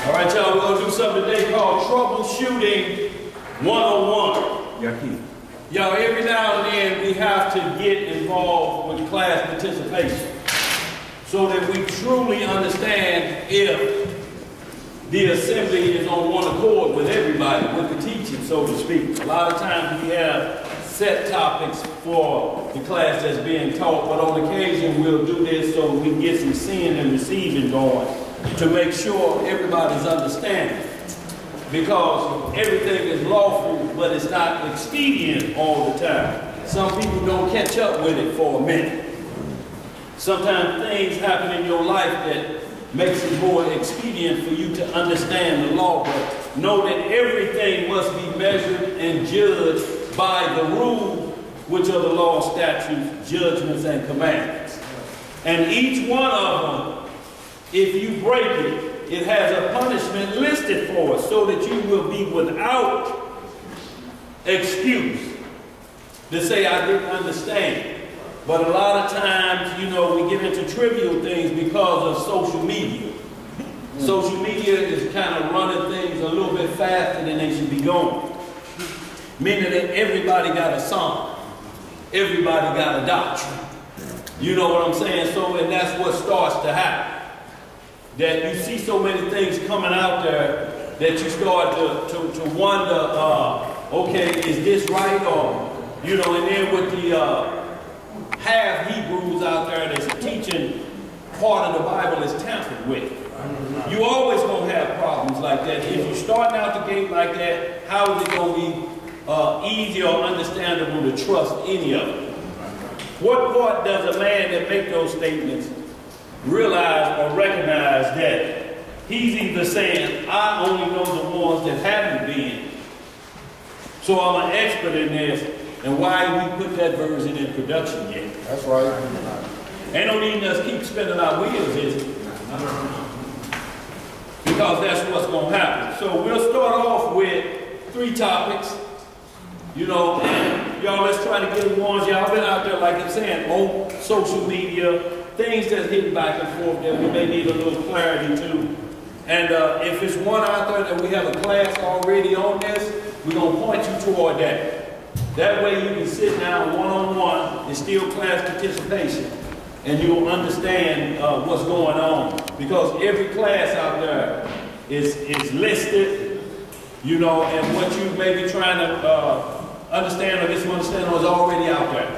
All right, y'all, we're going to do something today called Troubleshooting 101. Y'all, every now and then we have to get involved with class participation so that we truly understand if the assembly is on one accord with everybody, with the teaching, so to speak. A lot of times we have set topics for the class that's being taught, but on occasion we'll do this so we can get some seeing and receiving going to make sure everybody's understanding. Because everything is lawful, but it's not expedient all the time. Some people don't catch up with it for a minute. Sometimes things happen in your life that makes it more expedient for you to understand the law, but know that everything must be measured and judged by the rule, which are the law, statutes, judgments, and commandments. And each one of them, if you break it, it has a punishment listed for us so that you will be without excuse to say, I didn't understand. But a lot of times, you know, we get into trivial things because of social media. Social media is kind of running things a little bit faster than they should be going. Meaning that everybody got a song. Everybody got a doctrine. You know what I'm saying? So, and that's what starts to happen. That you see so many things coming out there that you start to wonder, okay, is this right? Or, you know, and then with the half Hebrews out there that's teaching part of the Bible is tampered with. You always going to have problems like that. If you're starting out the gate like that, how is it going to be easy or understandable to trust any of it? What part does a man that make those statements realize or recognize that he's either saying, I only know the ones that haven't been, so I'm an expert in this, and why we put that version in production yet? That's right. Ain't no need us keep spinning our wheels, is it? Because that's what's going to happen. So we'll start off with 3 topics. You know, and y'all, let's try to get the ones y'all been out there, like I'm saying, on social media, things that's hitting back and forth that we may need a little clarity to. And if it's one out there that we have a class already on this, we're going to point you toward that. That way you can sit down one-on-one and still class participation. And you'll understand what's going on. Because every class out there is listed, you know, and what you may be trying to understand or get some understanding is already out there.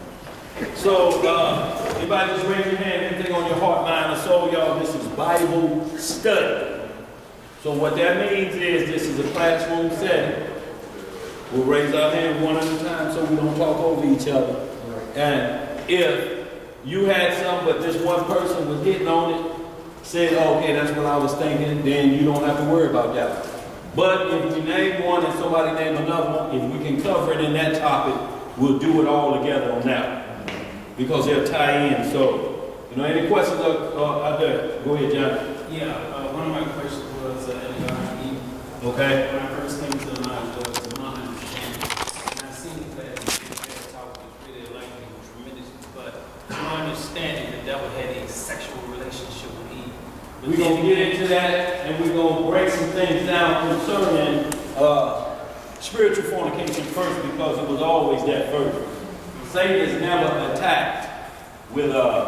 So, anybody just raise your hand, anything on your heart, mind, or soul, y'all, this is Bible study. So what that means is this is a classroom setting. We'll raise our hand one at a time so we don't talk over each other. And if you had some, but this one person was getting on it, said, okay, that's what I was thinking, then you don't have to worry about that. But if we name one and somebody name another one, if we can cover it in that topic, we'll do it all together on that one. Because they'll tie in. So, you know, any questions out there? Go ahead, John. Yeah, one of my questions was, okay. When I first came to the knowledge, there was my understanding. And I seen that talk was really enlightening and tremendous, but my understanding that devil had a sexual relationship with Eve. We're going to get into that, and we're going to break some things down concerning spiritual fornication first, because it was always that first. Satan is never attacked with,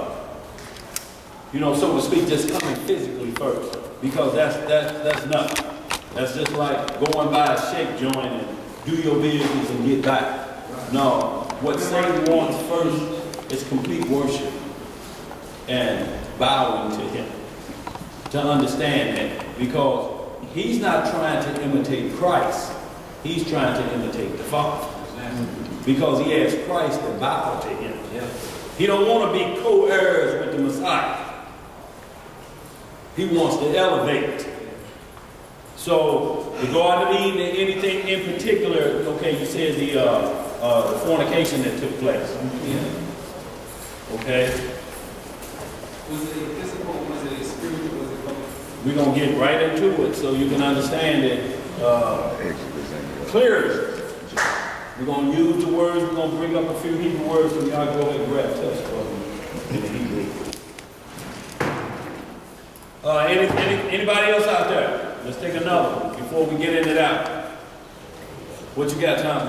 you know, so to speak, just coming physically first, because that's nothing. That's just like going by a shake joint and do your business and get back. No, what Satan wants first is complete worship and bowing to him. To understand that, because he's not trying to imitate Christ, he's trying to imitate the Father. Because he has Christ to bow to him. Yeah. He don't want to be co-heirs with the Messiah. He wants to elevate. So, the Garden of Eden, anything in particular, okay, you said the fornication that took place. Yeah. Okay? Was it a physical, was it a spiritual, was it both? We're going to get right into it so you can understand it clearly. We're going to use the words, we're going to bring up a few Hebrew words, so y'all go ahead and grab text for me. Anybody else out there? Let's take another one before we get into that. What you got, Tommy?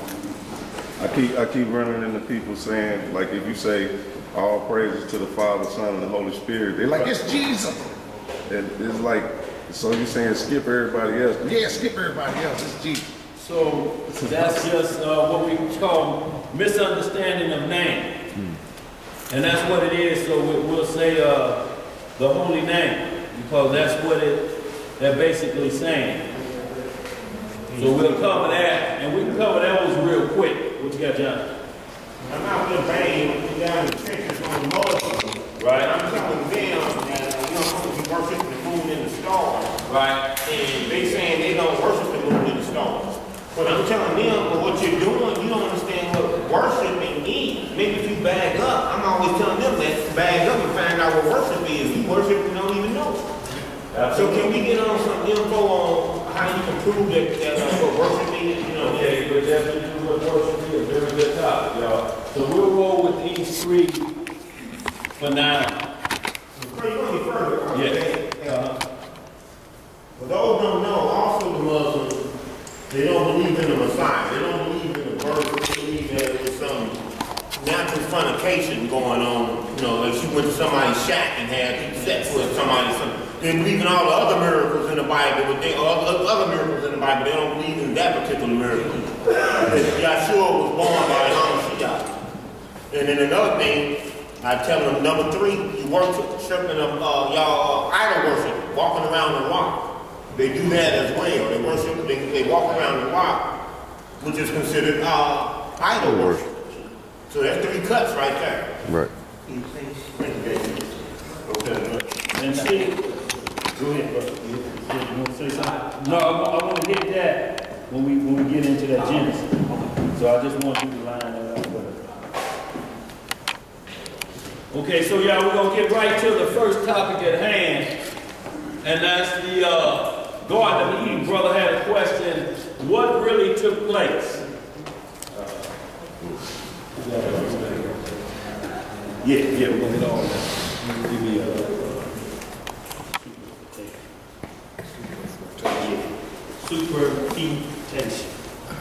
I keep running into people saying, like, if you say all praises to the Father, Son, and the Holy Spirit, they're like, it's Jesus. And it's like, so you're saying skip everybody else? Yeah, skip everybody else. It's Jesus. So that's just what we call misunderstanding of name. And that's what it is. So we'll say the holy name, because that's what they're basically saying. So we'll cover that, and we can cover those real quick. What you got, John? I'm out there banging down the trenches on the Muslims. Right. I'm telling them that, we worship the moon and the stars. Right. And they saying they don't worship the moon and the stars. But I'm telling them, well, what you're doing, you don't understand what worshiping is. Maybe if you bag up, I'm always telling them that, bag up and find out what worship is. You worship and don't even know. So can we get on some info on how you can prove that what worship is? Okay, but definitely what worship is. Very good topic, y'all. So we'll roll with these three for now. You're going further. Okay? Yeah. For those who don't know, also the Muslims, they don't believe in the Messiah. They don't believe in the birth. They believe that there's some natural fornication going on. Like she went to somebody's shack and had sex with somebody. They believe in all the other miracles in the Bible, but other miracles in the Bible, they don't believe in that particular miracle. Yahshua was born by Hamashiach. And then another thing, I tell them, number 3, you worshiping y'all idol worship, walking around the rock. They do that as well. They worship, they walk around the rock, which is considered idol worship. So that's 3 cuts right there. Right. Okay. And see, go ahead, brother. You want to say something? No, I want to hit that when we get into that Genesis. So I just want you to line that up with it. Okay, so y'all, we're going to get right to the first topic at hand. And that's the Garden of Eden. Brother had a question. What really took place? Yeah, we're going to get all that. Give me superheatation.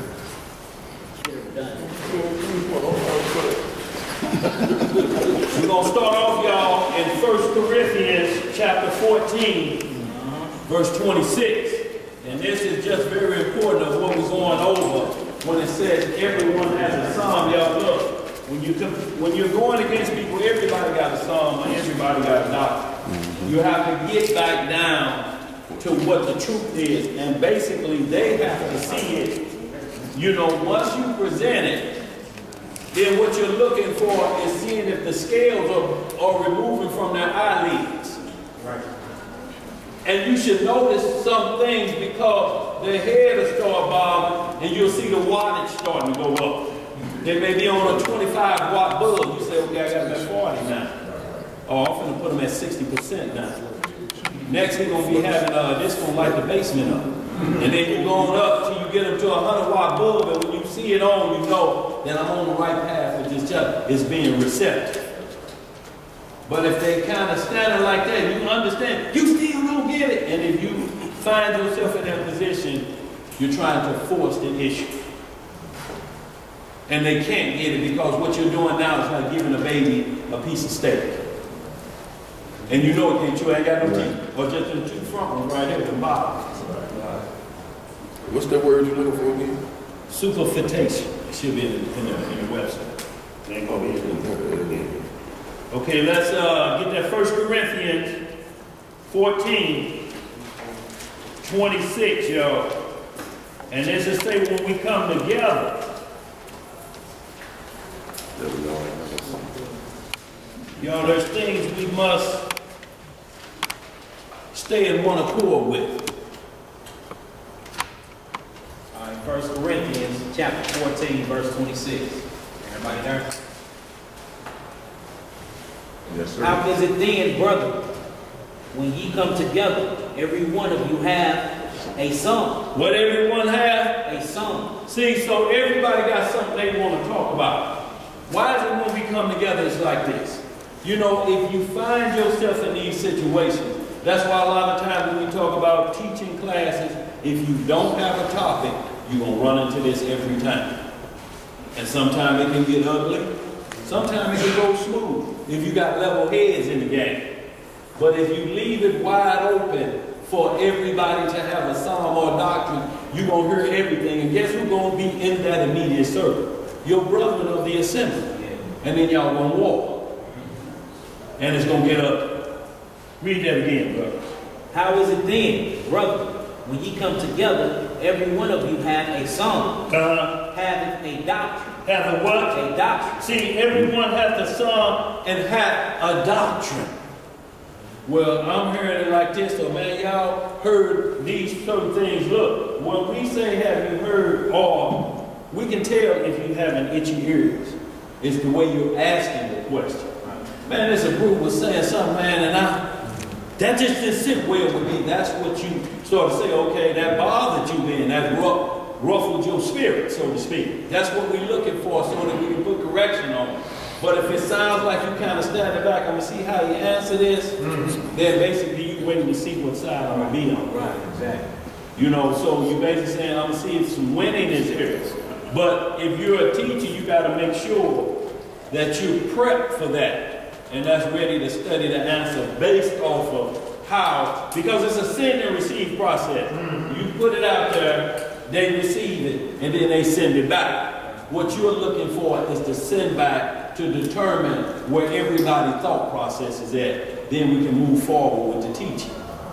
We're going to start off, y'all, in 1 Corinthians chapter 14, verse 26. And this is just very important of what we're going over when it says everyone has a psalm. Y'all look, when you're going against people, everybody got a psalm and everybody got a doctrine. You have to get back down to what the truth is. And basically, they have to see it. Once you present it, then what you're looking for is seeing if the scales are removing from their eyelids. Right. And you should notice some things because the head will start bobbing and you'll see the wattage starting to go up. They may be on a 25-watt bulb. You say, okay, I got them at 40 now. Oh, I'm going to put them at 60% now. Next, we're going to be having, this going to light the basement up. And then you're going up till you get them to a 100-watt bulb, and when you see it on, you know that I'm on the right path with this job. It's being receptive. But if they kind of standing like that, you understand, you still don't get it. And if you find yourself in that position, you're trying to force the issue. And they can't get it because what you're doing now is like giving a baby a piece of steak. And you know it can't chew, ain't got no teeth. Or just the 2 front ones right here at the bottom. What's that word you're looking for again? Superfetation. It should be in the website. It ain't gonna be here. Okay, let's get that 1 Corinthians 14, 26, y'all. And this is say when we come together. Y'all, there's things we must stay in one accord with. All right, 1 Corinthians chapter 14, verse 26. Everybody there? Yes, sir. How is it then, brother, when ye come together, every one of you have a song? What everyone have? A song. See, so everybody got something they want to talk about. Why is it when we come together it's like this? If you find yourself in these situations, That's why a lot of times when we talk about teaching classes, if you don't have a topic, you're going to run into this every time. And sometimes it can get ugly. Sometimes it can go smooth if you got level heads in the game. But if you leave it wide open for everybody to have a psalm or doctrine, you're going to hear everything. And guess who's going to be in that immediate circle? Your brethren of the assembly. And then y'all going to walk. And it's going to get ugly. Read that again, brother. How is it then, brother, when ye come together, every one of you have a psalm, having a doctrine. Have a what? A doctrine. See, everyone has a psalm and have a doctrine. Well, I'm hearing it like this, so man, y'all heard these certain things. Look, when we say have you heard, or we can tell if you having itchy ears. It's the way you're asking the question. Man, this a group was saying something, man, and that just didn't sit well with me. That's what you sort of say, okay, that bothered you, man, that ruffled your spirit, so to speak. That's what we're looking for so that we can put correction on it. But if it sounds like you kind of standing back, I'm going to see how you answer this, then basically you waiting to see what side I'm going to be on. Right, exactly. You know, so you basically saying, I'm going to see if some winning is here. But if you're a teacher, you got to make sure that you're prepped for that. And that's ready to study the answer based off of how, because it's a send and receive process. You put it out there, they receive it, and then they send it back. What you're looking for is to send back to determine where everybody's thought process is at. Then we can move forward with the teaching.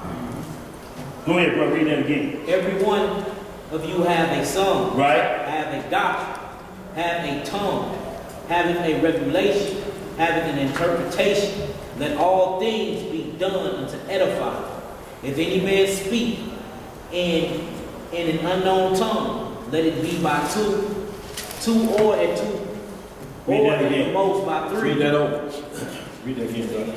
Go ahead, bro, read that again. Every one of you have a psalm, right? Have a doctrine, have a tongue, having a revelation, having an interpretation. Let all things be done unto edify. If any man speak in an unknown tongue, let it be by two or at two, or at the most by three. Read that over. Read that again, brother.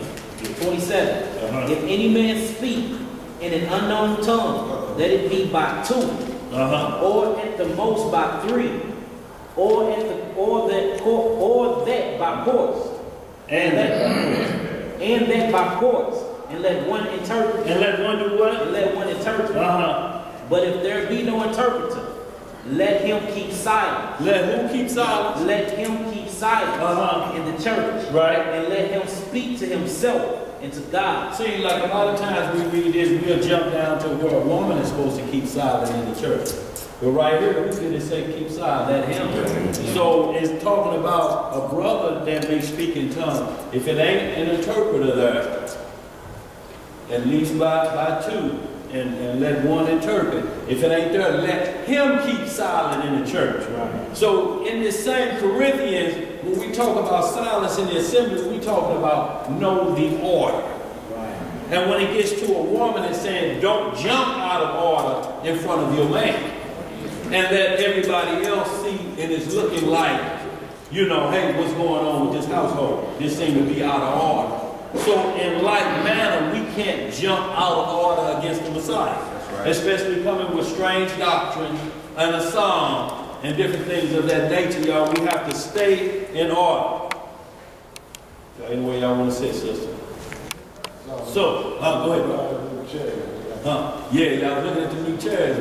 27. If any man speak in an unknown tongue, let it be by two, or at the most by three, or that by course. And that by course. And let one interpret. And let one do what? And let one interpret. But if there be no interpreter, let him keep silent. Let who keep silent? Let him keep silent in the church. Right. And let him speak to himself and to God. See, like a lot of times we read this, we'll jump down to where a woman is supposed to keep silent in the church. But right here, we could say keep silent. Let him. So it's talking about a brother that may speak in tongues. If it ain't an interpreter there, at least by two, and let one interpret. If it ain't there, let him keep silent in the church. Right. So in this same Corinthians, when we talk about silence in the assembly, we talking about know the order. Right. And when it gets to a woman, it's saying don't jump out of order in front of your man. And let everybody else see, and it's looking like, you know, hey, what's going on with this household? This seems to be out of order. So in like manner, we can't jump out of order against the Messiah. Right. Especially coming with strange doctrine and a psalm and different things of that nature, y'all. We have to stay in order. Any way y'all want to say, sister? So, go ahead, bro. Yeah, y'all looking at the new chairs.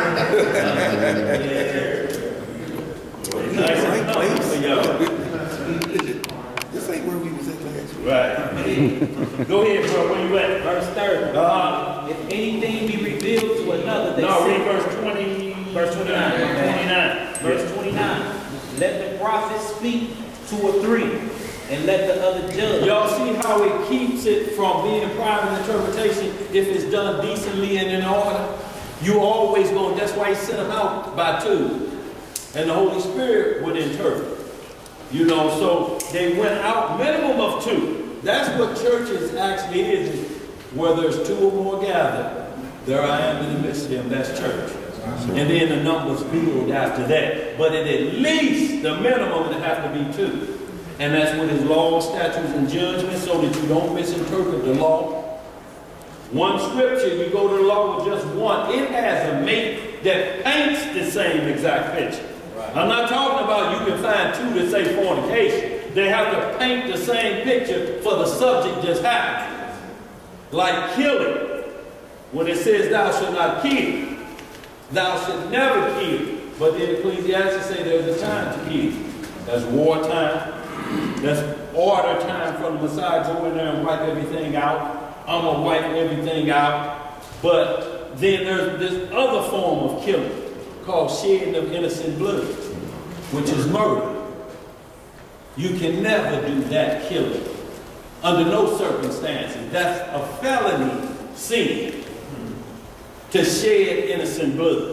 Nice and comfy for y'all. This ain't where we was at last week. Right. Go ahead, bro. Where you at? Verse 30. If anything be revealed to another, they read verse 20. Verse 29. 29. Verse 29. Let the prophet speak 2 or 3, and let the other judge. Y'all see how it keeps it from being a private interpretation if it's done decently and in order? You always going, that's why he sent them out by 2. And the Holy Spirit would interpret. You know, so they went out minimum of 2. That's what churches actually is. Where there's 2 or more gathered, there I am in the midst of them. That's church. And then the numbers build after that. But at least the minimum would have to be 2. And that's with his law, statutes, and judgments, so that you don't misinterpret the law. One scripture, you go to the law with just one, it has a mate that paints the same exact picture. Right. I'm not talking about you can find 2 that say fornication. They have to paint the same picture for the subject just happening. Like killing. When it says thou shalt not kill, thou shalt never kill. But then Ecclesiastes say there's a time to kill. That's war time. That's order time for the Messiah to go in there and wipe everything out. I'm going to wipe everything out. But then there's this other form of killing called shedding of innocent blood, which is murder. You can never do that killing under no circumstances. That's a felony sin to shed innocent blood.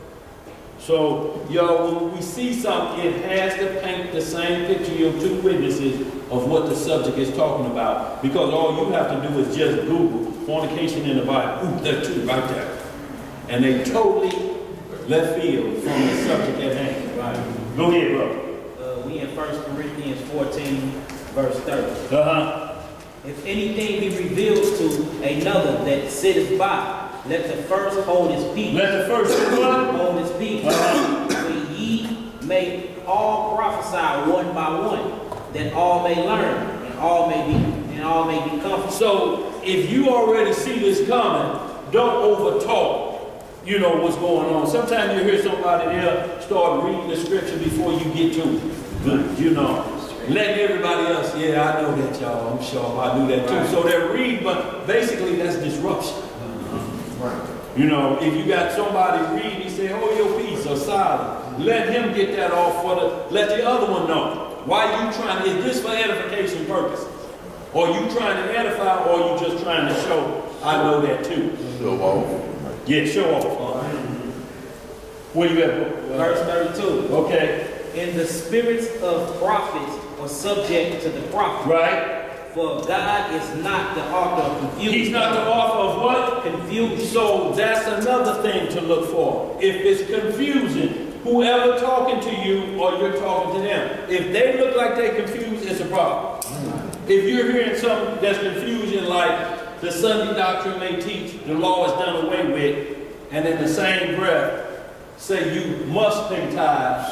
So, y'all, when we see something, it has to paint the same picture of two witnesses of what the subject is talking about. Because all you have to do is just Google fornication in the Bible. Ooh, there are two right there. And they totally left field from the subject at hand. Right. Go ahead, brother. We in 1 Corinthians 14, verse 30. If anything be revealed to another that sitteth by, let the first hold his peace. Let the first hold his peace. When ye may all prophesy one by one, that all may learn and all may be comforted. So if you already see this coming, don't overtalk. You know what's going on. Sometimes you hear somebody there start reading the scripture before you get to it. Good, you know. Letting everybody else, yeah, I know that, y'all. I'm sure I do that too. Right. So they're reading, but basically that's disruption. Right. You know, if you got somebody reading, he say, hold your peace or silent. Let him get that off let the other one know. Why you trying, is this for edification purposes? Or you trying to edify, or you just trying to show, I know that too. Show off. Yeah, show off. Where you at? Verse 32. Okay. And the spirits of prophets are subject to the prophet. Right. For God is not the author of confusion. He's not the author of what? Confusion. So that's another thing to look for. If it's confusing, whoever talking to you or you're talking to them, if they look like they're confused, it's a problem. If you're hearing something that's confusing, like the Sunday doctrine may teach the law is done away with, and in the same breath say you must pay tithes,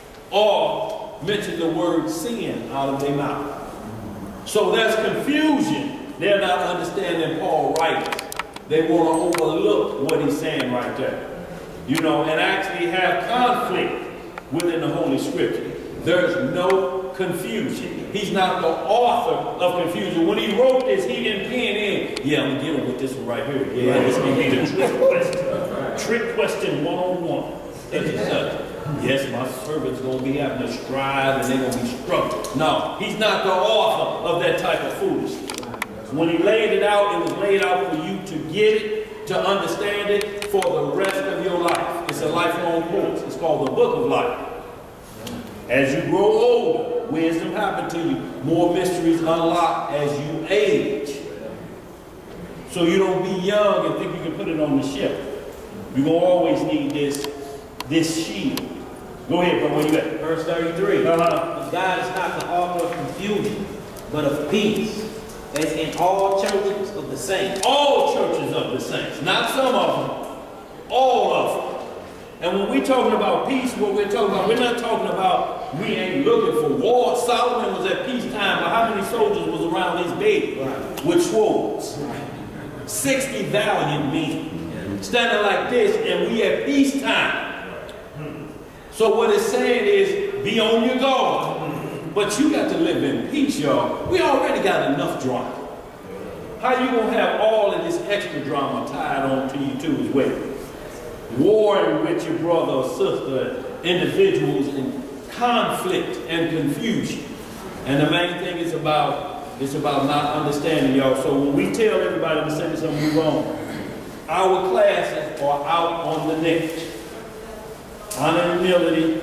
or mention the word sin out of their mouth. So there's confusion. They're not understanding Paul right. They want to overlook what he's saying right there. You know, and actually have conflict within the Holy Scripture. There's no confusion. He's not the author of confusion. When he wrote this, he didn't pen in, yeah, I'm going to get him with this one right here. Yeah, this can be the trick question. Trick question 101. Yes, my servant's going to be having to strive and they're going to be struggling. No, he's not the author of that type of foolishness. When he laid it out, it was laid out for you to get it, to understand it for the rest of your life. It's a lifelong course. It's called the Book of Life. As you grow older, wisdom happens to you. More mysteries unlock as you age. So you don't be young and think you can put it on the shelf. You're going to always need this shield. Go ahead, bro. Where you at? Verse 33. God is not the author of confusion, but of peace, as in all churches of the saints. All churches of the saints. Not some of them. All of them. And when we're talking about peace, what we're talking about, we're not talking about we ain't looking for war. Solomon was at peacetime, but how many soldiers was around his bed with swords? 60 valiant men standing like this, and we at peacetime. So what it's saying is, be on your guard, but you got to live in peace, y'all. We already got enough drama. How you gonna have all of this extra drama tied on to you too as well? Warring with your brother or sister, individuals in conflict and confusion. And the main thing is about not understanding, y'all. So when we tell everybody to send us something, move on. Our classes are out on the net. Honor and Humility,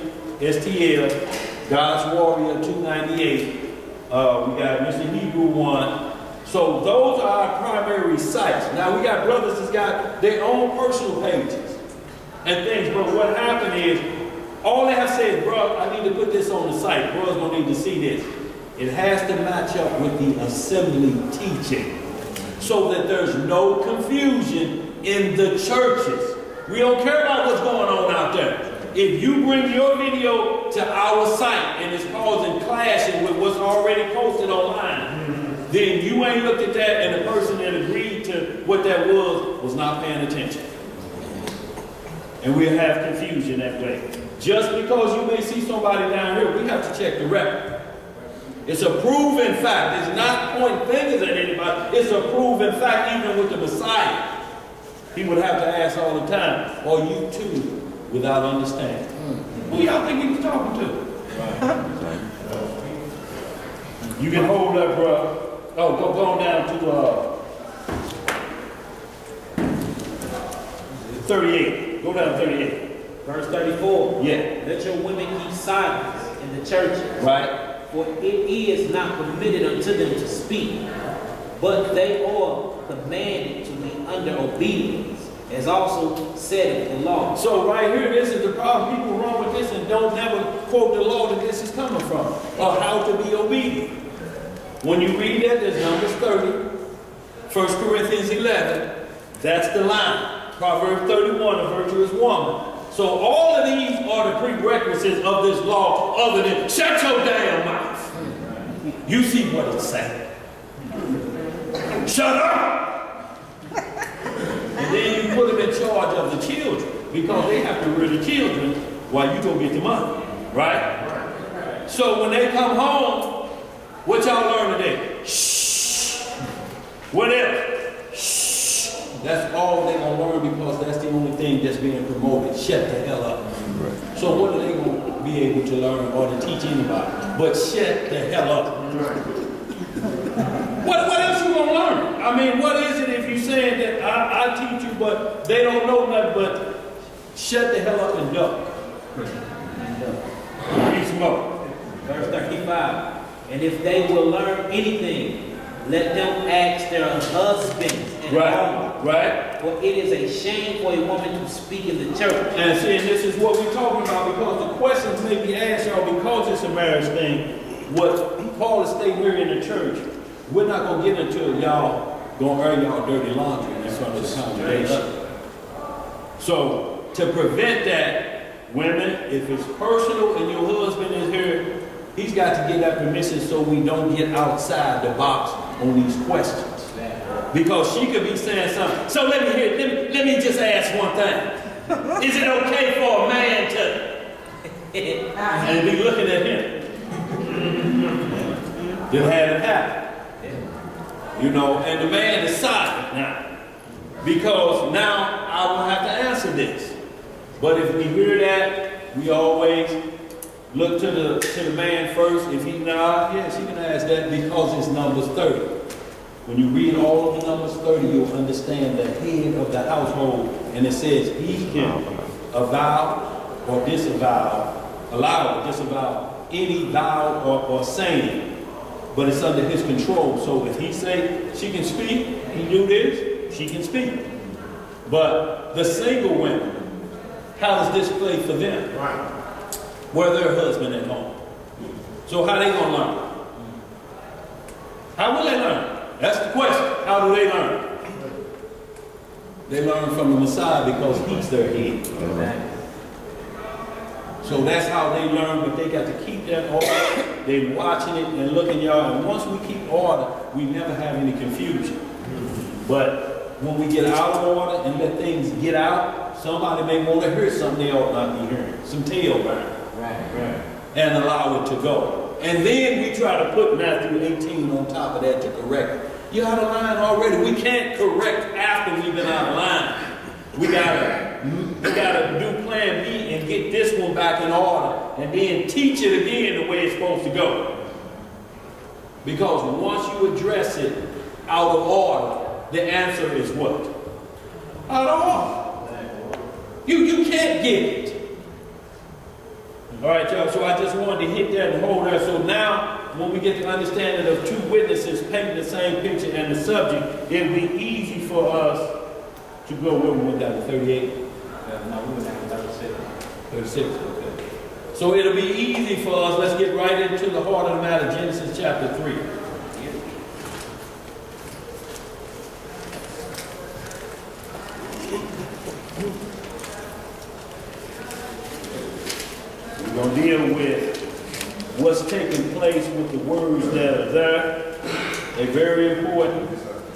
STL, God's Warrior 298. We got Mr. Hebrew 1. So those are our primary sites. Now we got brothers that's got their own personal pages and things, but what happened is, all they have said, bro, I need to put this on the site. Bro's gonna need to see this. It has to match up with the assembly teaching so that there's no confusion in the churches. We don't care about what's going on out there. If you bring your video to our site and it's causing clashing with what's already posted online, then you ain't looked at that, and the person that agreed to what that was not paying attention. And we'll have confusion that way. Just because you may see somebody down here, we have to check the record. It's a proven fact. It's not pointing fingers at anybody. It's a proven fact, even with the Messiah. He would have to ask all the time, are you too without understanding? Who y'all think he was talking to? You can hold that, bro. Oh, go on down to 38. Go down to 38. Verse 34. Yeah. Let your women keep silence in the churches. Right. For it is not permitted unto them to speak, but they are commanded to be under obedience, as also said of the law. So right here, this is the problem. People run with this and don't never quote the law that this is coming from, or how to be obedient. When you read that, there's Numbers 30, 1 Corinthians 11, that's the line. Proverbs 31, a virtuous woman. So all of these are the prerequisites of this law, other than shut your damn mouth. You see what it's saying. Shut up! And then you put them in charge of the children, because they have to rear the children while you go get the money, right? So when they come home, what y'all learn today? Shh. What else? That's all they're going to learn, because that's the only thing that's being promoted. Shut the hell up. Right. So what are they going to be able to learn or to teach anybody? But shut the hell up. Right. What else you going to learn? I mean, what is it if you're saying that I teach you, but they don't know nothing but shut the hell up and duck? Read some more. Verse 35. And if they will learn anything, let them ask their husbands. Right. For it is a shame for a woman to speak in the church. And see, this is what we're talking about, because the questions may be asked y'all because it's a marriage thing. What Paul is stating here in the church, we're not going to get into y'all going to air y'all dirty laundry in front of the congregation. So, to prevent that, women, if it's personal and your husband is here, he's got to get that permission so we don't get outside the box on these questions. Because she could be saying something. So let me just ask one thing. Is it okay for a man to and be looking at him? Then have it happen. You know, and the man is silent now. Because now I will have to answer this. But if we hear that, we always look to the man first. If he nods, yes, you can ask that, because it's Numbers 30. When you read all of the Numbers 30, you'll understand the head of the household. And it says he can avow or disavow, allow or disavow any vow or saying. But it's under his control. So if he say she can speak, he do this, she can speak. But the single women, how does this play for them? Right. Where their husband at home. So how they gonna learn? How will they learn? That's the question. How do they learn? They learn from the Messiah, because he's their head. So that's how they learn, but they got to keep that order. They're watching it and looking, y'all. And once we keep order, we never have any confusion. But when we get out of order and let things get out, somebody may want to hear something they ought not be hearing. Some tail burn. Right. And allow it to go. And then we try to put Matthew 18 on top of that to correct it. You're out of line already. We can't correct after we've been out of line. We gotta do plan B and get this one back in order, and then teach it again the way it's supposed to go. Because once you address it out of order, the answer is what? Out of order. You can't get it. All right, y'all, so I just wanted to hit that and hold that. So now, when we get the understanding of two witnesses painting the same picture and the subject, it'll be easy for us to go where we went down to 38. No, we went down to 36. 36, okay. So it'll be easy for us. Let's get right into the heart of the matter, Genesis chapter 3. We're going to deal with what's taking place with the words that are there. They're very important.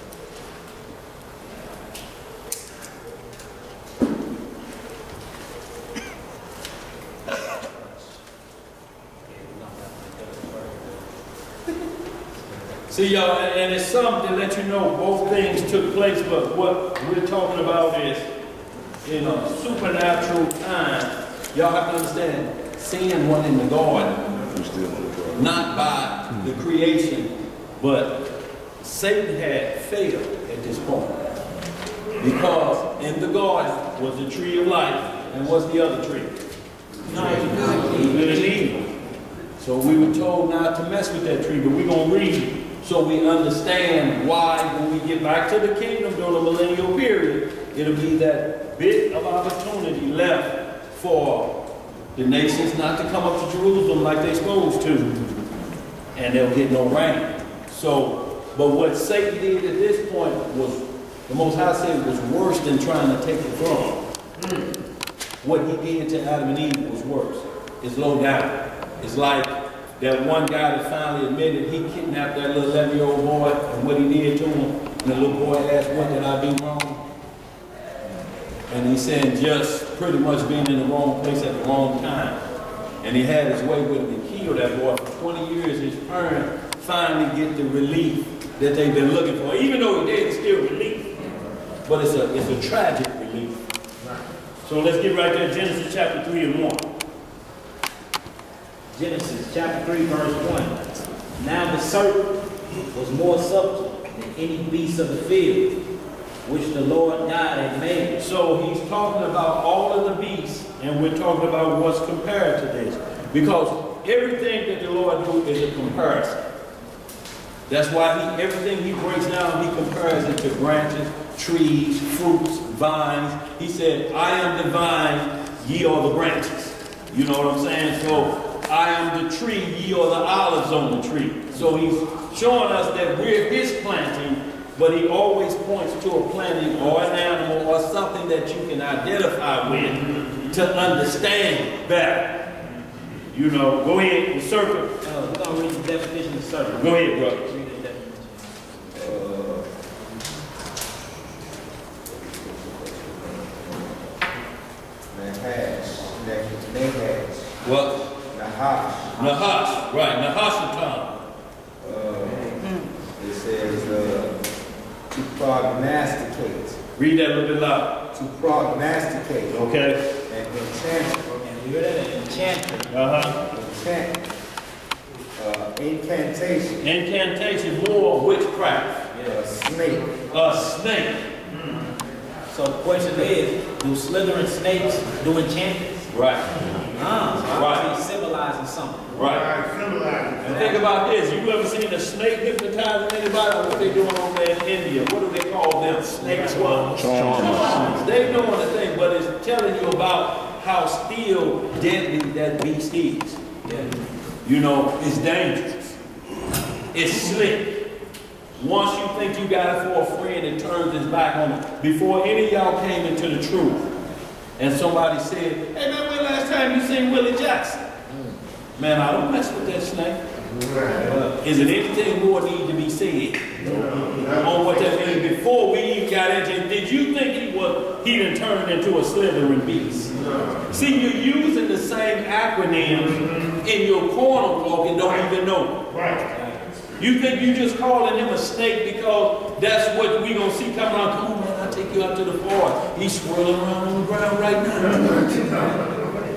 See, y'all, and it's something to let you know both things took place, but what we're talking about is in a supernatural time. Y'all have to understand, sin went in the garden, We're still in the garden. not by the creation, but Satan had failed at this point. Because in the garden was the tree of life, and what's the other tree? Good and evil. So we were told not to mess with that tree, but we're going to read so we understand why when we get back to the kingdom during the millennial period, it'll be that bit of opportunity left for the nations not to come up to Jerusalem like they're supposed to, and they'll get no rain. So, but what Satan did at this point was, the Most High said, was worse than trying to take the throne. What he did to Adam and Eve was worse. It's low down. It's like that one guy that finally admitted he kidnapped that little 11-year-old boy, and what he did to him, and the little boy asked, what did I do wrong? And he said, just pretty much being in the wrong place at the wrong time. And he had his way with him and killed that boy. For 20 years, his parents finally get the relief that they've been looking for. Even though he did, it's still relief. But it's a tragic relief. So let's get right there, Genesis chapter 3 and 1. Genesis chapter 3, verse 1. Now the serpent was more subtle than any beast of the field, which the Lord God had made. So he's talking about all of the beasts, and we're talking about what's compared to this. Because everything that the Lord do is a comparison. That's why everything he breaks down, he compares it to branches, trees, fruits, vines. He said, I am the vine, ye are the branches. You know what I'm saying? So I am the tree, ye are the olives on the tree. So he's showing us that we're his planting, but he always points to a planting or an animal or something that you can identify with to understand better. You know, go ahead, the serpent. We're going to read the definition of serpent. Go ahead, brother. Read the definition. Nahash. What? Nahash, right, Nahashatan. It says to prognosticate. Read that a little bit loud. To prognosticate. Okay. And enchant. And we read that in enchanter. Enchant. Incantation. Incantation, more witchcraft. A snake. A snake. So the question is, do slithering snakes do enchantments? Right. So obviously symbolizing something. Right. And think about this. You ever seen a snake hypnotizing anybody? What they doing over there in India? What do they call them? Snakes what? Charms. They doing the thing, but it's telling you about how still deadly that beast is. Yeah. You know, it's dangerous. It's slick. Once you think you got it for a friend, it turns its back on it. Before any of y'all came into the truth, and somebody said, hey man, when last time you seen Willie Jackson? Man, I don't mess with that snake. Is it anything more need to be said on what that means? Before we even got into it, did you think he done turned into a slithering beast? See, you're using the same acronym in your corner walk and don't even know it. Right. You think you just calling him a snake because that's what we gonna see coming on. Come on, man, I'll take you out to the forest. He's swirling around on the ground right now.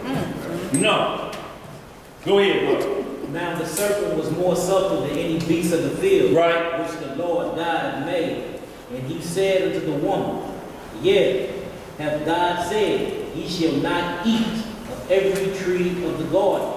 No. Go ahead, bro. Now the serpent was more subtle than any beast of the field, Right. which the Lord God had made. And he said unto the woman, yea, hath God said, ye shall not eat of every tree of the garden.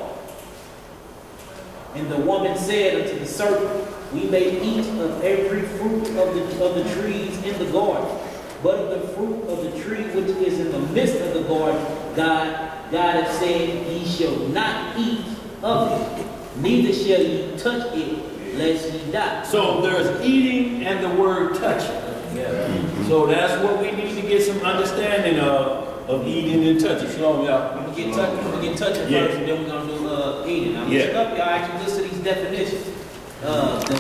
And the woman said unto the serpent, we may eat of every fruit of the trees in the garden, but of the fruit of the tree which is in the midst of the garden, God hath said, ye shall not eat of it, neither shall ye touch it, lest ye die. So there's eating and the word touching. Yeah. So that's what we need to get some understanding of eating and touching. Shalom, y'all. We're gonna get touching first, and then we're gonna do eating. I'm Yeah. looking up, y'all actually listen to these definitions. The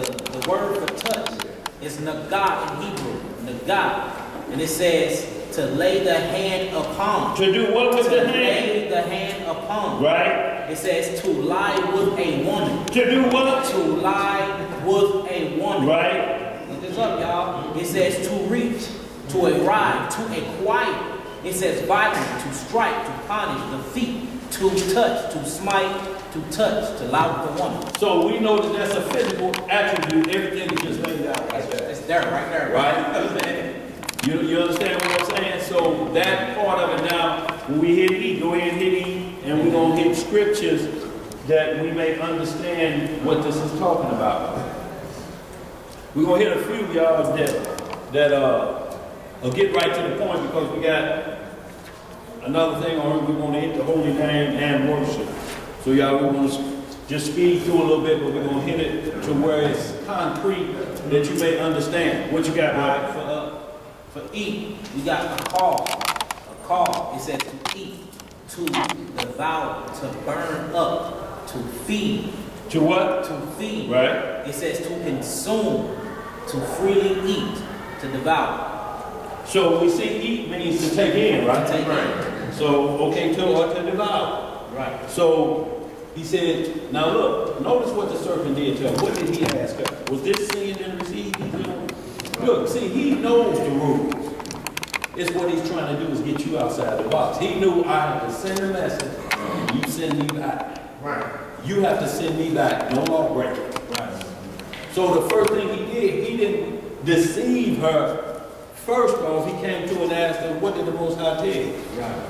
the word for touch is nagah in Hebrew. Nagah. And it says to lay the hand upon. To do what with To the hand? lay the hand upon. Right? It says to lie with a woman. To do what? To lie with a woman. Right? Look this up, y'all. It says to reach, to arrive, to acquire. It says violent, to strike, to punish, defeat, to touch, to smite, to touch, to lie with a woman. So we know that that's a physical attribute. Everything is just laid out like that. It's there, right there. Right? You understand what I'm saying? So that part of it now, when we hit E, go ahead and hit E, and we're going to hit scriptures that we may understand what this is talking about. We're going to hit a few, y'all, that will get right to the point, because we got another thing on it. We're going to hit the holy name and worship. So y'all, we're going to just speed through a little bit, but we're going to hit it to where it's concrete that you may understand. What you got, Mike? For eat, you got a call. A call, it says to eat, to devour, to burn up, to feed. To what? To feed. Right. It says to consume, to freely eat, to devour. So we see eat means to take in, right? To take in. So, okay, to devour. Right. So he said, now look, notice what the serpent did to her. What did he ask her? Was this sin and receive? Look, see, he knows the rules. It's what he's trying to do is get you outside the box. He knew I had to send a message, and you send me back. Right. You have to send me back. No law breaker. Right. So the first thing he did, he didn't deceive her. First off, he came to her and asked her, what did the Most High tell you? Right.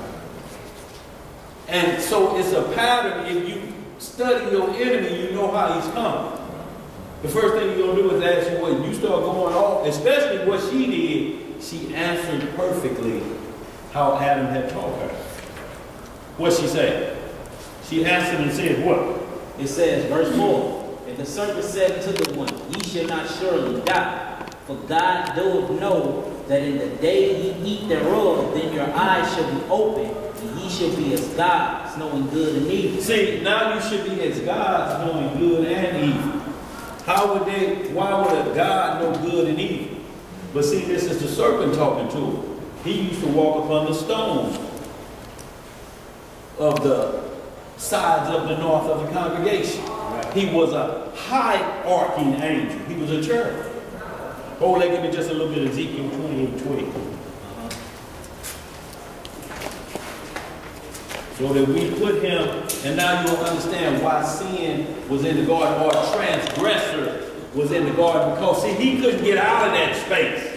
And so it's a pattern. If you study your enemy, you know how he's coming. The first thing you're going to do is ask you what you start going off, especially what she did. She answered perfectly how Adam had taught her. What she said? She answered and said what? It says, verse 4, and the serpent said to the woman, ye shall not surely die, for God doth know that in the day ye eat thereof, then your eyes shall be open, and ye shall be as gods, knowing good and evil. See, now you should be as gods, knowing good and evil. Why would a God know good and evil? But see, this is the serpent talking to him. He used to walk upon the stones of the sides of the north of the congregation. Right. He was a high-arching angel. He was a cherub. Hold that, give me just a little bit of Ezekiel 28:20. So that we put him, and now you'll understand why sin was in the garden, or transgressor was in the garden, because see, he couldn't get out of that space.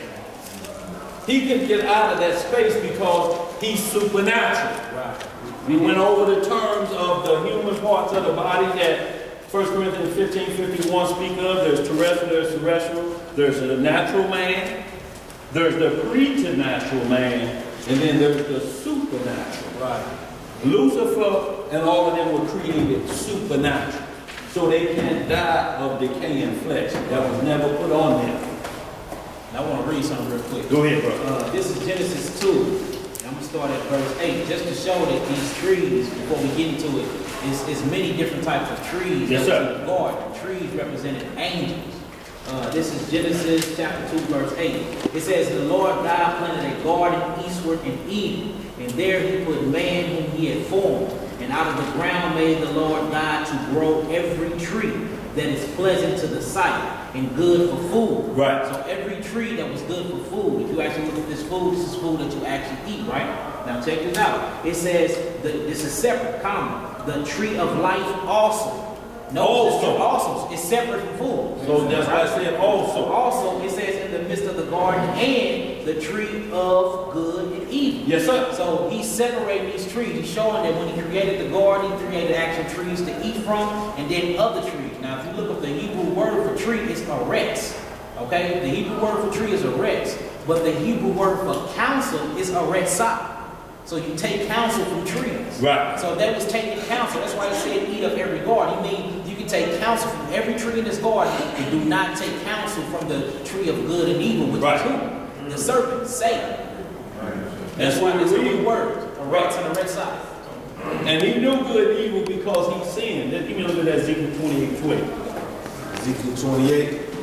He couldn't get out of that space because he's supernatural. Right. We went over the terms of the human parts of the body that 1 Corinthians 15:51 speak of. There's terrestrial, there's a natural man, there's the preternatural man, and then there's the supernatural. Right. Lucifer and all of them were created supernatural. So they can't die of decaying flesh. That was never put on them. Now I want to read something real quick. Go ahead, bro. This is Genesis 2. I'm going to start at verse 8, just to show that these trees, before we get into it, is many different types of trees. Yes, sir. In the garden. Trees represented angels. This is Genesis chapter 2, verse 8. It says, the Lord God planted a garden eastward in Eden, and there he put man whom he had formed. And out of the ground made the Lord God to grow every tree that is pleasant to the sight and good for food. Right. So every tree that was good for food, if you actually look at this is food that you actually eat, right? Now check this out. It says, this is separate, comma, the tree of life also. No, also. It's separate from food. So that's why I said also. Also, it says in the midst of the garden and the tree of good and evil. Yes, sir. So he's separating these trees. He's showing that when he created the garden, he created actual trees to eat from, and then other trees. Now, if you look up the Hebrew word for tree, it's eretz. Okay? The Hebrew word for tree is eretz, but the Hebrew word for counsel is eretzah. So you take counsel from trees. Right. So that was taking counsel. That's why he said eat of every garden. He means you can take counsel from every tree in this garden, and do not take counsel from the tree of good and evil, which is who? The serpent, Satan. Right. That's why it's the word, eretz and eretzah. And he knew good and evil because he sinned. Let me look at that Ezekiel 28:20. Ezekiel 28.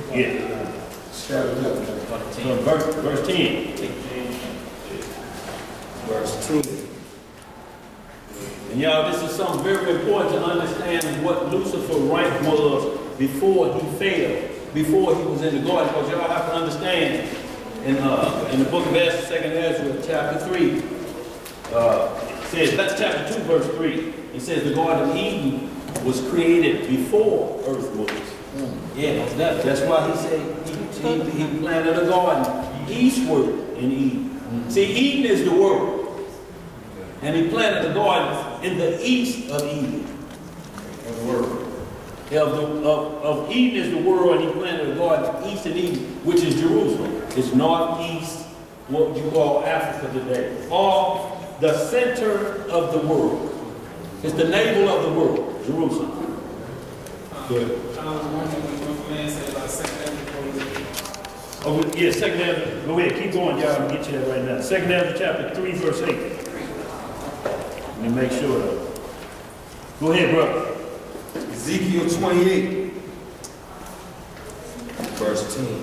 Yeah. Chapter 11, Verse 10. verse 10. And y'all, this is something very important to understand what Lucifer's rank was before he fell, before he was in the garden. Because y'all have to understand, in the book of Esther, 2nd Ezra, chapter 3, says, that's chapter 2, verse 3. It says the Garden of Eden was created before earth was. Yeah, That's why he said he planted a garden eastward in Eden. See, Eden is the world. And he planted a garden in the east of Eden. Of the world. Of Eden is the world, and he planted a garden east of Eden, which is Jerusalem. It's northeast, what you call Africa today. Or the center of the world. It's the navel of the world, Jerusalem. Good. One man said about second Oh, yeah, 2nd Ezra. Go ahead, keep going, y'all. I'll get you that right now. 2nd Ezra chapter 3, verse 8. Let me make sure. Go ahead, brother. Ezekiel 28, verse 10.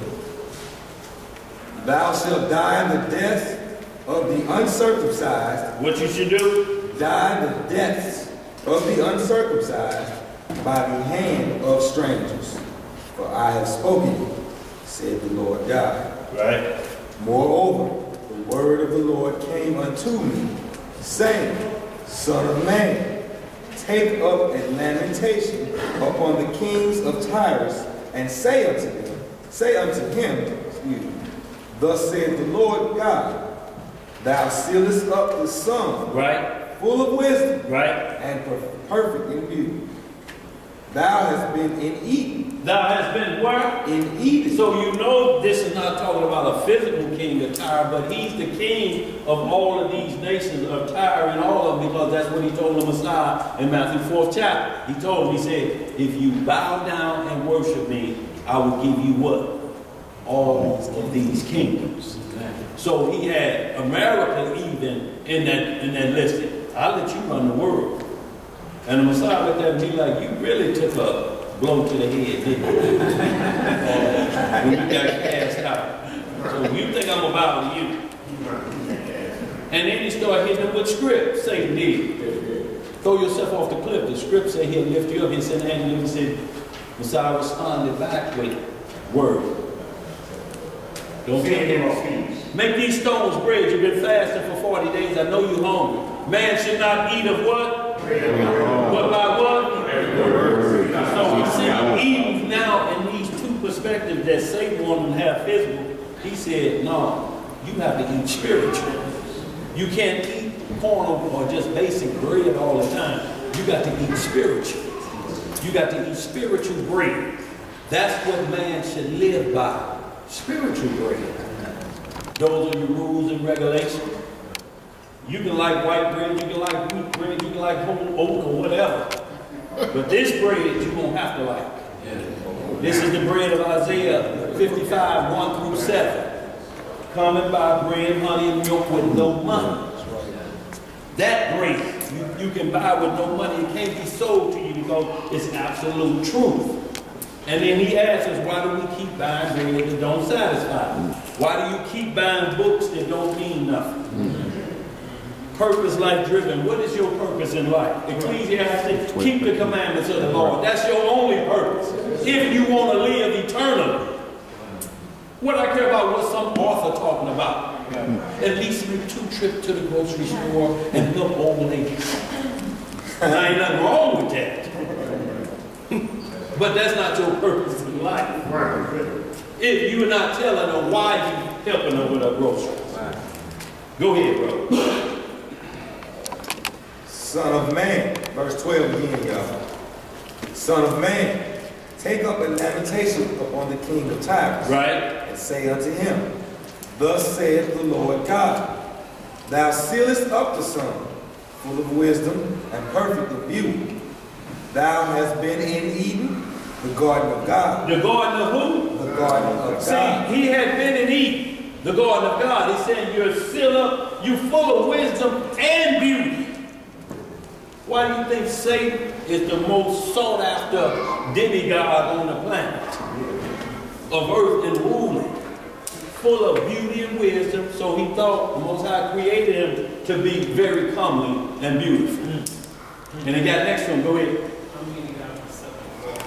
Thou shalt die the death of the uncircumcised. What you should do? Die the deaths of the uncircumcised by the hand of strangers. For I have spoken it, said the Lord God. Right. Moreover, the word of the Lord came unto me, saying, Son of man, take up a lamentation upon the kings of Tyrus, and say unto him, Thus saith the Lord God, Thou sealest up the sum, Right. full of wisdom, Right. and perfect in beauty. Thou hast been in Eden. Thou hast been where? In Eden. So you know this is not talking about a physical king of Tyre, but he's the king of all of these nations of Tyre and all of them, because that's what he told the Messiah in Matthew 4th chapter. He told him, he said, if you bow down and worship me, I will give you what? All of these kingdoms. So he had America even in that listing. I'll let you run the world. And the Messiah looked at me like, you really took a blow to the head, didn't you? When you got cast out. So you think I'm about you. And then he started hitting them with script. Satan did. Throw yourself off the cliff. The script said he'll lift you up. He sent an angel and said, Messiah responded back with word. Don't get him off. Make these stones bread. You've been fasting for 40 days. I know you're hungry. Man should not eat of what? But by what? So we see Eve now in these two perspectives that Satan wanted to have physical. He said, no, you have to eat spiritual. You can't eat carnal or just basic bread all the time. You got to eat spiritual. You got to eat spiritual bread. That's what man should live by. Spiritual bread. Those are your rules and regulations. You can like white bread, you can like wheat bread, you can like whole oat or whatever. But this bread you won't have to like. This is the bread of Isaiah 55, 1 through 7. Coming by bread, honey, and milk with no money. That bread you can buy with no money. It can't be sold to you because it's absolute truth. And then he asks us, why do we keep buying bread that don't satisfy? Why do you keep buying books that don't mean nothing? Purpose, life driven. What is your purpose in life? Ecclesiastes, keep the commandments of the Lord. That's your only purpose. If you want to live eternally. What I care about what some author talking about. At least make 2 trips to the grocery store and help old ladies. There ain't nothing wrong with that. But that's not your purpose in life. If you're not telling her why you helping her with her groceries. Go ahead, bro. Son of man, verse 12 again, y'all. Son of man, take up a lamentation upon the king of Tyrus. Right. And say unto him, Thus saith the Lord God, Thou sealest up the sun, full of wisdom and perfect of beauty. Thou hast been in Eden, the garden of God. The garden of who? The garden of God. See, he had been in Eden, the garden of God. He said, you're sealed up, you're full of wisdom and beauty. Why do you think Satan is the most sought after demigod on the planet? of earth and ruling, full of beauty and wisdom. So he thought the Most High created him to be very comely and beautiful. And they got next to him. Go ahead. I'm reading out the subject.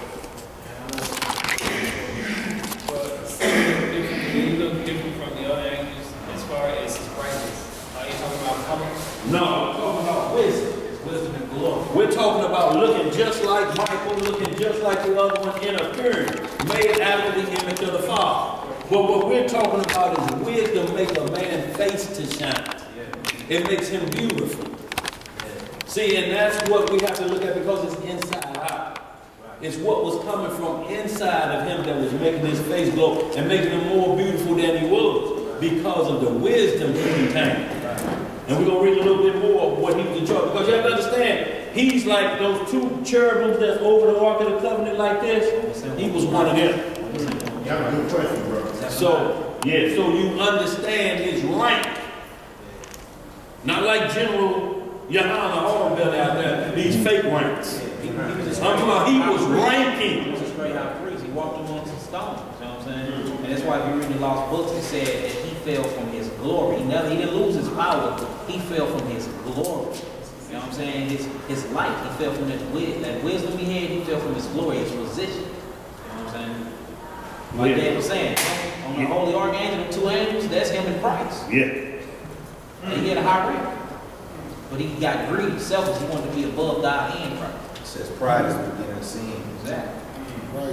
But you look different from the other angels as far as his brightness. Are you talking about color? No, I'm talking about wisdom. Wisdom and glory. We're talking about looking just like Michael, looking just like the other one in appearance, made after the image of the Father. But what we're talking about is wisdom makes a man's face to shine. It makes him beautiful. See, and that's what we have to look at because it's inside out. It's what was coming from inside of him that was making his face glow and making him more beautiful than he was because of the wisdom he contained. And we're going to read a little bit more of what he was in charge. Because you have to understand, he's like those two cherubims that's over the Ark of the Covenant like this. He was one of them. You have a good question, bro. So, yeah, so you understand his rank. Not like General Yohana Hornbelly out there, these fake ranks. I'm talking about he was ranking. He was a straight high priest. He walked amongst the stones. You know what I'm saying? And that's why if you read the lost books, it said that he fell from his glory. He didn't lose his power. He fell from his glory. You know what I'm saying? His light. He fell from that wisdom he had. He fell from his glory, his position. You know what I'm saying? Like Dad was saying, on the holy archangel, the two angels, that's him in Christ. Yeah. And he had a high rank. But he got greedy, selfish. He wanted to be above God and Christ. It says pride is the beginning of sin. Exactly. Right.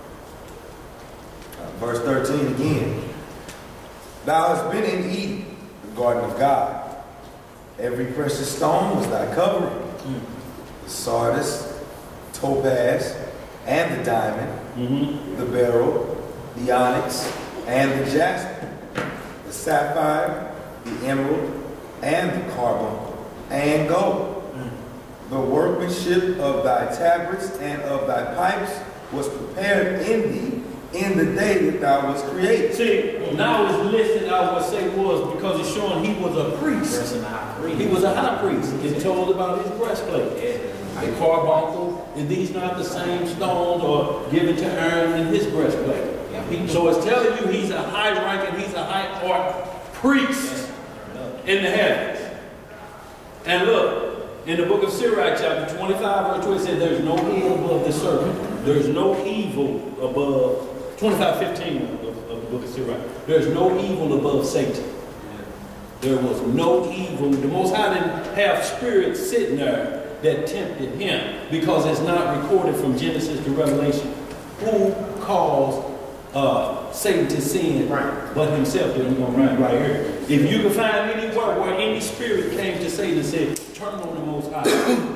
Verse 13 again. Thou hast been in Eden, the garden of God. Every precious stone was thy covering. The sardius, topaz, and the diamond, the beryl, the onyx, and the jasper, the sapphire, the emerald, and the carbuncle, and gold. The workmanship of thy tabrets and of thy pipes was prepared in thee in the day that thou was created. See, now it's listed out what say was because it's showing he was a priest. He was a high priest. It's told about his breastplate. The carbuncle, and these not the same stones or given to Aaron in his breastplate. So it's telling you he's a high rank and he's a high art priest in the heavens. And look, in the book of Sirach, chapter 25, verse 20, it says there's no evil above the serpent. There's no evil above, 25:15 of the book of Sirach. There's no evil above Satan. There was no evil. The Most High didn't have spirits sitting there that tempted him because it's not recorded from Genesis to Revelation. Who caused Satan to sin but himself? That we're going to read right here. If you can find anywhere where any spirit came to Satan and said, turn on the Most High,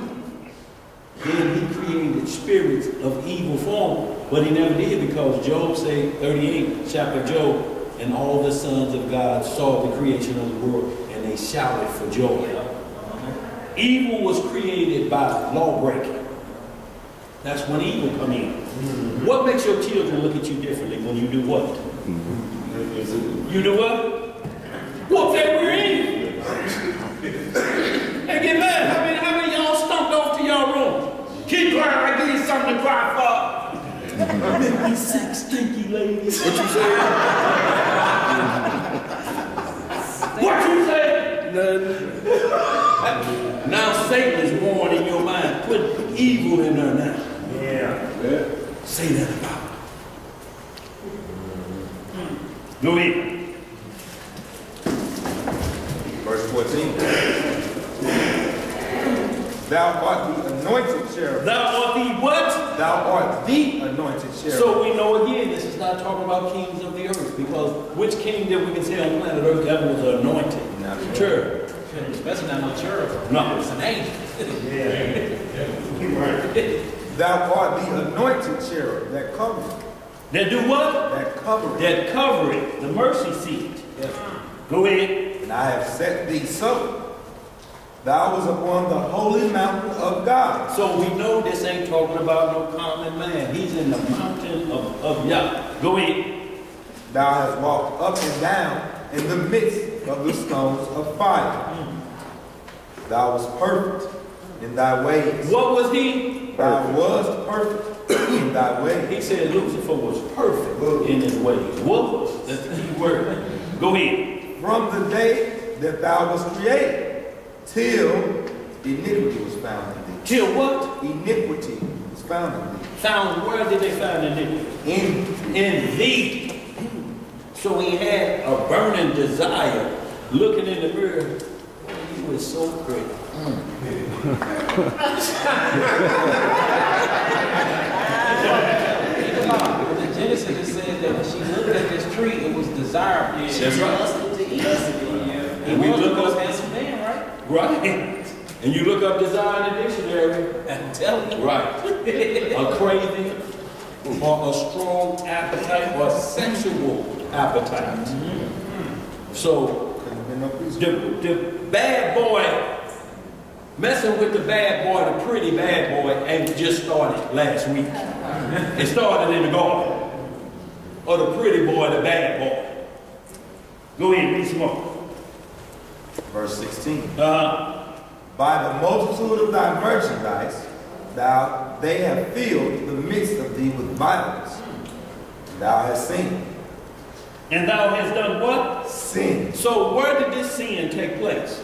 then he created spirits of evil form. But he never did because Job said, 38, chapter of Job, and all the sons of God saw the creation of the world and they shouted for joy. Evil was created by law breaking. That's when evil come in. What makes your children look at you differently when you do what? You do what? Whoop that we're in. Hey, get mad. How many of y'all stumped off to y'all room? Keep quiet, I give you something to cry for. You sick, stinky ladies. What you say? What you say? Nothing. Now Satan is born in your mind. Put evil in there now. Yeah. Say that about it. Go ahead. Verse 14. Thou art the anointed cherub. Thou art the what? Thou art the anointed cherub. So we know again, this is not talking about kings of the earth, because which king that we can say on planet earth ever was anointed? Not Cherub. Especially not no cherub. No. It's an angel. Thou art the anointed cherub that covereth. That do what? That covereth. That cover it, the mercy seat. Yes. Go ahead. And I have set thee so. Thou was upon the holy mountain of God. So we know this ain't talking about no common man. He's in the mountain of Yah. Go ahead. Thou hast walked up and down in the midst of the stones of fire. Thou was perfect in thy ways. What was he? Thou was perfect in of thy way. He said Lucifer was perfect in his ways. Was, that's the key word. Go ahead. From the day that thou was created, till iniquity was found in thee. Till what? Iniquity was found in thee. Found, where did they find iniquity? In thee. So he had a burning desire, looking in the mirror. Oh, you were so great. Genesis it says that when she looked at this tree, it was desirable. She That's right. lusted to eat. And we look up, handsome man, right? right? And you look up desire in the dictionary. I'm telling you. Right. A craving or a strong appetite or sexual appetite. So the bad boy, messing with the bad boy, the pretty bad boy, ain't just started last week. It started in the garden. Or the pretty boy, the bad boy. Go ahead, read some more. Verse 16. By the multitude of thy merchandise, they have filled the midst of thee with violence. Thou hast sinned. And thou hast done what? Sin. So where did this sin take place?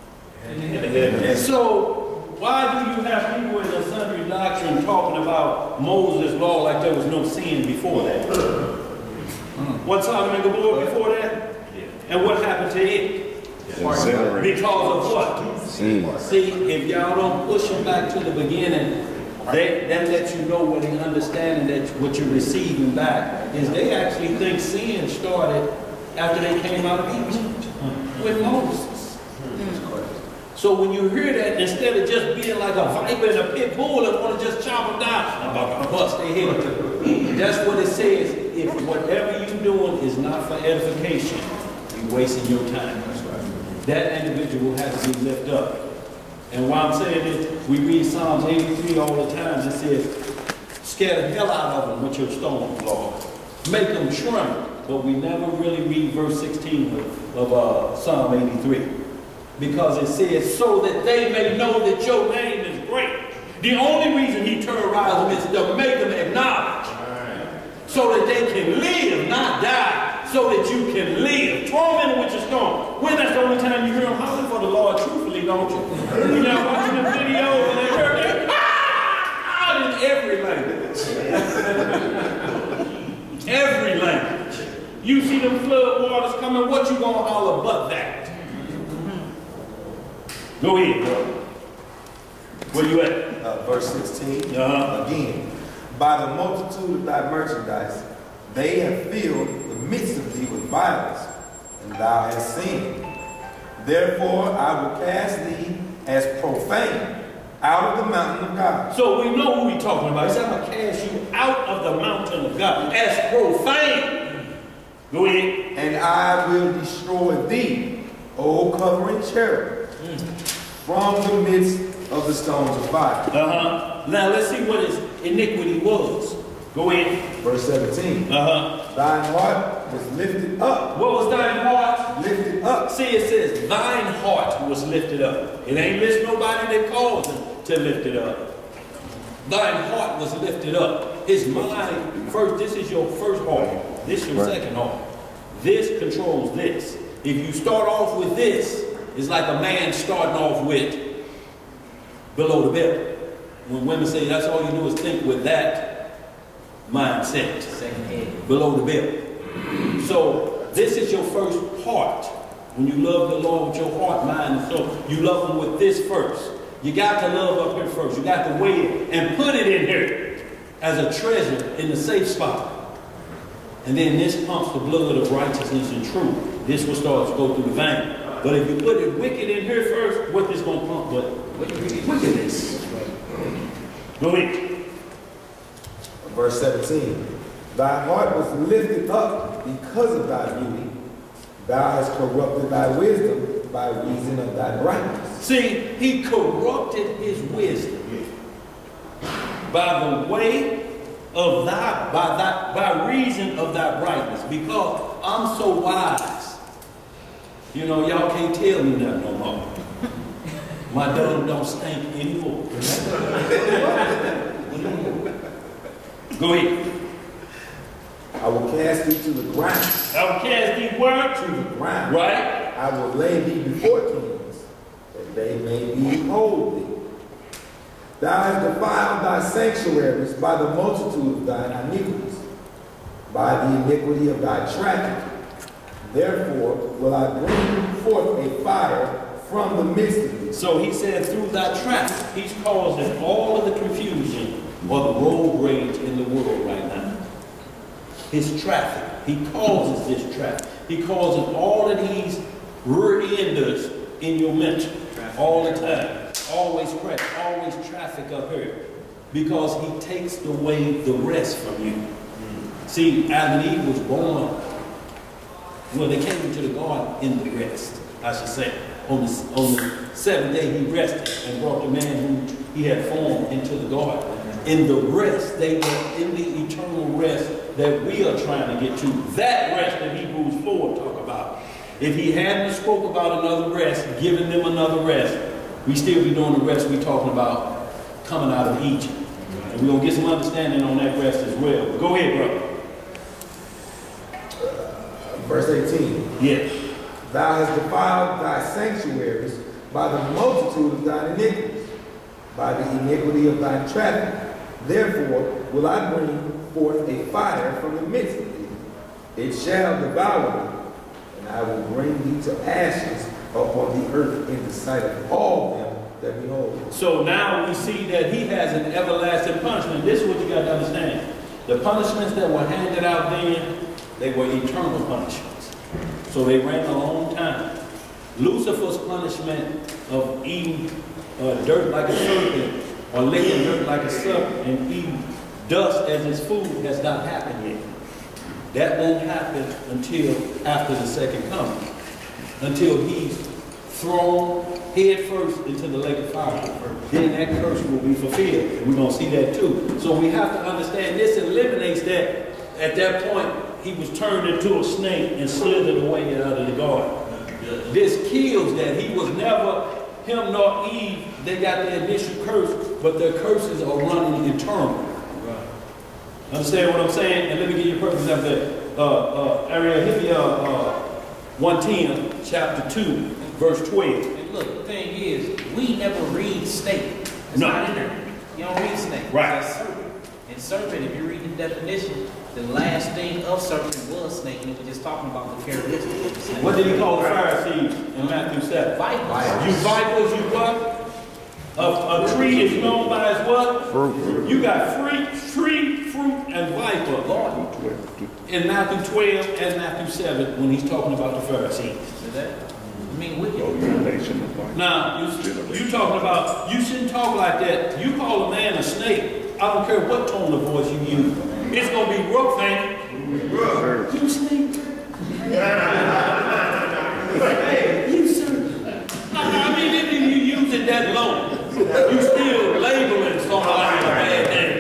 So why do you have people in the sundry doctrine talking about Moses' law like there was no sin before that? What Sodom and Gomorrah before that? And what happened to it? Because of what? See, if y'all don't push them back to the beginning, that lets you know what they understand that what you're receiving back is they actually think sin started after they came out of Egypt with Moses. So when you hear that, instead of just being like a viper and a pit bull and want to just chop them down, I'm about to bust their head. That's what it says. If whatever you're doing is not for edification, you're wasting your time. That individual has to be lifted up. And why I'm saying this, we read Psalms 83 all the time. It says, scare the hell out of them with your stones, Lord. Make them tremble. But we never really read verse 16 of Psalm 83. Because it says, so that they may know that your name is great. The only reason he terrorized them is to make them acknowledge. So that they can live, not die. So that you can live. Throw them in with your stone. When that's the only time you hear them hollering for the Lord, truthfully, don't you? When y'all watching the videos and they heard it, out in every language. Every language. You see them flood waters coming, what you gonna holler but that? Go ahead, bro. Where you at? Verse 16. Again. By the multitude of thy merchandise, they have filled the midst of thee with violence, and thou hast sinned. Therefore I will cast thee as profane out of the mountain of God. So we know who we're talking about. He said, I'm going to cast you out of the mountain of God as profane. Go ahead. And I will destroy thee, O covering cherub, from the midst of the stones of fire. Now let's see what his iniquity was. Go ahead. Verse 17. Thine heart was lifted up. What was thine heart? Lifted up. See, it says thine heart was lifted up. It ain't missed nobody that caused him to lift it up. Thine heart was lifted up. His mind, first, this is your first heart. This is your second heart. This controls this. If you start off with this, it's like a man starting off with below the belt. When women say that's all you do is think with that mindset, below the belt. So this is your first heart. When you love the Lord with your heart, mind, and soul, you love him with this first. You got to love up here first. You got to weigh it and put it in here as a treasure in the safe spot. And then this pumps the blood of righteousness and truth. This will start to go through the vein. But if you put it wicked in here first, what this going to pump? But wickedness. Go ahead. Verse 17. Thy heart was lifted up because of thy beauty. Thou hast corrupted thy wisdom by reason of thy brightness. See, he corrupted his wisdom by the way of by reason of thy brightness. Because I'm so wise. You know, y'all can't tell me nothing no more. My dung don't stink anymore. Go ahead. I will cast thee to the ground. I will cast thee where? To the ground. Right? I will lay thee before kings, that they may behold thee. Thou hast defiled thy sanctuaries by the multitude of thine iniquities, by the iniquity of thy trafficking. Therefore will I bring forth a fire from the midst of thee. So he said through thy traffic, he's causing all of the confusion or the road rage in the world right now. His traffic. He causes this traffic. He causes all of these rear-enders in your mental all the time. Always crash, always traffic up here. Because he takes away the rest from you. See, Adam and Eve was born, well, they came into the garden in the rest, I should say. On the seventh day he rested and brought the man who he had formed into the garden. In the rest, they were in the eternal rest that we are trying to get to. That rest that Hebrews 4 talk about. If he hadn't spoke about another rest, giving them another rest, we still be doing the rest we talking about coming out of Egypt. And we're going to get some understanding on that rest as well. But go ahead, brother. Verse 18. Yes. Thou hast defiled thy sanctuaries by the multitude of thine iniquities, by the iniquity of thy traffic. Therefore will I bring forth a fire from the midst of thee. It shall devour thee, and I will bring thee to ashes upon the earth in the sight of all them that behold thee. So now we see that he has an everlasting punishment. This is what you got to understand. The punishments that were handed out then, they were eternal punishments. So they ran a long time. Lucifer's punishment of eating dirt like a serpent, or licking dirt like a serpent, and eating dust as his food has not happened yet. That won't happen until after the second coming. Until he's thrown head first into the lake of fire. Then that curse will be fulfilled. And we're going to see that too. So we have to understand this eliminates that. At that point, he was turned into a snake and slithered away out of the garden. This kills that. He was never, him nor Eve, they got the initial curse, but their curses are running eternal. Understand what I'm saying? And let me give you a perfect example. Ariel, hit me 110, chapter 2, verse 12. And look, the thing is, we never read snake. It's No. not in there. You don't read snake. Right. It's serpent. And serpent, if you read the definition, the last thing of serpent was snake, and it was just talking about the characteristics of the snake. What did he call the Pharisees in Matthew 7? Vipers. You vipers, you what? A tree is known by its what? Fruit. You got tree, fruit, and viper. In Matthew 12 and Matthew 7, when he's talking about the Pharisees. Is that? I mean, wicked. Now, you talking about, you shouldn't talk like that. You call a man a snake, I don't care what tone of voice you use. It's going to be rough, man. You snake. Hey, you serpent. I mean, if you use it that low, you still labeling somebody a bad name.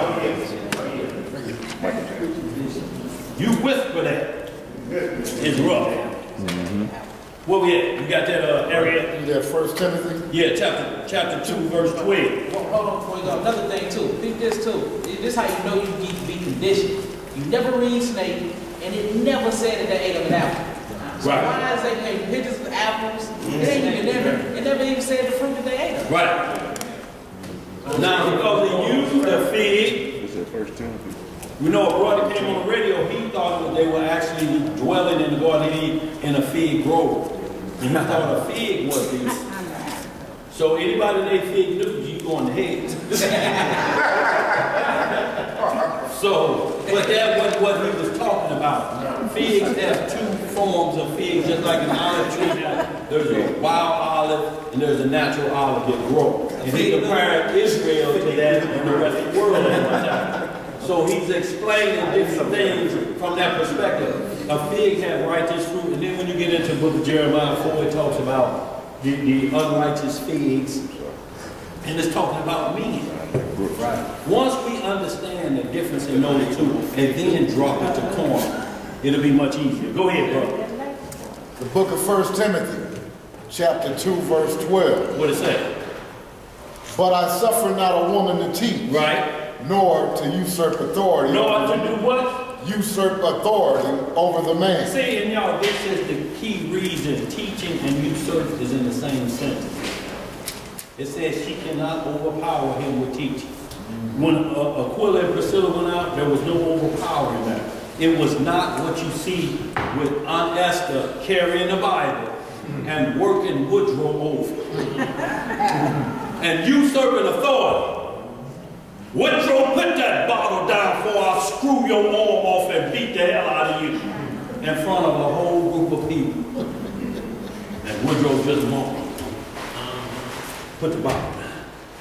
You whisper that. It's rough. Where we at? You got that area? That 1 Timothy? Yeah, chapter 2, verse 12. Well, hold on before you go. Another thing too. Think this too. This is how you know you need to be conditioned. You never read snake, and it never said that they ate of an apple. So Right. why is they taking pictures of apples? It ain't even it never even said the fruit that they ate of. Right. Now, because they used a fig, It's at 1 Timothy. we know a brother came on the radio, he thought that they were actually dwelling in the Garden of Eden in a fig grove. And he thought a fig was this. So anybody that fig news, you going to hell. So, but that was what he was talking about. Figs have two forms of figs, just like an olive tree. There's a wild olive and there's a natural olive that grow. And he compared Israel to that and the rest of the world at one time. So he's explaining different things from that perspective. A fig has righteous fruit, and then when you get into the book of Jeremiah 4, it talks about the unrighteous figs, and it's talking about men. Right. Once we understand the difference in those two, and then drop it to corn, it'll be much easier. Go ahead, brother. The book of 1 Timothy, chapter 2, verse 12. What it say? But I suffer not a woman to teach. Right. nor to usurp authority. Nor to do what? Usurp authority over the man. See, and y'all, this is the key reason teaching and usurp is in the same sentence. It says she cannot overpower him with teaching. When Aquila and Priscilla went out, there was no overpowering that. It was not what you see with Aunt Esther carrying the Bible and working Woodrow over. And usurping authority. Woodrow, put that bottle down before I screw your arm off and beat the hell out of you in front of a whole group of people. And Woodrow just won't. Put the bottle down.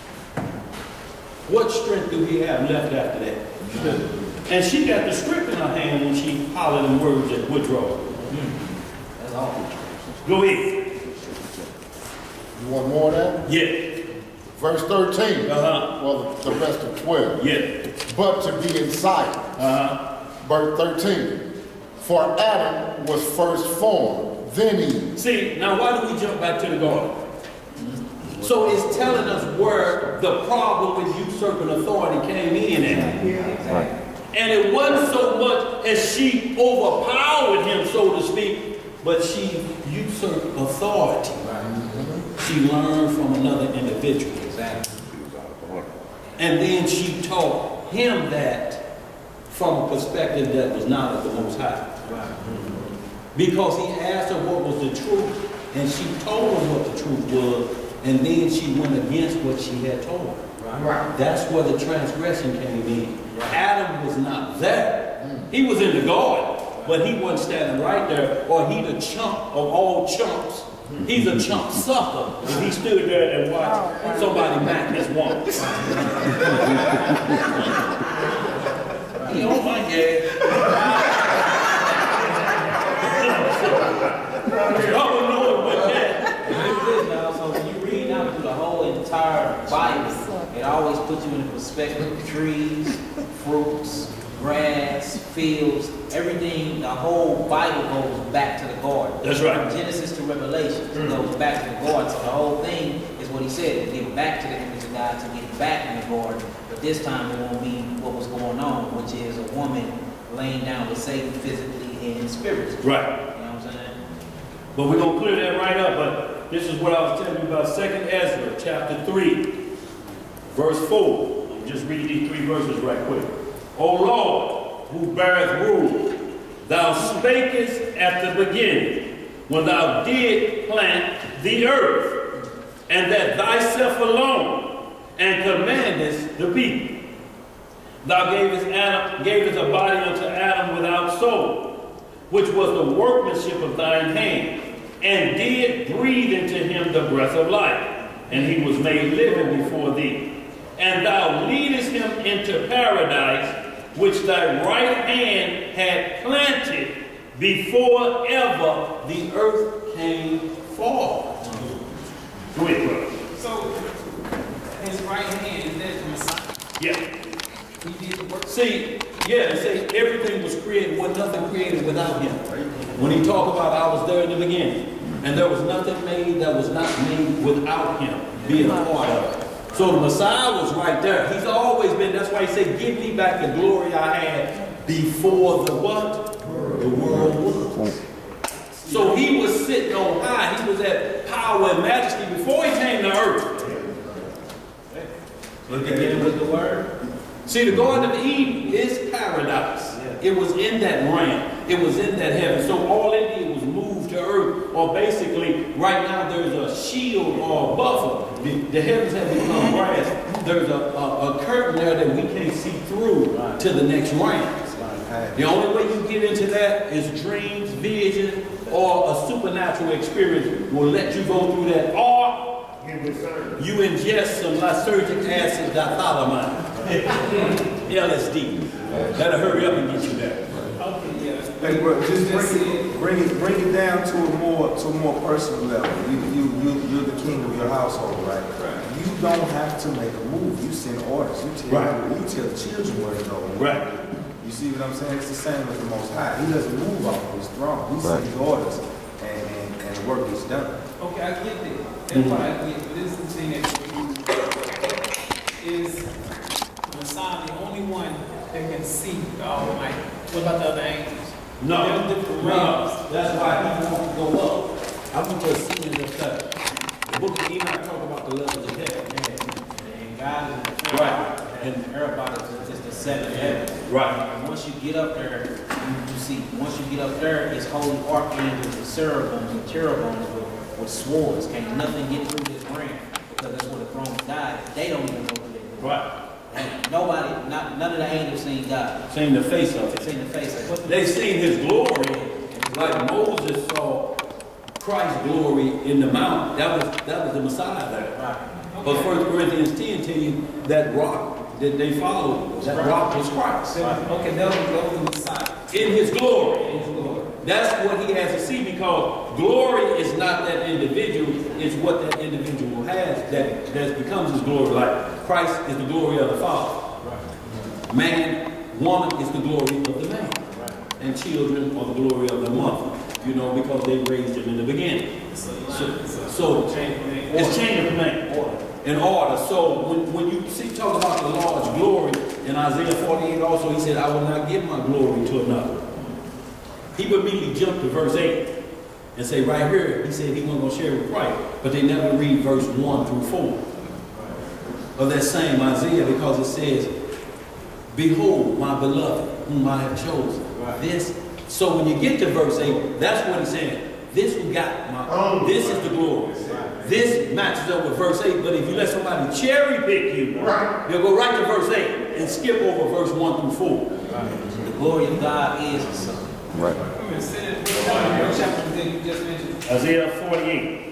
What strength do we have left after that? And she got the script in her hand when she hollered them words at Woodrow. That's all. Go ahead. You want more of that? Yeah. Verse 13. Well, the rest of 12. Yeah. But to be in sight. Verse 13. For Adam was first formed, then Eve. See, now why do we jump back to the garden? So it's telling us where the problem with usurping authority came in at. And it wasn't so much as she overpowered him, so to speak, but she usurped authority. She learned from another individual. And then she taught him that from a perspective that was not of the Most High. Because he asked her what was the truth, and she told him what the truth was, and then she went against what she had told her. That's where the transgression came in. Adam was not there. He was in the garden, but he wasn't standing right there, or he the chump of all chumps. He's a chump sucker if he stood there and watched somebody back his woman. Oh my God. So when you read out through the whole entire Bible, it always puts you in the perspective of trees, fruits, grass, fields, everything. The whole Bible goes back to the garden. That's right. From Genesis to Revelation, it goes back to the garden. So the whole thing is what he said, to get back to the image of God, to get back in the garden. But this time it won't be what was going on, which is a woman laying down with Satan physically and spiritually. Right. You know what I'm saying? But we're going to clear that right up. But this is what I was telling you about 2nd Ezra, chapter 3, verse 4. I'll just read these 3 verses right quick. O Lord, who beareth rule, thou spakest at the beginning, when thou didst plant the earth, and that thyself alone, and commandest the people. Thou gavest a body unto Adam without soul, which was the workmanship of thine hand, and did breathe into him the breath of life, and he was made living before thee. And thou leadest him into paradise, which thy right hand had planted before ever the earth came forth. Go ahead, brother. So, his right hand, is that the Messiah? Yeah. He did the work. See, yeah, and say everything was created, was nothing created without him. When he talked about I was there in the beginning, and there was nothing made that was not made without him being a part of it. So the Messiah was right there. He's always been, that's why he said, give me back the glory I had before the what? The world was. So he was sitting on high. He was at power and majesty before he came to earth. Look at it with the word. See, the Garden of Eden is paradise. It was in that realm. It was in that heaven. So all it did was move to earth. Or basically, right now there's a shield or a buffer. The heavens have become brass. There's a curtain there that we can't see through to the next realm. The only way you get into that is dreams, vision, or a supernatural experience will let you go through that. Or you ingest some lysergic acid dithylamide. LSD. That'll hurry up and get you there. Hey, bro, just bring it down to a more personal level. You're the king of your household, right? You don't have to make a move. You send orders. You tell the children where to go. Right. You see what I'm saying? It's the same with the Most High. He doesn't move off of his throne. He sends orders, and the work is done. Okay, I get that. That's why I get. But this is the thing that is Messiah the only one that can see the Almighty. What about the other angels? No, They're different no, realms. that's why he wants to go up. I want to see in the stuff. The book of Enoch talk about the levels of heaven. And God is the third, Right. and everybody is the seventh heaven. Right. And once you get up there, you see, once you get up there, it's holy archangels and cherubims and cherubims with swords. Can't nothing get through this ring because that's where the thrones died. They don't even know who they were. Right. And nobody, none of the angels seen God. Seen the face of it. Seen the face of it. They seen his glory, like Moses saw Christ's glory in the mount. That was the Messiah there. Right. But 1 Corinthians 10 tell you that rock that they followed, that rock was Christ. Okay, that was the Messiah. In his glory. In his glory. That's what he has to see, because glory is not that individual, it's what that individual has that becomes his glory. Like Christ is the glory of the Father. Right. Man, woman is the glory of the man. Right. And children are the glory of the mother. You know, because they raised him in the beginning. So it's change of name. In order. So when you see talk about the Lord's glory in Isaiah 48 also, he said, I will not give my glory to another. He would immediately jump to verse 8 and say right here, he said he wasn't going to share with Christ. But they never read verse 1 through 4 of that same Isaiah, because it says, behold my beloved, whom I have chosen. Right. This. So when you get to verse 8, that's what he's saying. This who got my, this is the glory. This matches up with verse 8, but if you let somebody cherry pick you, they'll go right to verse 8 and skip over verse 1 through 4. Right. The glory of God is the Son. Right. What chapter did you just mention? Isaiah 48.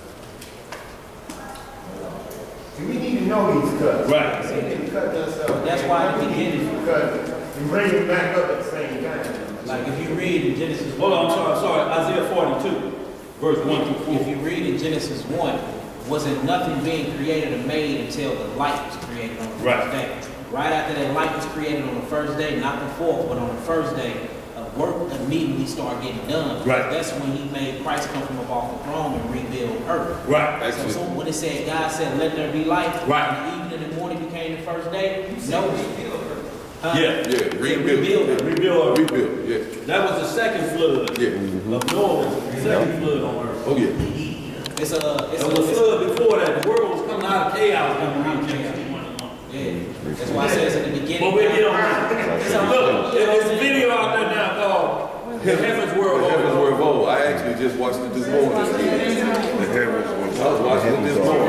See, we need to know these cuts. Right. We need to cut this up. That's why at the beginning, Because and bring it back up at the same time. like if you read in Genesis 1, Hold on, I'm sorry. Isaiah 42, verse 1 through 4. if you read in Genesis 1, wasn't nothing being created or made until the light was created on the first day. Right after that light was created on the first day, not the fourth, but on the first day, work immediately started getting done. Right. That's when he made Christ come from above the throne and rebuild earth. Right. So when it said, God said, let there be light, Right. and the evening and the morning became the first day, no. Yeah. Rebuild. Rebuild. Rebuild, yeah. That was the second flood Yeah. of Noah, the second flood on earth. Oh, yeah. It's There was a flood before that. The world was coming out of chaos. yeah. That's why it says in the beginning. But we'll get on that. Look, there's a video out there now called The Heavens Were The heavens Over. were of old. I actually just watched it this morning. The heavens I was watching it this morning.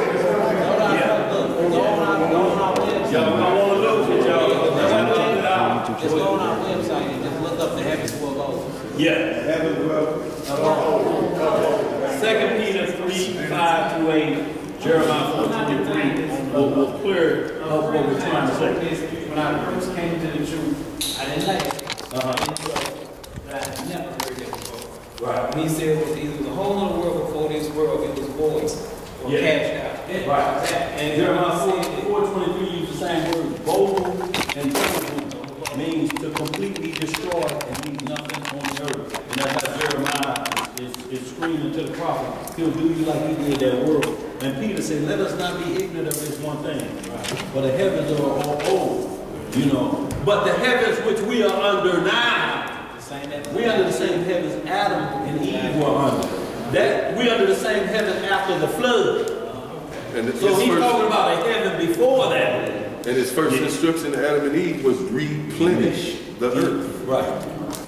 Y'all don't want to lose it, y'all. Y'all check it out. Just go on our website and just look up the heavens will go. Yeah. 2 Peter 3, 5 through 8, Jeremiah 4:23 will clear up what we're trying to say. When I first came to the truth, I didn't like it. But I never heard it before. Right. When he said it was a whole other world before this world, it was voids or Yeah. cashed out. Right. And Jeremiah 4:23 uses the same word. Bold and terrible means to completely destroy and leave nothing on the earth. And that's how Jeremiah is screaming to the prophet. He'll do you like he did that world. And Peter said, let us not be ignorant of this one thing. For the heavens are all old, you know. But the heavens which we are under now, we under the same heavens Adam and Eve were under. That we under the same heaven after the flood. And So he's talking about a heaven before that. And his first instruction to Adam and Eve was replenish the earth. Right.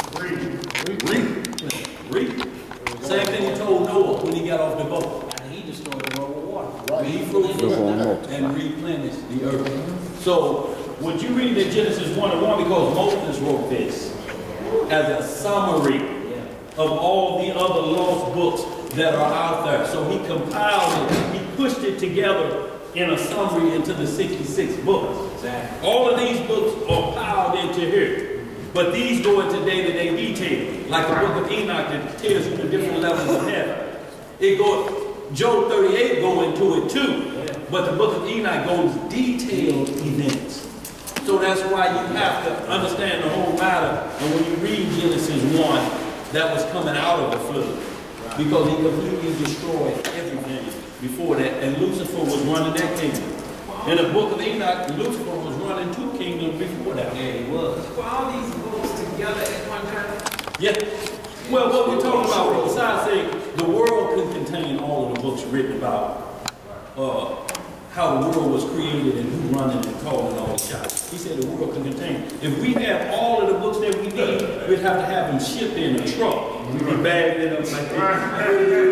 Read. Same thing he told Noah when he got off the boat. And he destroyed the world with water. He fruitful and replenish the earth. So what you read in Genesis 1:1, because Moses wrote this as a summary of all the other lost books that are out there. So he compiled it, he pushed it together in a summary into the 66 books. Exactly. All of these books are piled into here. But these go into day-to-day detail. Like the book of Enoch that tells you the different levels of heaven. Job 38 go into it too. But the book of Enoch goes detailed events. So that's why you have to understand the whole matter. And when you read Genesis 1, that was coming out of the flood. Because he completely destroyed everything before that. And Lucifer was running that kingdom. Well, In the book of Enoch, Lucifer was running 2 kingdoms before that. Yeah, he was. Were all these books together at one time? Yeah. Well, what we're talking about, besides saying the world can contain all of the books written about how the world was created and who running and calling all the shots. He said the world can contain. If we have all of the books that we need, we'd have to have them shipped in a truck. We'd be bagged it up like that.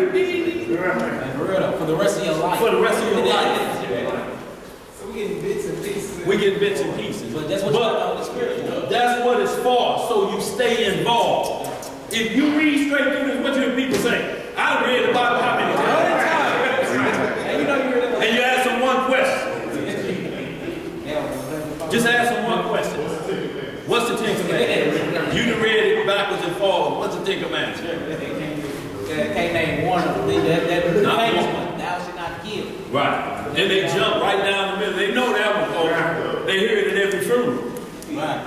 For the rest of your life. For the rest of your life. So we're getting bits and pieces. We get bits and pieces. But that's what the Spirit does. That's what it's for, so you stay involved. If you read straight through this, what do people say? I read the Bible how many times? And you ask them one question. Just ask them one question. What's the 10 Commandments? You done read it backwards and forwards. What's the 10 Commandments? Can't name one of them. That famous one. Thou shalt not kill. Right. And they jump right down the middle. They know that one, folks. They hear it at every funeral. Right.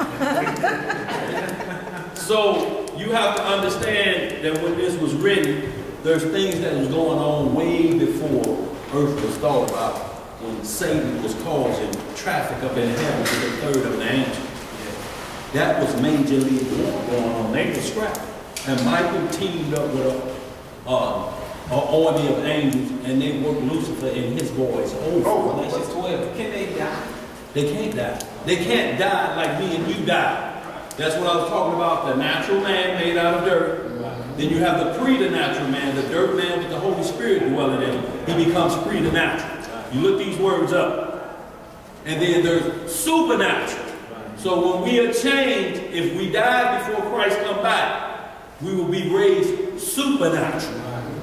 So you have to understand that when this was written, there's things that was going on way before earth was thought about, when Satan was causing traffic up in heaven to the third of the angels. That was major league war going on. They were scrapped. And Michael teamed up with an army of angels, and they worked Lucifer and his boys over. Galatians 12. Can they die? They can't die. They can't die like me and you die. That's what I was talking about, the natural man made out of dirt. Then you have the preternatural man, the dirt man with the Holy Spirit dwelling in him. He becomes preternatural. You look these words up. And then there's supernatural. So when we are changed, if we die before Christ come back, we will be raised supernatural.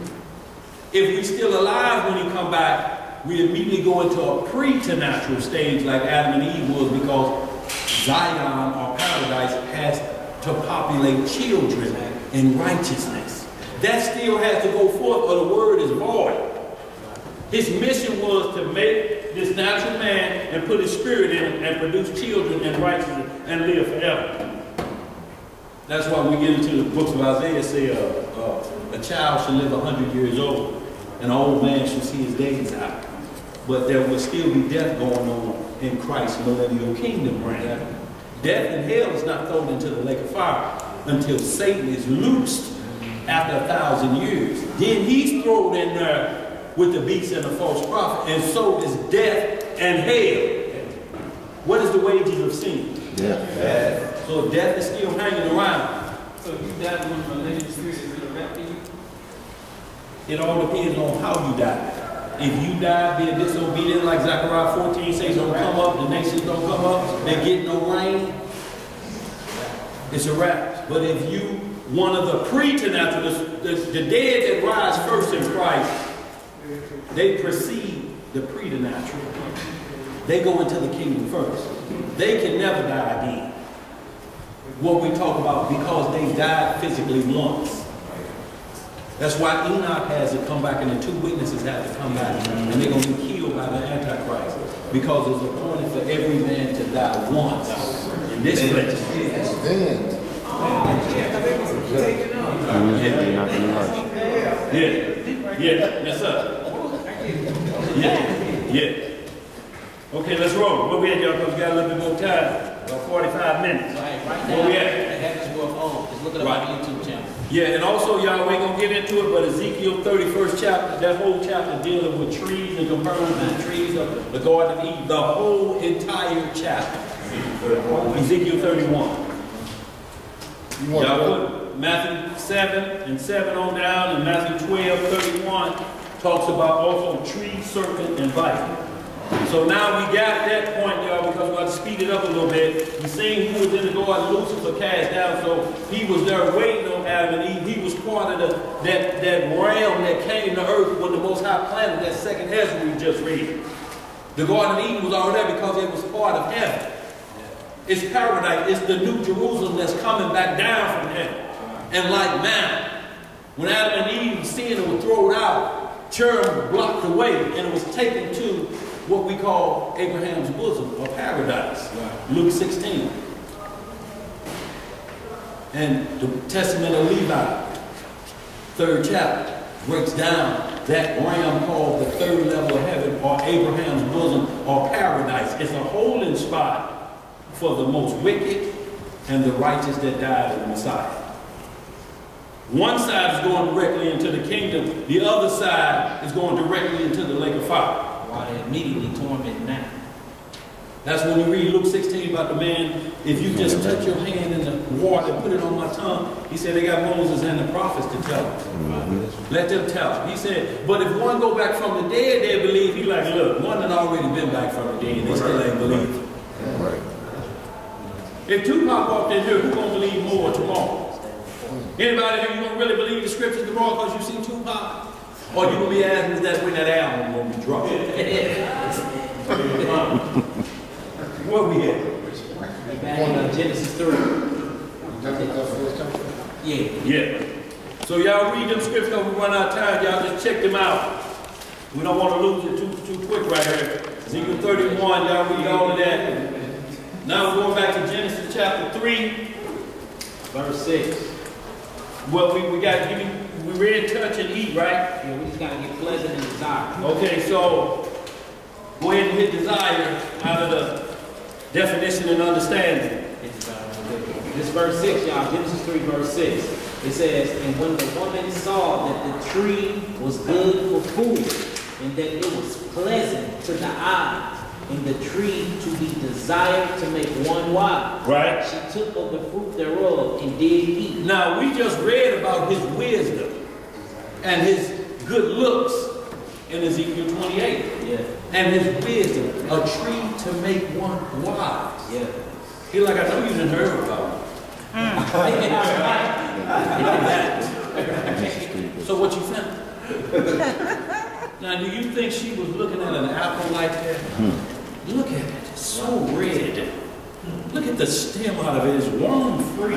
If we're still alive when he come back, we immediately go into a preternatural stage like Adam and Eve was, because Zion or paradise has to populate children in righteousness. That still has to go forth or the word is void. His mission was to make this natural man and put his spirit in him and produce children in righteousness and live forever. That's why we get into the books of Isaiah, say a child should live 100 years old and an old man should see his days out. But there will still be death going on in Christ's millennial kingdom reign. Death and hell is not thrown into the lake of fire until Satan is loosed after 1,000 years. Then he's thrown in there with the beast and the false prophet, and so is death and hell. What is the wages of sin? Death. So death is still hanging around. So if you die when the religious spirit is resurrected you? It all depends on how you die. If you die being disobedient, like Zechariah 14 says, don't come up, the nations don't come up, they get no rain, it's a wrap. But if you, one of the preternatural, the dead that rise first in Christ, they precede the preternatural. They go into the kingdom first. They can never die again. What we talk about, because they died physically once. That's why Enoch has to come back and the 2 witnesses have to come back, and they're going to be killed by the Antichrist, because it's appointed for every man to die once in this flesh. Then, Yes, sir. Yeah. Okay, let's roll. Where we at, y'all? Because we got a little bit more time. About 45 minutes. Right Where we now, at? the heavens were on. Just look it up on the YouTube channel. Yeah, and also, y'all, we ain't going to get into it, but Ezekiel 31st chapter, that whole chapter dealing with trees and comparing the trees of the Garden of Eden, the whole entire chapter. Ezekiel 31. Y'all put Matthew 7 and 7 on down, and Matthew 12:31 talks about also tree, serpent, and viper. So now we got that point, y'all, because we have to speed it up a little bit. We seen who was in the garden, Lucifer cast down, so he was there waiting on Adam and Eve. He was part of that realm that came to earth when the Most High planted that second Ezra we just read. The Garden of Eden was already there because it was part of heaven. It's paradise. It's the new Jerusalem that's coming back down from heaven. And like manna, when Adam and Eve sinned and were thrown out, cherub blocked the way, and it was taken to what we call Abraham's bosom, or paradise. Luke 16. And the Testament of Levi, 3rd chapter, breaks down that realm called the third level of heaven, or Abraham's bosom, or paradise. It's a holding spot for the most wicked and the righteous that died in the Messiah. One side is going directly into the kingdom. The other side is going directly into the lake of fire. Why they immediately torment now? That's when you read Luke 16 about the man, if you just touch your hand in the water and put it on my tongue, he said they got Moses and the prophets to tell them. Let them tell them. He said, but if one go back from the dead, they believe. He like, look, one had already been back from the dead and they still ain't believe. Right. If Tupac walked in here, who's going to believe more tomorrow? Anybody here, you going to really believe the scriptures tomorrow because you see Tupac? Or you going to be asking that when that album going to be dropped? Where we at? Back in Genesis 3. Yeah. Yeah. So y'all read them scriptures because we run out of time. Y'all just check them out. We don't want to lose it too quick right here. Ezekiel 31, y'all read all of that. Now we're going back to Genesis chapter 3. Verse 6. Well, we got to we read, touch, and eat, right? Yeah, we just got to get pleasant and desire. Okay, so go ahead and hit desire out of the definition and understanding. This verse 6, y'all, Genesis 3, verse 6. It says, and when the woman saw that the tree was good for food, and that it was pleasant to the eyes, and the tree to be desired to make one wise, Right. she took of the fruit thereof and did eat. Now, we just read about his wisdom and his good looks in Ezekiel 28. Yeah. And his wisdom, a tree to make one wise. Yeah. He like, I know you didn't heard about it. So what you found? Now, do you think she was looking at an apple like that? Look at it, it's so red. Look at the stem out of it, it's worm-free.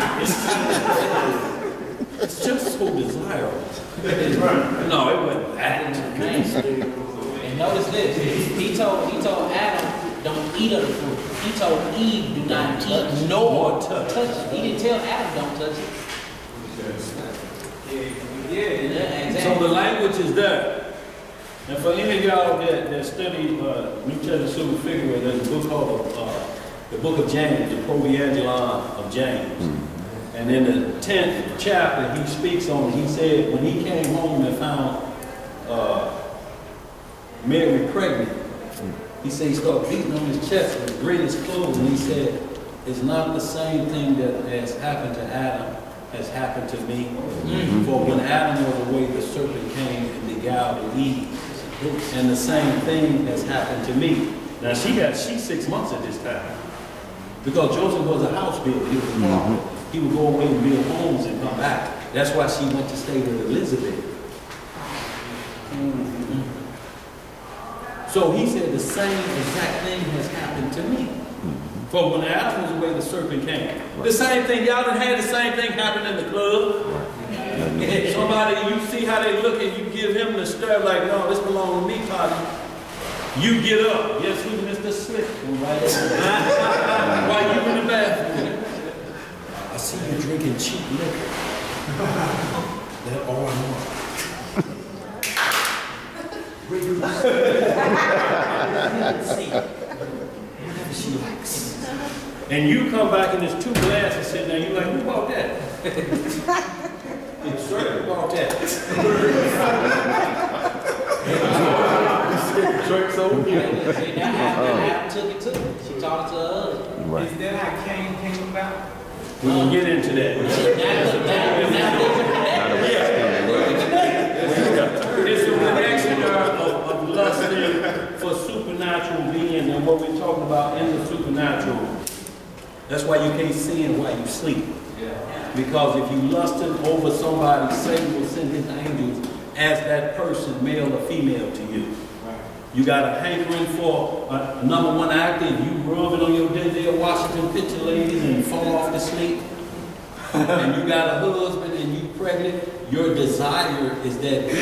It's just so desirable. No, it wasn't that. And notice this, he told Adam, don't eat of the fruit. He told Eve, do not eat nor touch it. He didn't tell Adam, don't touch it. Yeah, exactly. So the language is there. And for any of y'all that study New Testament super figure, there's a book called the Book of James, the Proviangelon of James. And in the 10th chapter, he speaks on, he said, when he came home and found Mary pregnant, he said he started beating on his chest and rent his clothes, and he said, it's not the same thing that has happened to Adam has happened to me. For when Adam was away, the serpent came and beguiled Eve. And the same thing has happened to me. Now she's 6 months at this time. Because Joseph was a house builder, he was a farmer. He would go away and build homes and come back. That's why she went to stay with Elizabeth. So he said the same exact thing has happened to me. For when Adam was away, the serpent came. The same thing, y'all done had the same thing happen in the club. Somebody, you see how they look and you give him the stare like, no, this belongs to me, partner. You get up. Yes, who's Mr. Slick? Right there. While you in the bathroom. I see you drinking cheap liquor. That all I want. Whatever she likes. And you come back and there's 2 glasses sitting there, you're like, who bought that? It's straight, who bought that? Adam took it to her. She taught it to her husband. Right. Is that how Cain came about? We're going to get into that. It's a connection of lusting for supernatural being and what we're talking about in the supernatural. That's why you can't sin while you sleep. Because if you lusted over somebody, Satan will send his angels as that person, male or female, to you. You got a hankering for a #1 actor, and you rub it on your Denzel Washington picture, ladies, and you fall off to sleep. And you got a husband and you pregnant, your desire is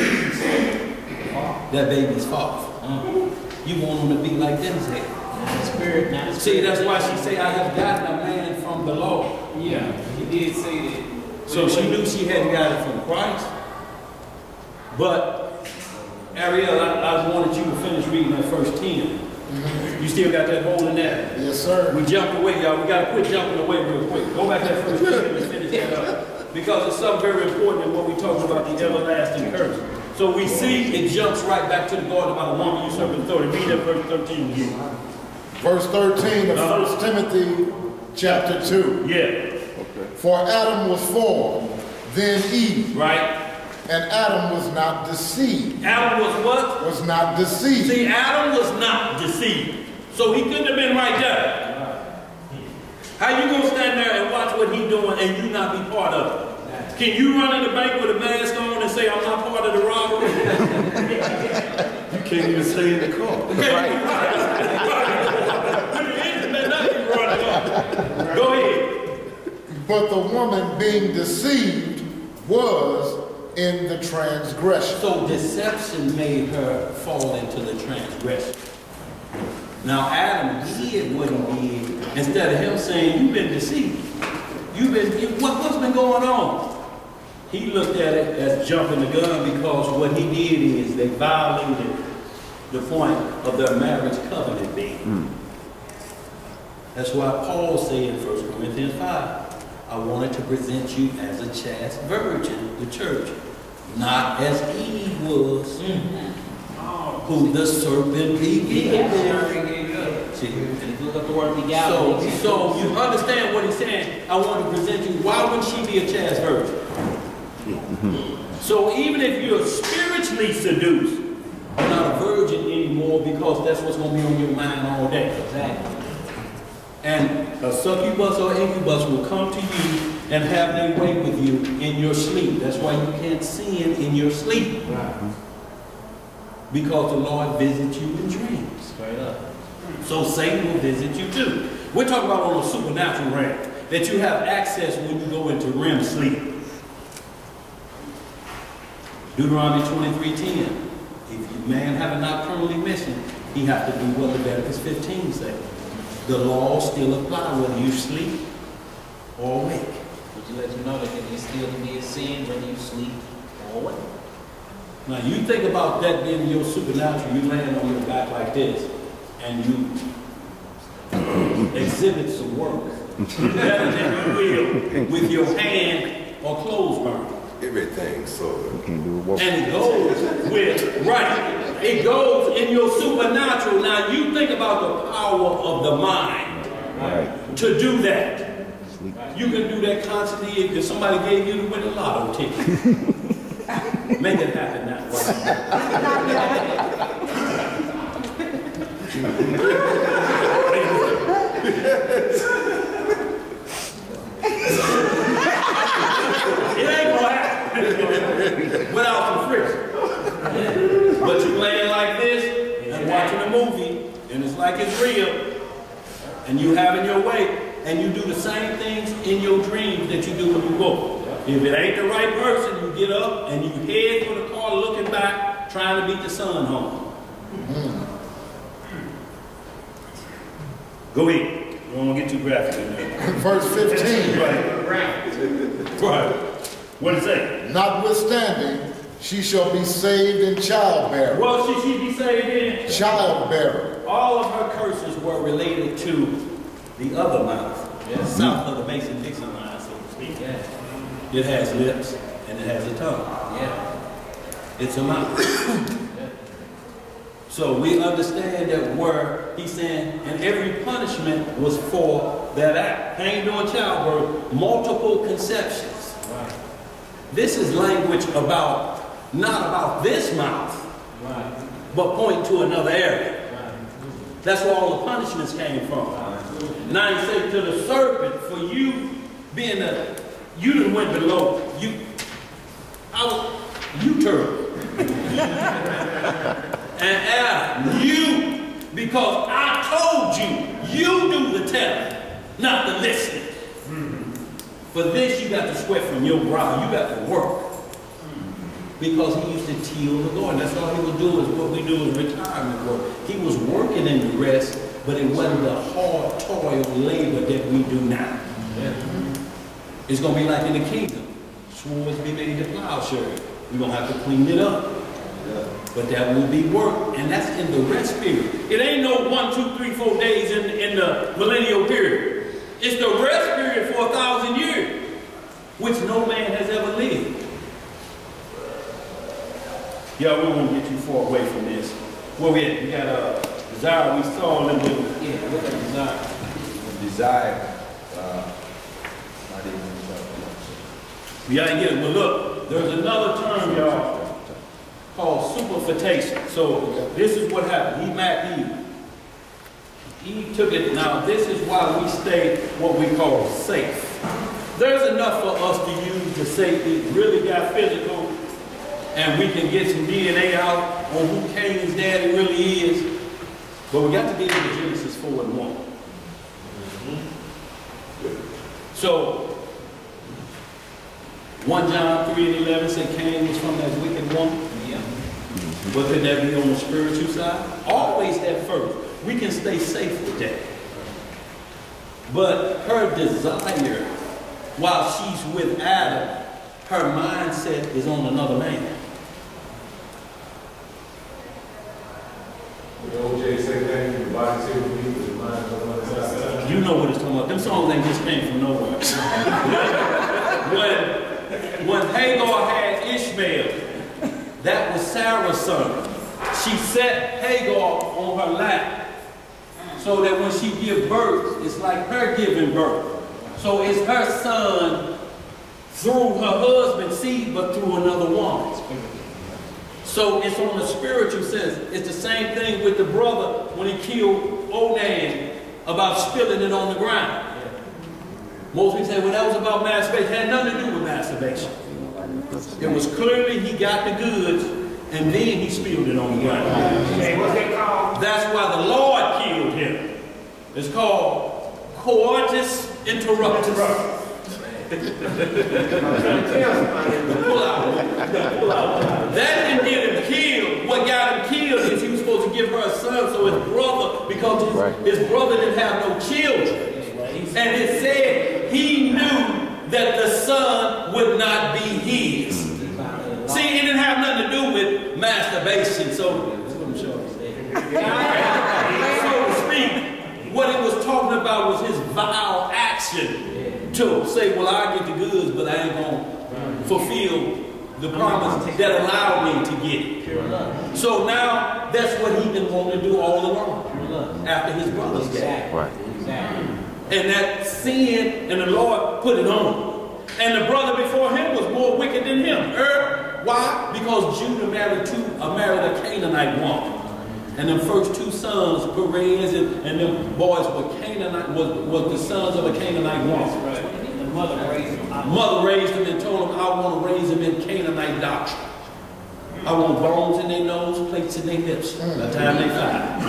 that baby's father. You want him to be like Denzel. Spirit, not the See, that's why she say, I have gotten a man from the Lord. Yeah, he did say that. So she knew she hadn't got it from Christ. But Ariel, I wanted you to finish reading that first 10. You still got that hole in there? Yes, sir. We jumped away, y'all. We got to quit jumping away real quick. Go back to that first 10 and finish that up. Because it's something very important in what we talk about the everlasting curse. So we see it jumps right back to the Garden about a woman usurping authority. Read that verse 13 again. Verse 13 of 1 Timothy chapter 2. Yeah. For Adam was formed, then Eve. Right. And Adam was not deceived. Adam was what? Was not deceived. See, Adam was not deceived. So he couldn't have been right there. How you gonna stand there and watch what he's doing and you not be part of it? Can you run in the bank with a mask on and say, I'm not part of the robbery? You can't even stay in the car. Go ahead. But the woman being deceived was in the transgression. So deception made her fall into the transgression. Now Adam did what he did instead of him saying, you've been deceived. What's been going on? He looked at it as jumping the gun because what he did is they violated the point of their marriage covenant being. That's why Paul said in 1 Corinthians 5, I wanted to present you as a chaste virgin, the church, not as Eve was, who the serpent begat. So you understand what he's saying? I want to present you. Why would she be a chaste virgin? So even if you're spiritually seduced, you're not a virgin anymore because that's what's going to be on your mind all day. Exactly. And a succubus or incubus will come to you and have their way with you in your sleep. That's why you can't sin in your sleep. Because the Lord visits you in dreams. Straight up. So Satan will visit you too. We're talking about on a supernatural realm, that you have access when you go into REM sleep. Deuteronomy 23:10. If man have a nocturnally mission, he has to do what Leviticus 15 says. The law still apply whether you sleep or awake. Would you let you know that it can still be a sin whether you sleep or awake? Now you think about that being your supernatural, you laying on your back like this, and you exhibit some work better than you will with your hand or clothes burn. Everything, so. And it goes with, right, it goes in your supernatural. Now you think about the power of the mind to do that. You can do that constantly if somebody gave you the win a lotto ticket. Make it happen that It ain't gonna happen without some friction. But you laying like this and watching a movie, and it's like it's real, and you having your way, and you do the same things in your dreams that you do when you woke. If it ain't the right person, you get up and you head for the car looking back, trying to beat the sun home. Go ahead. You don't want to get too graphic in there. Verse 15. Right. What does it say? Notwithstanding, she shall be saved in childbearing. What should she be saved in? Childbearing. All of her curses were related to the other mouth, south of the Mason-Dixon line, so to speak. It has lips and it has a tongue. It's a mouth. So we understand that where he's saying, and every punishment was for that act. Pain during childbirth, multiple conceptions. This is language about, not about this mouth, but point to another area. That's where all the punishments came from. Now he said to the serpent, for you being a, you done went below. You turtle. And Adam, you, because I told you, you do the telling, not the listening. For this you got to sweat from your brow. You got to work. Because he used to till the Lord. That's all he was doing is what we do is retirement work. He was working in the rest, but it wasn't the hard toil labor that we do now. It's going to be like in the kingdom. Swords be made to plowshare. We're going to have to clean it up. But that will be work, and that's in the rest period. It ain't no 1, 2, 3, 4 days in the millennial period. It's the rest period for 1,000 years, which no man has ever lived. Yeah, we won't get too far away from this. Where we at? We got Desire. We saw a little bit. Yeah, look at Desire. Desire. We gotta get it. But look, there's another term, y'all, called superfetation. So this is what happened. He took it. Now this is why we stay what we call safe. There's enough for us to use to say it really got physical, and we can get some DNA out on who Cain's daddy really is. But we got to get into Genesis 4:1. So 1 John 3:11 said Cain was from that wicked woman. Yeah. But could that be on the spiritual side? Always that first. We can stay safe with that. But her desire, while she's with Adam, her mindset is on another man. You know what it's talking about. Them songs ain't just came from nowhere. when Hagar had Ishmael, that was Sarah's son. She set Hagar on her lap so that when she gives birth, it's like her giving birth. So it's her son through her husband's seed, but through another woman. So it's on the spiritual sense. It's the same thing with the brother when he killed Onan about spilling it on the ground. Most people say, well, that was about masturbation. It had nothing to do with masturbation. It was clearly he got the goods and then he spilled it on the ground. That's why the Lord killed him. It's called coitus interruptus. Pull out. That didn't get him killed. What got him killed is he was supposed to give her a son, so his brother, because his brother didn't have no children. And it said he knew that the son would not be his. See, it didn't have nothing to do with masturbation, so to speak, what it was talking about was his vile action to say, well, I get the goods, but I ain't going to fulfill the promise that allowed me to get it. So now that's what he's been wanting to do all along after his brothers died. Right. And that sin, and the Lord put it on him. And the brother before him was more wicked than him. Why? Because Judah married a Canaanite woman. And them first two sons, Perez and them boys were Canaanite, was the sons of a Canaanite woman. Right. The mother raised them. Mother raised them and told them, I want to raise them in Canaanite doctrine. I want bones in their nose, plates in their lips by the time they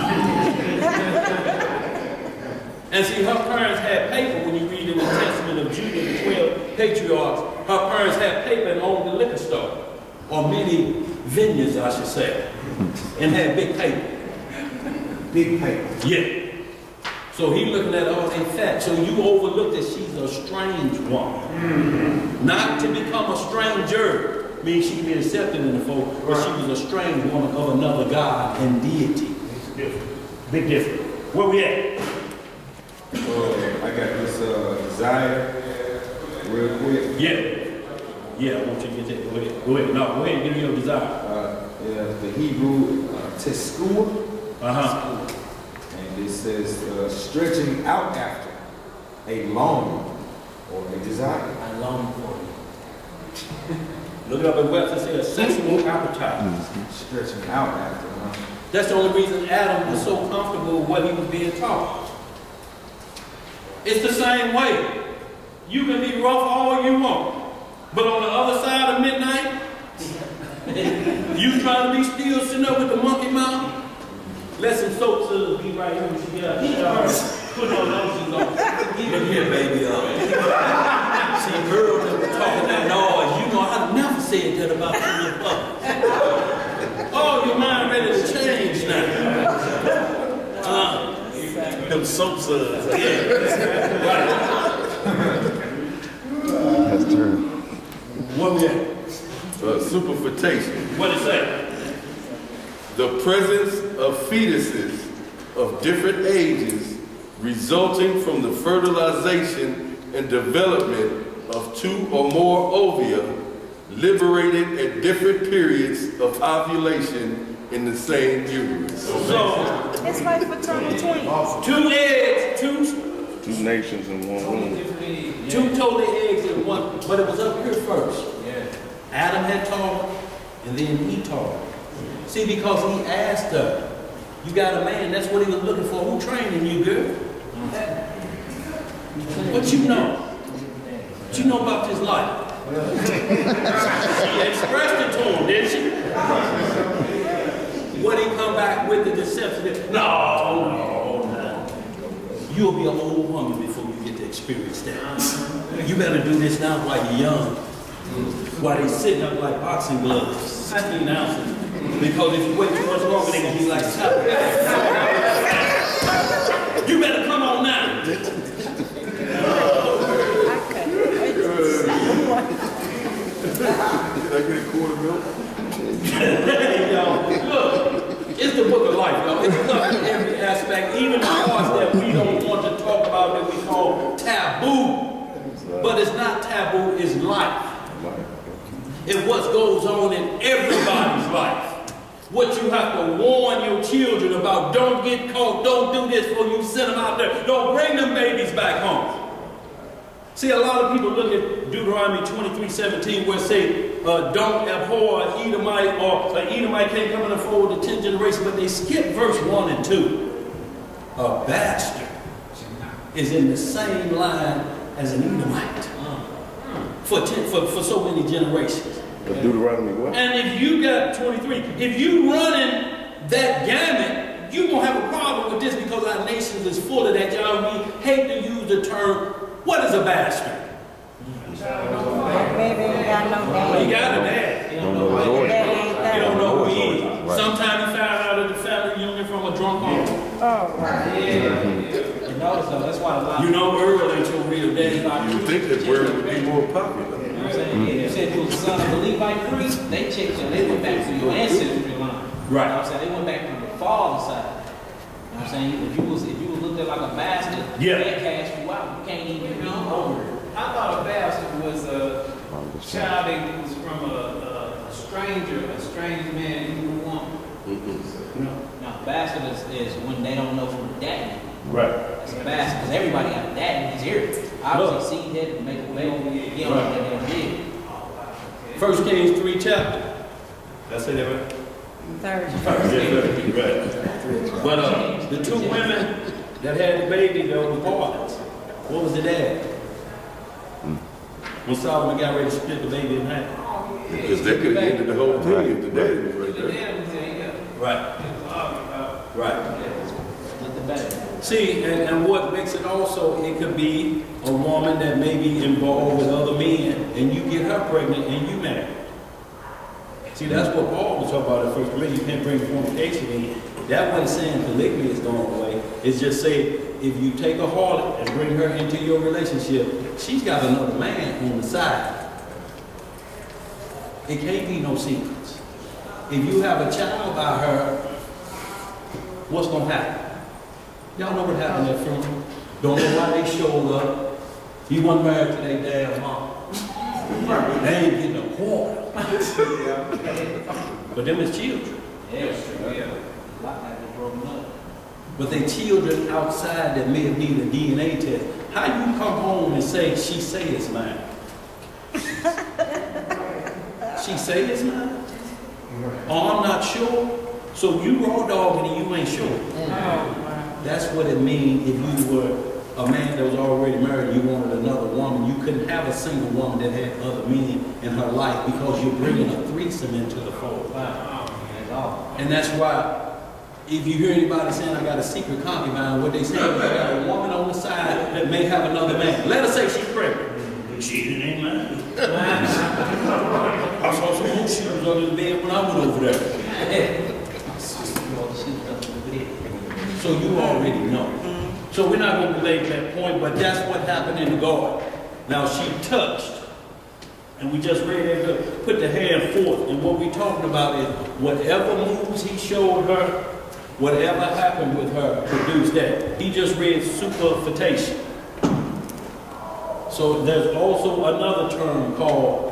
5. And see, her parents had paper. When you read in the Testament of Judah, the 12 patriarchs, her parents had paper and owned the liquor store, or many vineyards, I should say, and had big paper. Big paper. Yeah. So he looking at all they fat. So you overlook that she's a strange woman. Not to become a stranger means she can be accepted in the fold, but she was a strange woman of another God and deity. It's different. Big difference. Where we at? I got this desire real quick. Yeah, I want you to get that. Go ahead. No, go ahead and give me your desire. The Hebrew teskua. And it says stretching out after, a longing or a desire. I long for you. Look it up in Webster, it says sexual appetite. Stretching out after. That's the only reason Adam was so comfortable with what he was being taught. It's the same way. You can be rough all you want, but on the other side of midnight, you trying to be still sitting up with the monkey mouth. Let some soap suds be right here when she get out. Put no lotions on. Look here, baby. See, girls that were talking that noise. You know, I never said that about you in public. Oh, your mind ready to change now. Them soap suds. Yeah. Right. That's true. What we at? Superfetation. What it say? the presence of fetuses of different ages resulting from the fertilization and development of 2 or more ovia liberated at different periods of ovulation in the same uterus. So, It's like fraternal twins. 2 eggs, 2 2 nations in one womb. Two totally eggs in one, but it was up here first. Adam had taught, and then he taught. See, because he asked her, you got a man, that's what he was looking for. Who training you, girl? What you know? What you know about this life? She expressed it to him, didn't she? What he come back with the deception? No. You'll be an old woman before you get to experience that. You better do this now while you're young. While they sitting up like boxing gloves. 19 ounces. Because if you wait too much longer, they gonna be like chocolate. You better come on now. Can I get a quart of milk? Hey, y'all, look, it's the book of life, y'all. It's covered every aspect, even the parts that we don't want to talk about that we call taboo. But it's not taboo, it's life. It's what goes on in everybody's life. What you have to warn your children about. Don't get caught, don't do this before you send them out there. Don't bring them babies back home. See, a lot of people look at Deuteronomy 23:17 where it say, don't abhor an Edomite, or an Edomite can't come in the fold of the 10th generation, but they skip verse 1 and 2. A bastard is in the same line as an Edomite for so many generations. Deuteronomy what? And if you got 23, if you running that gamut, you won't have a problem with this because our nation is full of that, y'all. We hate to use the term, what is a bastard? Maybe you got no dad. You got a dad. You don't know who he is. Sometimes you find out of the family union from a drunk uncle. Oh, right. You notice though, that's why a lot You know Earl ain't your real daddy. You think that word would be more popular. You know what I'm saying? Yeah, you said you was the son of a Levite priest, they checked you, they went back to your ancestry line. Right. You know what I'm saying? They went back from the father's side. You know what I'm saying? If you was looked at like a bastard, Yeah. they cast you out. You can't even be over it. I thought a bastard was a child that was from a stranger, a strange man, even a woman. No, bastard is when they don't know who the daddy is. Right. That's a bastard, because everybody got a daddy, he's here. Obviously, see that and make a baby. He don't know that they're dead. 1 Kings 3 chapter. Did I say that right? Third. Right. But the 2 women that had the baby, there was boys. What was the dad? When Solomon got ready to split the baby in half. Because they could have ended the whole thing if the daddy was right The there. dad was there, yeah. Right. Right. Split the baby. See, and what makes it also, it could be a woman that may be involved with other men, and you get her pregnant and you marry. See, that's what Paul was talking about at first. Really, you can't bring fornication in. That wasn't saying polygamy is going away. It's just saying, if you take a harlot and bring her into your relationship, she's got another man on the side. It can't be no secrets. If you have a child by her, what's going to happen? Y'all know what happened at funeral? Don't know why they showed up. He wasn't married to their damn mom. They ain't getting a quarter. But them is children. But they children outside that may have needed a DNA test. How you come home and say, she say it's mine? She say it's mine? Oh, I'm not sure. So you raw dogging and you ain't sure. That's what it means if you were a man that was already married and you wanted another woman. You couldn't have a single woman that had other men in her life because you're bringing a threesome into the fold. And that's why if you hear anybody saying, I got a secret concubine, what they say is, I got a woman on the side that may have another man. Let her say she's pregnant. She ain't mine. I saw some more shoes under the bed when I went over there. So you already know. So we're not going to belabor that point, but that's what happened in the garden. Now she touched And we just read it to put the hand forth. And what we're talking about is whatever moves he showed her, whatever happened with her, produced that. He just read superfetation. So there's also another term called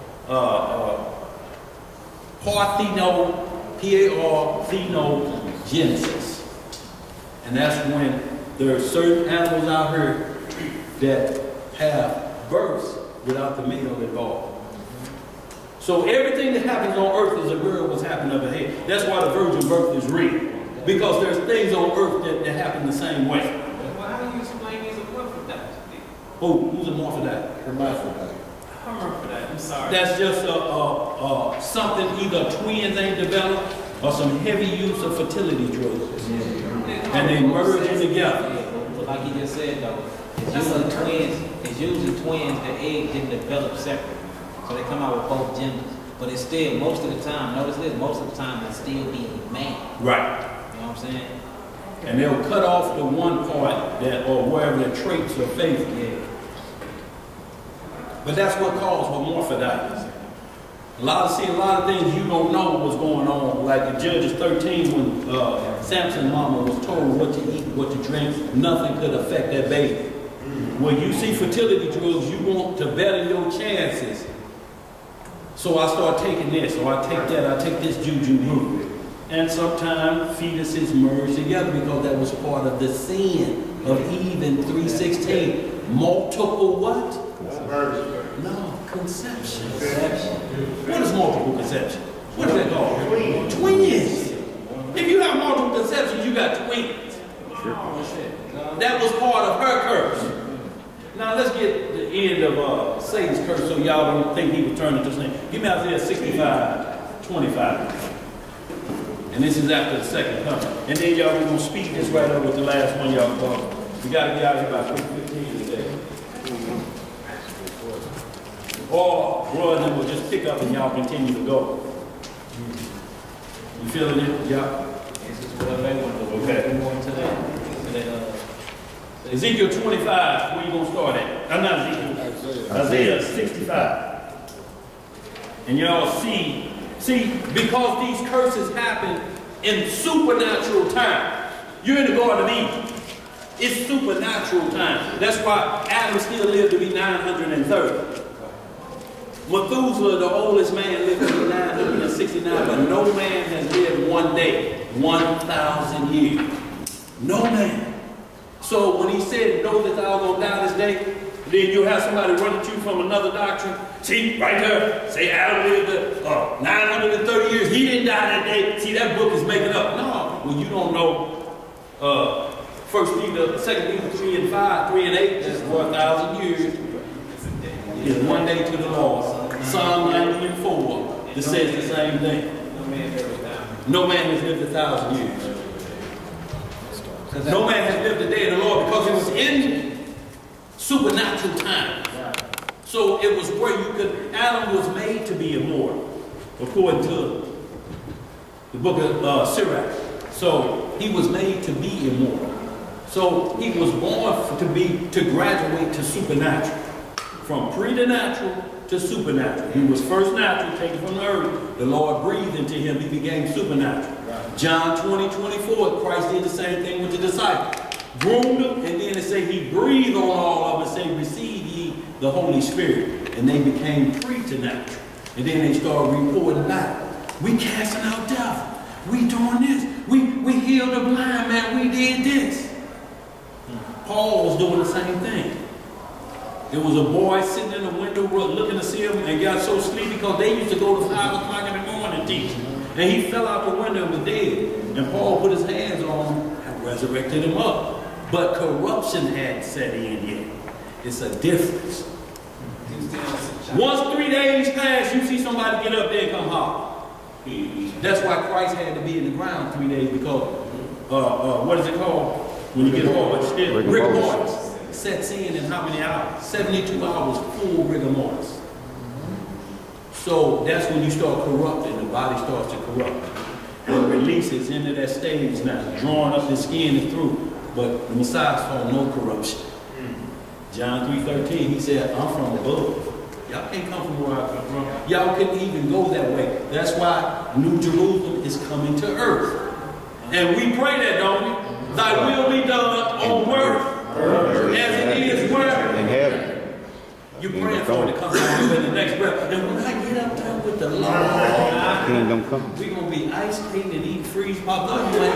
parthenogenesis. And that's when there are certain animals out here that have births without the male involved. So everything that happens on earth as a girl was happening up ahead. That's why the virgin birth is real. Because there's things on earth that happen the same way. Well, how do you explain these hermaphrodites? Who's a morphodite? Hermaphrodite. Hermaphrodite, I'm sorry. That's just something, either twins ain't developed or some heavy use of fertility drugs. And they merge together. But like he just said though, it's usually twins, the egg didn't develop separately. So they come out with both genders. But it's still, most of the time, notice this, most of the time it's still be a man. Right. You know what I'm saying? And they'll cut off the one part that, or wherever the traits are faithful. Yeah. But that's what calls for morphodite. A lot of things you don't know what's going on. Like in Judges 13, when Samson's mama was told what to eat, what to drink, nothing could affect that baby. When you see fertility drugs, you want to better your chances. So I start taking this, or I take that, I take this juju root. And sometimes fetuses merge together because that was part of the sin of Eve in 3:16. Multiple what? No, conception. What is multiple conception? What is that called? Twins. If you have multiple conceptions, you got twins. That was part of her curse. Now let's get the end of Satan's curse so y'all don't think he was turning to sin. Give me Isaiah 65:25. And this is after the second coming. And then y'all, we're going to speak this right over with the last one y'all called. We got to be out here by 3:15 today. Or brother will just pick up and y'all continue to go. You feeling it? Yeah. This is what they want to do. Okay. We're going to that. Ezekiel 25, where you going to start at? I'm not Ezekiel. Isaiah 65. And y'all see, because these curses happen in supernatural time. You're in the Garden of Eden. It's supernatural time. That's why Adam still lived to be 930. Methuselah, the oldest man, lived to be 969, but no man has lived one day, 1,000 years. No man. So when he said, know that thou going to die this day, then you'll have somebody run at you from another doctrine. See, right there, say Adam lived 930 years, he didn't die that day. See, that book is making up. No, well, you don't know 2 Peter 3 and 5, 3 and 8, that's 1,000 years. Is one day to the Lord. Psalm 90 and 4, that says the same thing. No man has lived 1,000 years. No man has lived a day of the Lord because it was in supernatural time. So it was where you could, Adam was made to be immortal, according to the book of Sirach. So he was made to be immortal. So he was born to graduate to supernatural. From preternatural to supernatural. He was first natural, taken from the earth. The Lord breathed into him, he became supernatural. John 20:24, Christ did the same thing with the disciples. Groomed them, and then it say he breathed on all of them and say, receive ye the Holy Spirit. And they became preternatural. And then they started reporting back. We casting out devil. We doing this. We healed the blind man. We did this. Paul was doing the same thing. There was a boy sitting in the window looking to see him and got so sleepy because they used to go to 5 o'clock in the morning teaching. And he fell out the window and was dead. And Paul put his hands on him and resurrected him up. But corruption hadn't set in yet. It's a difference. Once 3 days pass, you see somebody get up there and come holler. That's why Christ had to be in the ground 3 days because, what is it called? When you get hard, still, rigor mortis sets in how many hours? 72 hours, full rigor mortis. So that's when you start corrupting, the body starts to corrupt. And it releases into that stage now, drawing up the skin and through. But the Messiah saw no corruption. John 3:13, he said, I'm from above. Y'all can't come from where I come from. Y'all couldn't even go that way. That's why New Jerusalem is coming to earth. And we pray that, don't we? Thy will be done on earth as it is where? In heaven. You praying for it to come down in the next breath. And when I get up there with the Lord, Kingdom come. we're going to be ice cream and eat freeze pop.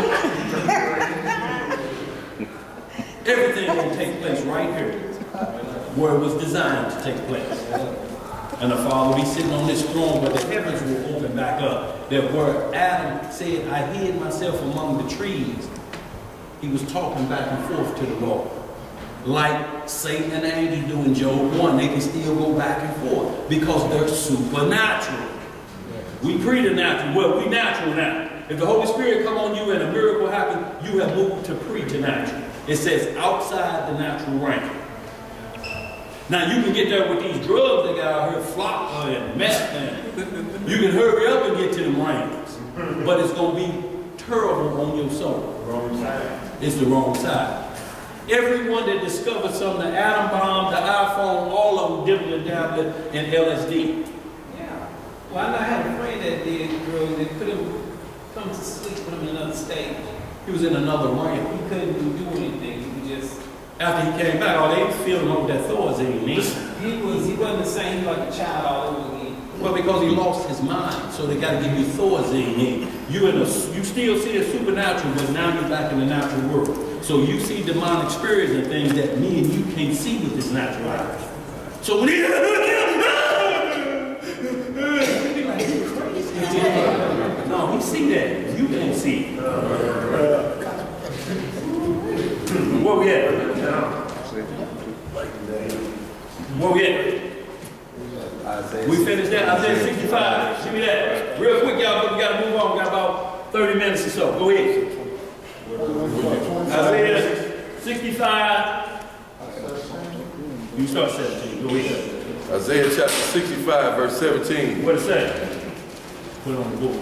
Everything going to take place right here where it was designed to take place. And the Father will be sitting on this throne, but the heavens will open back up. That where Adam said, I hid myself among the trees, he was talking back and forth to the Lord. Like Satan and the angels do in Job 1, they can still go back and forth because they're supernatural. We preternatural, well, we natural now. If the Holy Spirit come on you and a miracle happens, you have moved to preternatural. It says outside the natural realm. Now you can get there with these drugs they got out here, flopper and meth, and you can hurry up and get to them realms. But it's going to be terrible on your soul. Wrong side. It's the wrong side. Everyone that discovered something, the atom bomb, the iPhone, all of them dipped in tablet and LSD. Yeah. Well, I had a friend that did drugs that put him, come to sleep, put him in another state. He was in another realm. He couldn't do anything. He could just. After he came back, all they filled him up with that Thorazine. He wasn't the same like a child all over again. Well, because he lost his mind, so they got to give you Thorazine. You still see the supernatural, but now you're back in the natural world. So you see demonic spirits and things that me and you can't see with this natural eye. So when he be like, you crazy. No, he see that. You can't see it. Where we at? Where we at? We finished that. Isaiah 65. Give me that. Real quick, y'all, but we got to move on. We got about 30 minutes or so. Go ahead. Isaiah 65. You start 17. Go ahead. Isaiah chapter 65, verse 17. What it say? Put it on the board.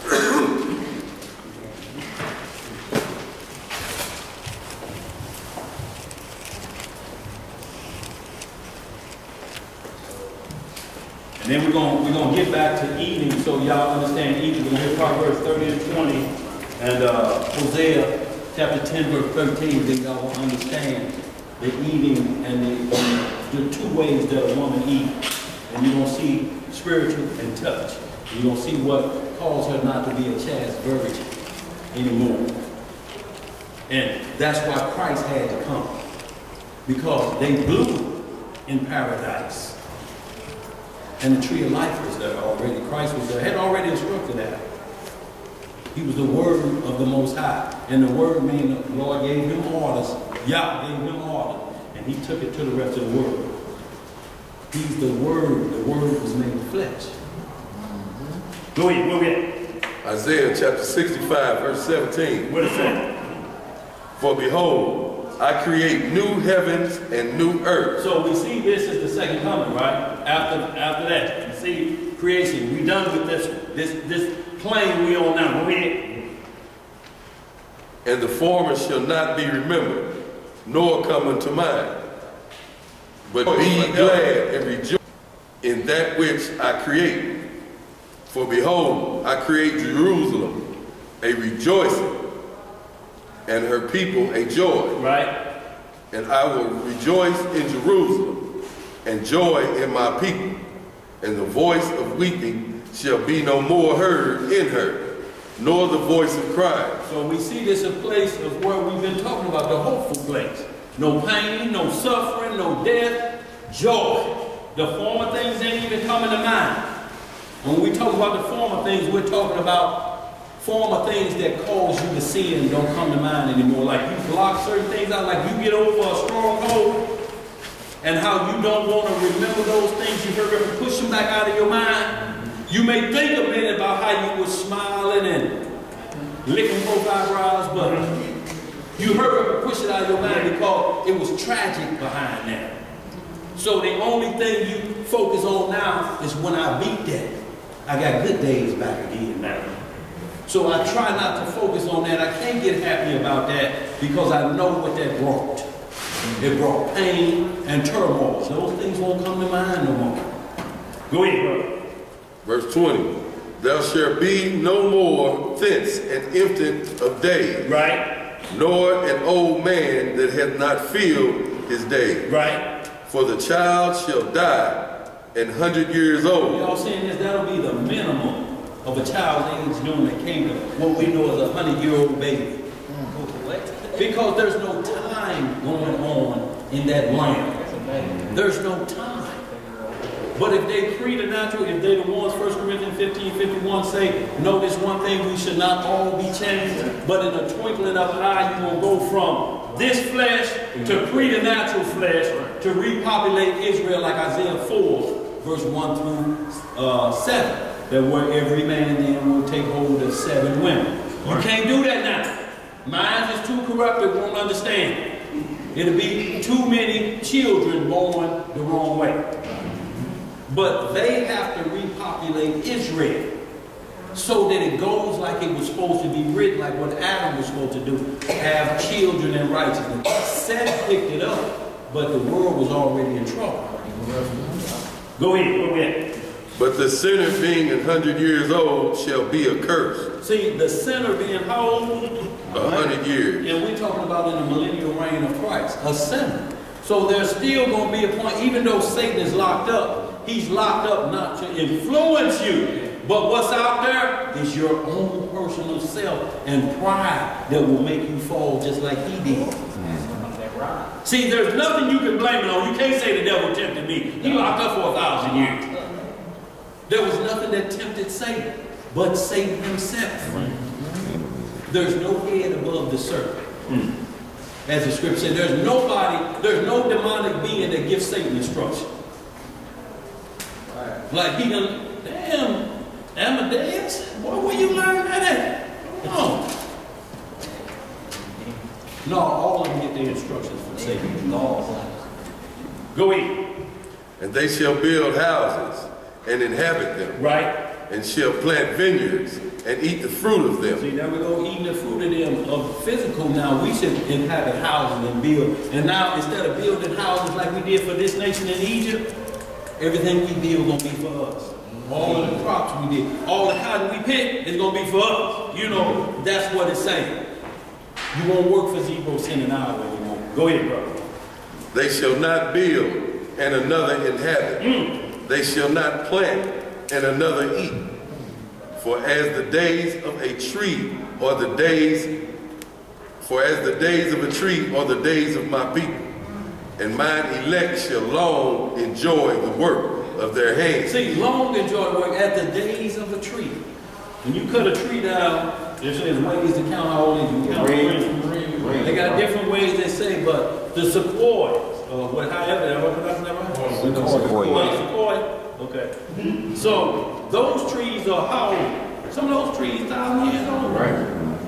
And then we're gonna get back to eating, so y'all understand eating. We're gonna hear Proverbs 30 and 20, and Hosea chapter 10, verse 13. Then y'all will understand the eating and the two ways that a woman eats. And you're gonna see spiritual and touch. You're gonna see what caused her not to be a chaste virgin anymore. And that's why Christ had to come, because they blew in paradise. And the tree of life was there already. Christ was there, had already instructed that. He was the word of the Most High. And the word meaning the Lord gave him orders. Yah gave him orders. And he took it to the rest of the world. He's the word. The word was made flesh. Go ahead. Isaiah chapter 65, verse 17. What is that? For behold, I create new heavens and new earth. So we see this as the second coming, right? After that, you see creation. We done with this plane we on now. Go ahead. And the former shall not be remembered, nor come unto mind. But be ye glad and rejoice in that which I create. For behold, I create Jerusalem a rejoicing, and her people a joy. Right. And I will rejoice in Jerusalem, and joy in my people. And the voice of weeping shall be no more heard in her, nor the voice of crying. So we see this a place of where we've been talking about, the hopeful place. No pain, no suffering, no death, joy. The former things ain't even coming to mind. When we talk about the former things, we're talking about former things that cause you to sin don't come to mind anymore. Like you block certain things out, like you get over a stronghold, and how you don't want to remember those things you heard and push them back out of your mind. You may think a minute about how you were smiling and licking both eyebrows, but you heard and push it out of your mind because it was tragic behind that. So the only thing you focus on now is when I beat that. I got good days back again now. So I try not to focus on that. I can't get happy about that because I know what that brought. It brought pain and turmoil. Those things won't come to mind no more. Go ahead, brother. Verse 20. There shall be no more thence an infant of days, Right, nor an old man that hath not filled his days. right. For the child shall die 100 years old. Y'all saying this, that'll be the minimum of a child's age during the kingdom. What we know as a 100-year-old baby. Because there's no time going on in that land. There's no time. But if they preternatural, if they the ones, 1 Corinthians 15:51 say, notice one thing, we should not all be changed, but in a twinkling of an eye, you will go from this flesh to preternatural flesh to repopulate Israel like Isaiah 4, verse 1 through 7. That where every man then will take hold of 7 women. You can't do that now. Minds is too corrupted, won't understand. It'll be too many children born the wrong way. But they have to repopulate Israel so that it goes like it was supposed to be written, like what Adam was supposed to do, have children in righteousness. Seth picked it up, but the world was already in trouble. Go ahead. But the sinner being 100 years old shall be accursed. See, the sinner being how old? 100 years. And we're talking about in the millennial reign of Christ, a sinner. So there's still going to be a point, even though Satan is locked up, he's locked up not to influence you. But what's out there is your own personal self and pride that will make you fall just like he did. See, there's nothing you can blame it on. You can't say the devil tempted me. He locked up for 1,000 years. There was nothing that tempted Satan but Satan himself. There's no head above the serpent. As the scripture said, there's no demonic being that gives Satan instruction. Like he done, damn, Amadeus, boy, where you learn that at? No, all of them get their instructions from Satan. Go ahead. And they shall build houses and inhabit them. Right. And shall plant vineyards and eat the fruit of them. See, now we go eating the fruit of them of physical. Now we should inhabit houses and build. And now instead of building houses like we did for this nation in Egypt, everything we build gonna be for us. All of the crops we did, all the cotton we picked is gonna be for us. You know, that's what it's saying. You won't work for 0 cents an hour anymore. Go ahead, brother. They shall not build and another inhabit. They shall not plant and another eat. For as the days of a tree are the days, of a tree are the days of my people, and mine elect shall long enjoy the work of their hands. See, long enjoy the work at the days of a tree. When you cut a tree down, there's ways to count how old it is. You count the They got different ways they say, but the sequoia, sequoia. Okay. So those trees are how old? Some of those trees 1,000 years old. Right.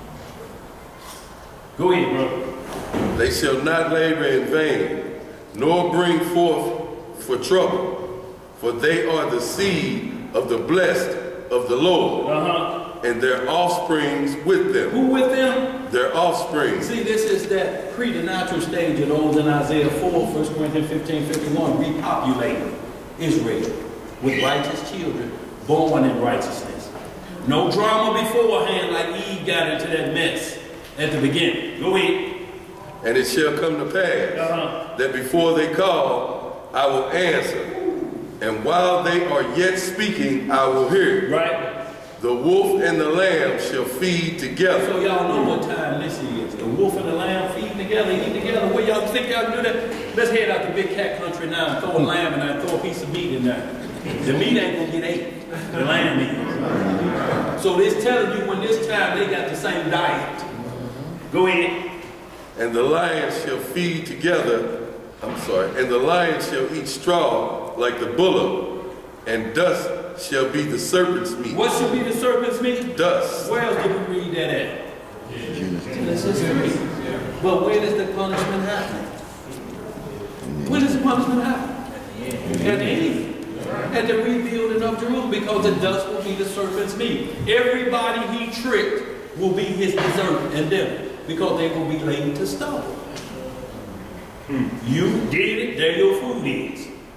Go ahead, brother. They shall not labor in vain, nor bring forth for trouble, for they are the seed of the blessed of the Lord, and their offsprings with them. Who with them? Their offspring. See, this is that preternatural stage of those in Isaiah 4, 1 Corinthians 15:51, repopulating Israel with righteous children born in righteousness. No drama beforehand like Eve got into that mess at the beginning. Go ahead. And it shall come to pass that before they call, I will answer. And while they are yet speaking, I will hear. Right. The wolf and the lamb shall feed together. So y'all know what time this is. The wolf and the lamb feeding together, eating together. Where y'all think y'all can do that? Let's head out to Big Cat Country now and throw a lamb in there and throw a piece of meat in there. The meat ain't gonna get ate. The lamb meat. So it's telling you when this time they got the same diet. Go ahead. And the lion shall feed together. And the lion shall eat straw like the bullock, and dust shall be the serpent's meat. What should be the serpent's meat? Dust. Where else did we read that at? Genesis 3. But where does the punishment happen? When does the punishment happen? At the end. At the rebuilding of Jerusalem, because the dust will be the serpent's meat. Everybody he tricked will be his dessert and dinner, because they will be laid to stone. You did it, there your food is.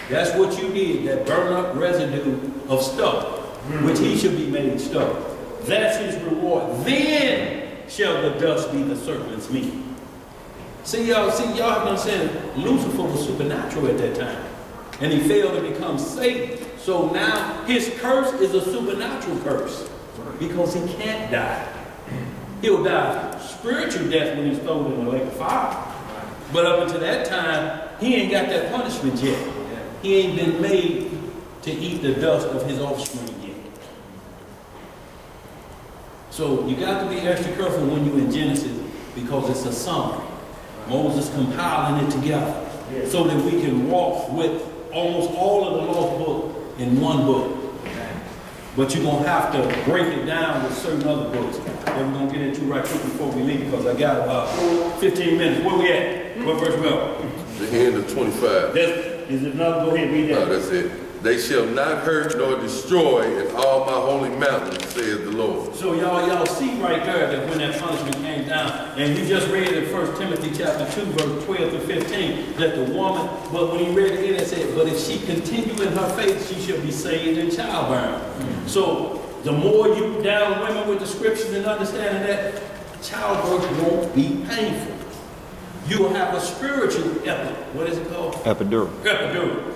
That's what you did, that burn up residue of stuff, which he should be made stuff. That's his reward. Then shall the dust be the serpent's meat. See, y'all have to understand, Lucifer was supernatural at that time. And he failed to become Satan. So now his curse is a supernatural curse. Because he can't die. He'll die spiritual death when he's thrown in the lake of fire. But up until that time, he ain't got that punishment yet. He ain't been made to eat the dust of his offspring yet. So you got to be extra careful when you're in Genesis because it's a summary. Moses compiling it together so that we can walk with almost all of the lost book in one book. But you're going to have to break it down with certain other books that we're going to get into right quick before we leave because I got about 15 minutes. Where we at? What verse we on? The end of 25. Is it another? Go ahead, read that. No, that's it. They shall not hurt nor destroy in all my holy mountains, saith the Lord. So y'all see right there that when that punishment came down, and you just read in 1 Timothy chapter 2, verse 12 to 15, that the woman, but when he read it again, it said, but if she continue in her faith, she shall be saved in childbearing. So the more you down women with the scriptures and understanding that, childbirth won't be painful. You will have a spiritual what is it called? Epidural. Epidural.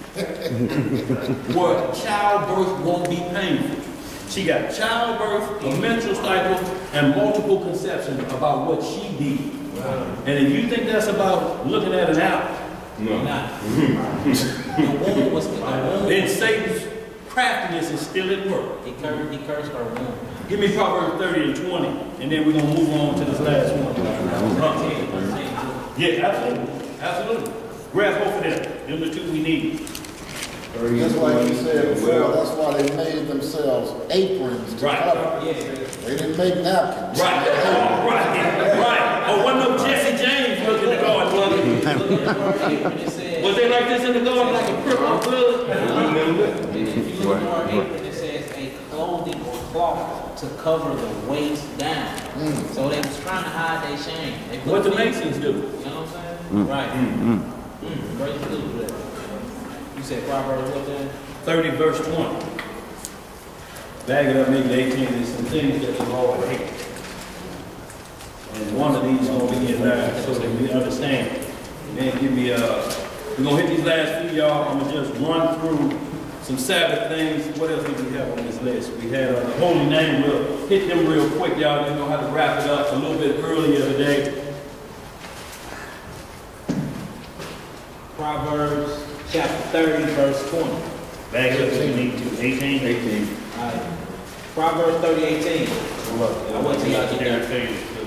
Where childbirth won't be painful. She got childbirth, a menstrual cycle, and multiple conceptions about what she did. Wow. And if you think that's about looking at an apple, no. The womb was then Satan's craftiness is still at work. He cursed her womb. Give me Proverbs 30 and 20, and then we're gonna move on to this last one. Yeah, absolutely. Absolutely. Grab both of them. Them the two we need. Just like you said before, that's why they made themselves aprons to cover. Yeah. They didn't make napkins. Right. Right. Oh, wasn't no Jesse James looking to go and look. Was they like this in the garden like a purple blood? If you look at our apron, it says a clothing or cloth to cover the waist down. So they was trying to hide their shame. What the Masons do. You know what I'm saying? Right. Praise the Lord. You said Proverbs what then? 30 verse 20. Bag it up, maybe 18. There's some things that the Lord hates. And one of these is going to be in there so that we understand. And then give me, we're going to hit these last few, y'all. I'm going to just run through some Sabbath things. What else did we have on this list? We had the holy name. We'll hit them real quick, y'all. Then we'll have to wrap it up a little bit earlier today. Proverbs chapter 30, verse 20. Bag it up if you need to. 18. All right. Proverbs 30, 18. I wait till y'all get there.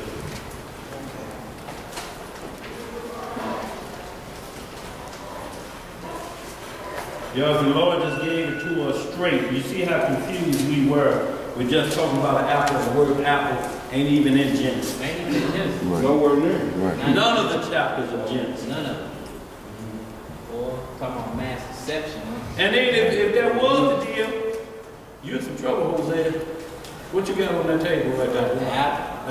Y'all, the Lord just gave it to us straight. You see how confused we were. We're just talking about an apple. The word apple ain't even in Genesis. Ain't even in Genesis. Right. Nowhere near. Right. None of the chapters of Genesis. None of them. Or talking about mass deception. And then if that was the deal, you're in some trouble, Hosea. What you got on that table right there? The apple.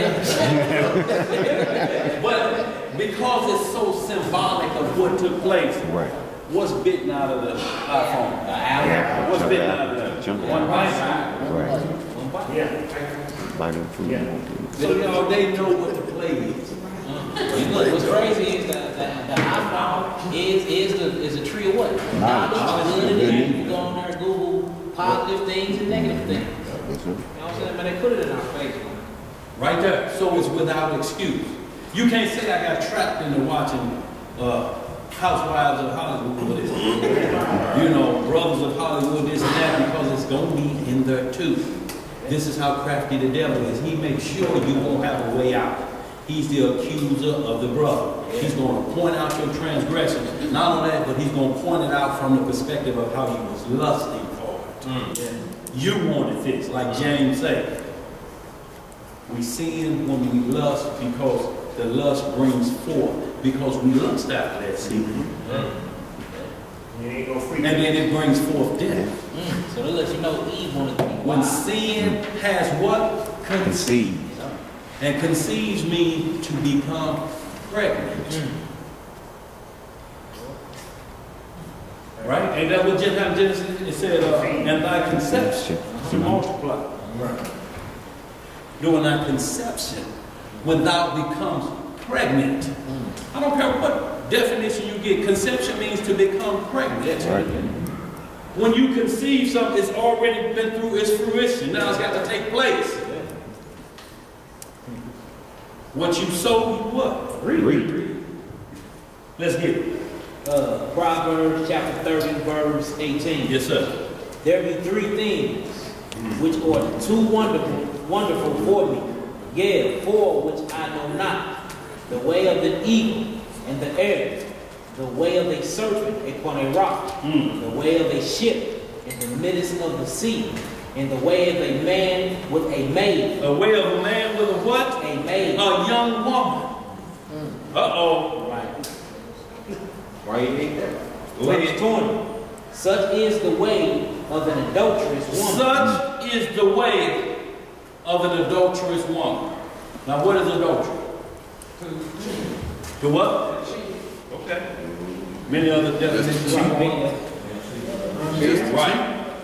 But because it's so symbolic of what took place, Right. what's bitten out of the iPhone? The apple. Yeah. What's bitten out of that? Jump One bite. Right. One bite. Yeah. Bite of food. So y'all, they know what the play is. You know, what's crazy is that the iPhone is a tree of what? Knowledge. You go on there, Google positive things and negative things. You know what I'm saying? But they put it in our face. Right there. So it's without excuse. You can't say I got trapped into watching Housewives of Hollywood, you know, Brothers of Hollywood, this and that, because it's going to be in there too. This is how crafty the devil is. He makes sure you won't have a way out. He's the accuser of the brother. He's going to point out your transgressions. Not only that, but he's going to point it out from the perspective of how he was lusting for it. You want it fixed, like James said. We sin when we lust because the lust brings forth, because we lust after that sin. And then it brings forth death. So they let you know Eve wanted to be When wild. sin has what? Conceived. And conceives means to become pregnant. Right? And that was just how Genesis, it said, and thy conception to multiply. Right. During thy conception, when thou becomes pregnant. I don't care what definition you get. Conception means to become pregnant. Right. When you conceive something, it's already been through its fruition. Now it's got to take place. What you sow, you what? Reap. Let's get it. Proverbs chapter 30, verse 18. Yes, sir. There be three things which are too wonderful for me, yea, four which I know not. The way of the eagle and the air, the way of a serpent upon a rock, the way of a ship in the midst of the sea, and the way of a man with a maid. A way of a man with a what? A maid. A young woman. Uh-oh. Right. Why you hate that? Verse 20. Such is the way of an adulterous woman. Such is the way of an adulterous woman. Now, what is adultery? To what? Okay. Many other definitions. Right.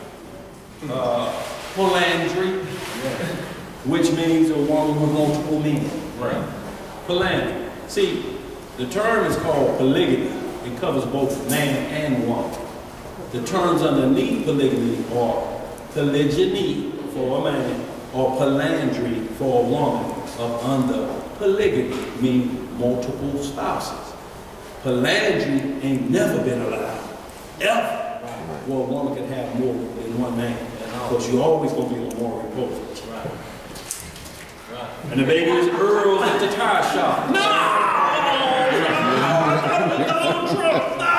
Polandry, which means a woman with multiple meanings. Right. Polandry. See, the term is called polygamy. It covers both man and woman. The terms underneath polygamy are polygyny for a man or polandry for a woman. Up under polygamy means multiple spouses. Polandry ain't never been allowed. Ever. Well, a woman can have more than one man. Because you're always going to be on moral repose. And the baby is Earl at the tire shop. No! Donald Trump, no!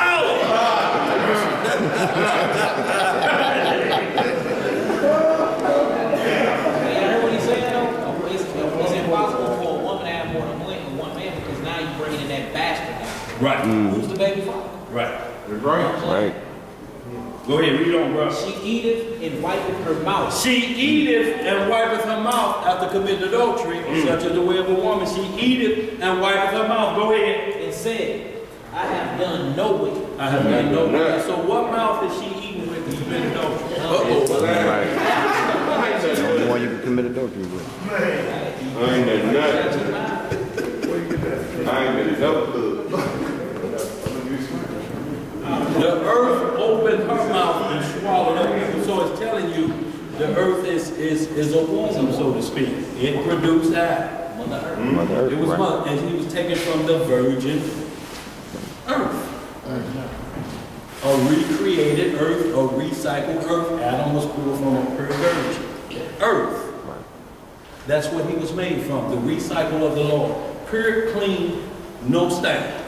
You heard what he said though? It's impossible for a woman to have more than one man because now you're bringing in that bastard now. Right. Who's the baby father? Right. Right. Go ahead, read on, bro. She eateth and wipeth her mouth. She eateth and wipeth her mouth after committing adultery, such as the way of a woman. She eateth and wipeth her mouth. Go ahead. And said, I have done no wicked. I have done no wicked. So what mouth is she eating with to commit adultery? Right. The only one you can commit adultery with. I ain't done nothing. I ain't been helpful. The earth opened her mouth and swallowed up. So it's telling you the earth is a womb, so to speak. It produced that. Mother Earth. Mother Earth, It was right. mother, and he was taken from the virgin earth. A recreated earth, a recycled earth. Adam was pulled from a pure virgin earth. That's what he was made from, the recycle of the Lord. Pure, clean, no stains.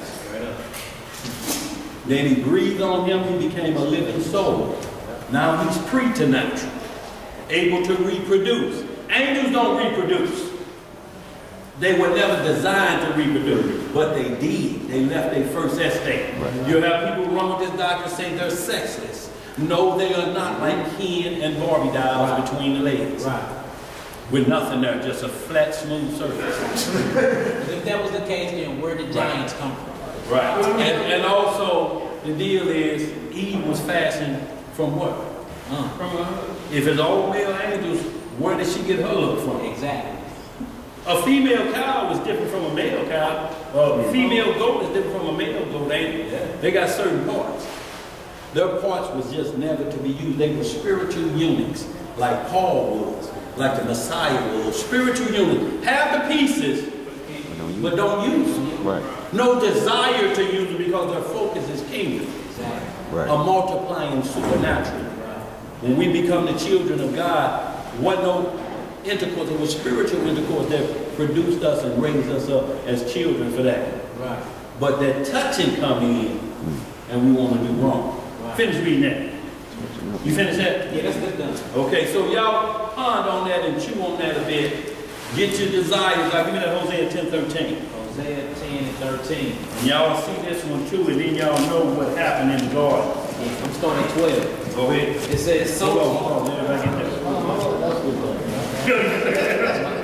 Then he breathed on him, he became a living soul. Now he's preternatural, able to reproduce. Angels don't reproduce. They were never designed to reproduce, but they did. They left their first estate. You have people wrong with this doctrine say they're sexless. No, they are not like Ken and Barbie dolls between the legs. With nothing there, just a flat, smooth surface. If that was the case, then where did giants come from? Right. And also, the deal is, Eve was fashioned from what? From if it's all male angels, where did she get her look from? Exactly. A female cow is different from a male cow. A female goat is different from a male goat. They got certain parts. Their parts was just never to be used. They were spiritual eunuchs, like Paul was, like the Messiah was. Spiritual eunuchs. Have the pieces, but don't use them. Right. No desire to use them because their focus is kingdom. Right. A multiplying supernatural. When we become the children of God, what no intercourse, it was spiritual intercourse that produced us and raised us up as children for that. Right. But that touching come in, and we want to do wrong. Finish reading that. You finish that? Yeah, that's good done. Okay, so y'all ponder on that and chew on that a bit. Get your desires, like give me that Hosea 10:13. Hosea 10 and 13. And y'all see this one too, and then y'all know what happened in the garden. I'm starting at 12. Go ahead. It says, so. Hold on, let everybody get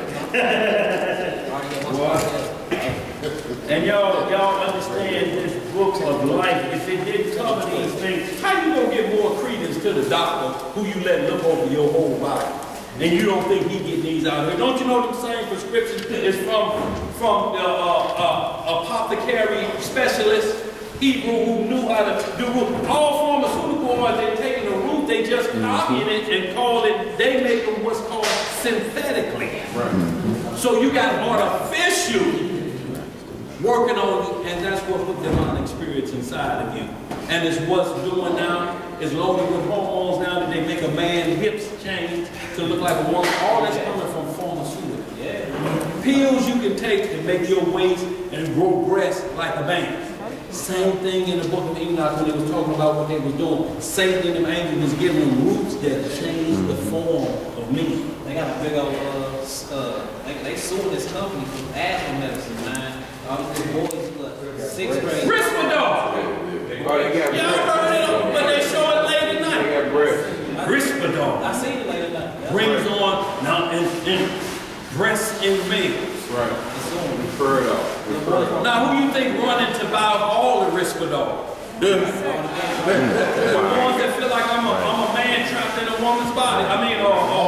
that. And y'all understand this book of life, if it didn't cover these things, how you gonna give more credence to the doctor who you let look over your whole body? And you don't think he getting these out here? Don't you know the same prescription is from the apothecary specialist, Hebrew, who knew how to do root? All pharmaceutical ones, they're taking the root, they just copying it and call it, they make them what's called synthetically. Right. So you got artificial working on you, and that's what put demonic spirits inside of you. And it's what's doing now, it's loaded with hormones now that they make a man's hips change to look like a woman. All that's coming from pharmaceuticals. Yeah. Pills you can take to make your waist and grow breasts like a man. Same thing in the book of Enoch when they was talking about what they was doing. Same thing the angel was giving them roots that change the form of me. They got a big old, they suing this company for asthma medicine, man. All these boys, look, 6th grade. Risperdal! Y'all heard it, but they show it late at night. Risperdal. I seen it late at night. Brings on, now, in breasts in males. Right. Refer it out. Now, who you think running to buy all the Risperdal? The ones that feel like I'm a man trapped in a woman's body. I mean,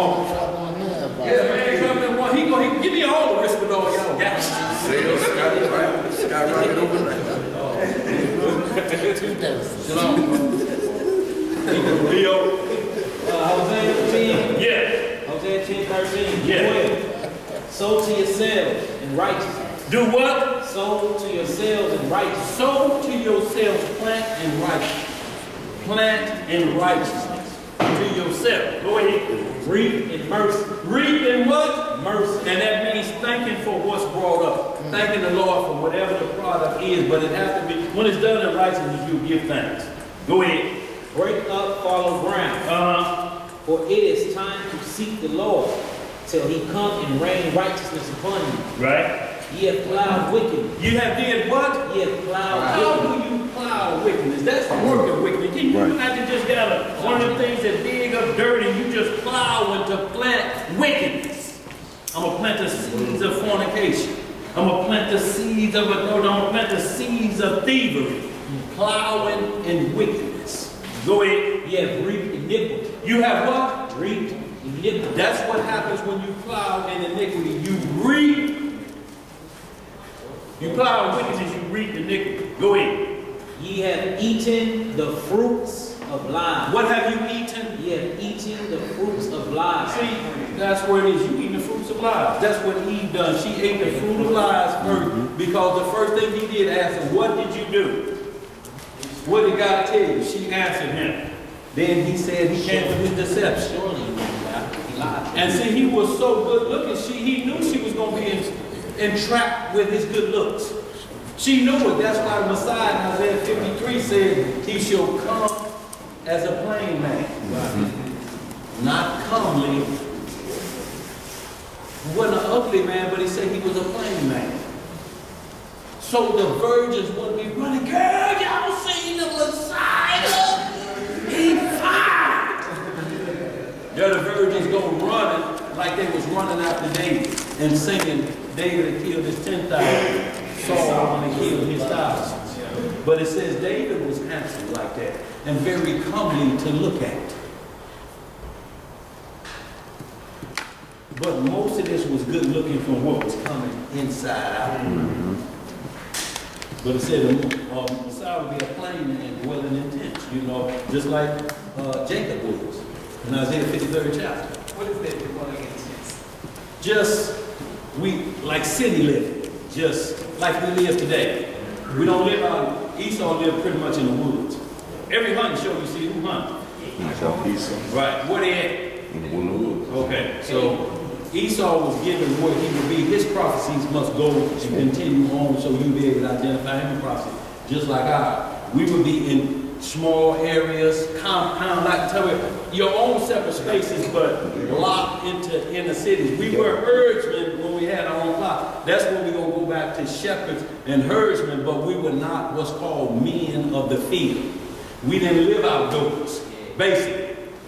man trapped in one. He give me all the Risperdal, y'all got. Sales skyrocket overnight. Leo. Hosea 10. Yeah. Hosea 10:13. Yeah. Sow to yourselves in righteousness. Do what? Sow to yourselves in righteousness. Sow to yourselves, plant in righteousness. Plant in righteousness. To yourself. Go ahead. Reap in mercy. Reap in what? Mercy. And that means thanking for what's brought up. Thanking the Lord for whatever the product is, but it has to be, when it's done in righteousness, you give thanks. Go ahead. Break up fallow ground. For it is time to seek the Lord till he come and rain righteousness upon you. Right. Ye have plowed wickedness. You have did what? Ye have plowed How wickedness. do you plow wickedness? That's the work of wickedness. You not to just got one of the things that dig up dirt and you just plow into plant wickedness. I'm going to plant the seeds of fornication. I'm going to plant the seeds of I'm going to plant the seeds of thievery. Plowing in wickedness. Go ahead. Ye have reaped iniquity. You have what? Reaped iniquity. That's what happens when you plow in iniquity. You reap. You plow in wickedness, you reap iniquity. Go ahead. Ye have eaten the fruits of lies. What have you eaten? Ye have eaten the fruits of lies. See, that's where it is. You eating the fruits of lies. That's what Eve done. She ate the fruit of lies first because the first thing he did ask her, what did you do? What did God tell you? She answered him. Then he said he came with his deception. Surely he lied. And see, he was so good looking. He knew she was going to be entrapped with his good looks. She knew it. That's why the Messiah in Isaiah 53 said, he shall come as a plain man. Not comely. He wasn't an ugly man, but he said he was a plain man. So the virgins would be running, girl, y'all seen the Messiah? He fine. Yeah, the virgins go running like they was running after David and singing, David had killed his 10,000, Saul when he killed his thousands. But it says David was handsome like that and very comely to look at. But most of this was good looking from what was coming inside out. But it said the Messiah would be a plain man dwelling in tents, you know, just like Jacob was in Isaiah 53rd chapter. What is that dwelling in tents? Just, like city living, just like we live today. We don't live out, Esau lived pretty much in the woods. Every hunting show you see, who hunt? Esau. Right, where they at? In the woods. Okay, so Esau was given what he would be. His prophecies must go and continue on so you'll be able to identify him in prophecy. Just like ours. We would be in small areas, compound, like tell you, your own separate spaces, but locked into inner cities. We were herdsmen when we had our own flock. That's when we're going to go back to shepherds and herdsmen, but we were not what's called men of the field. We didn't live outdoors, basically.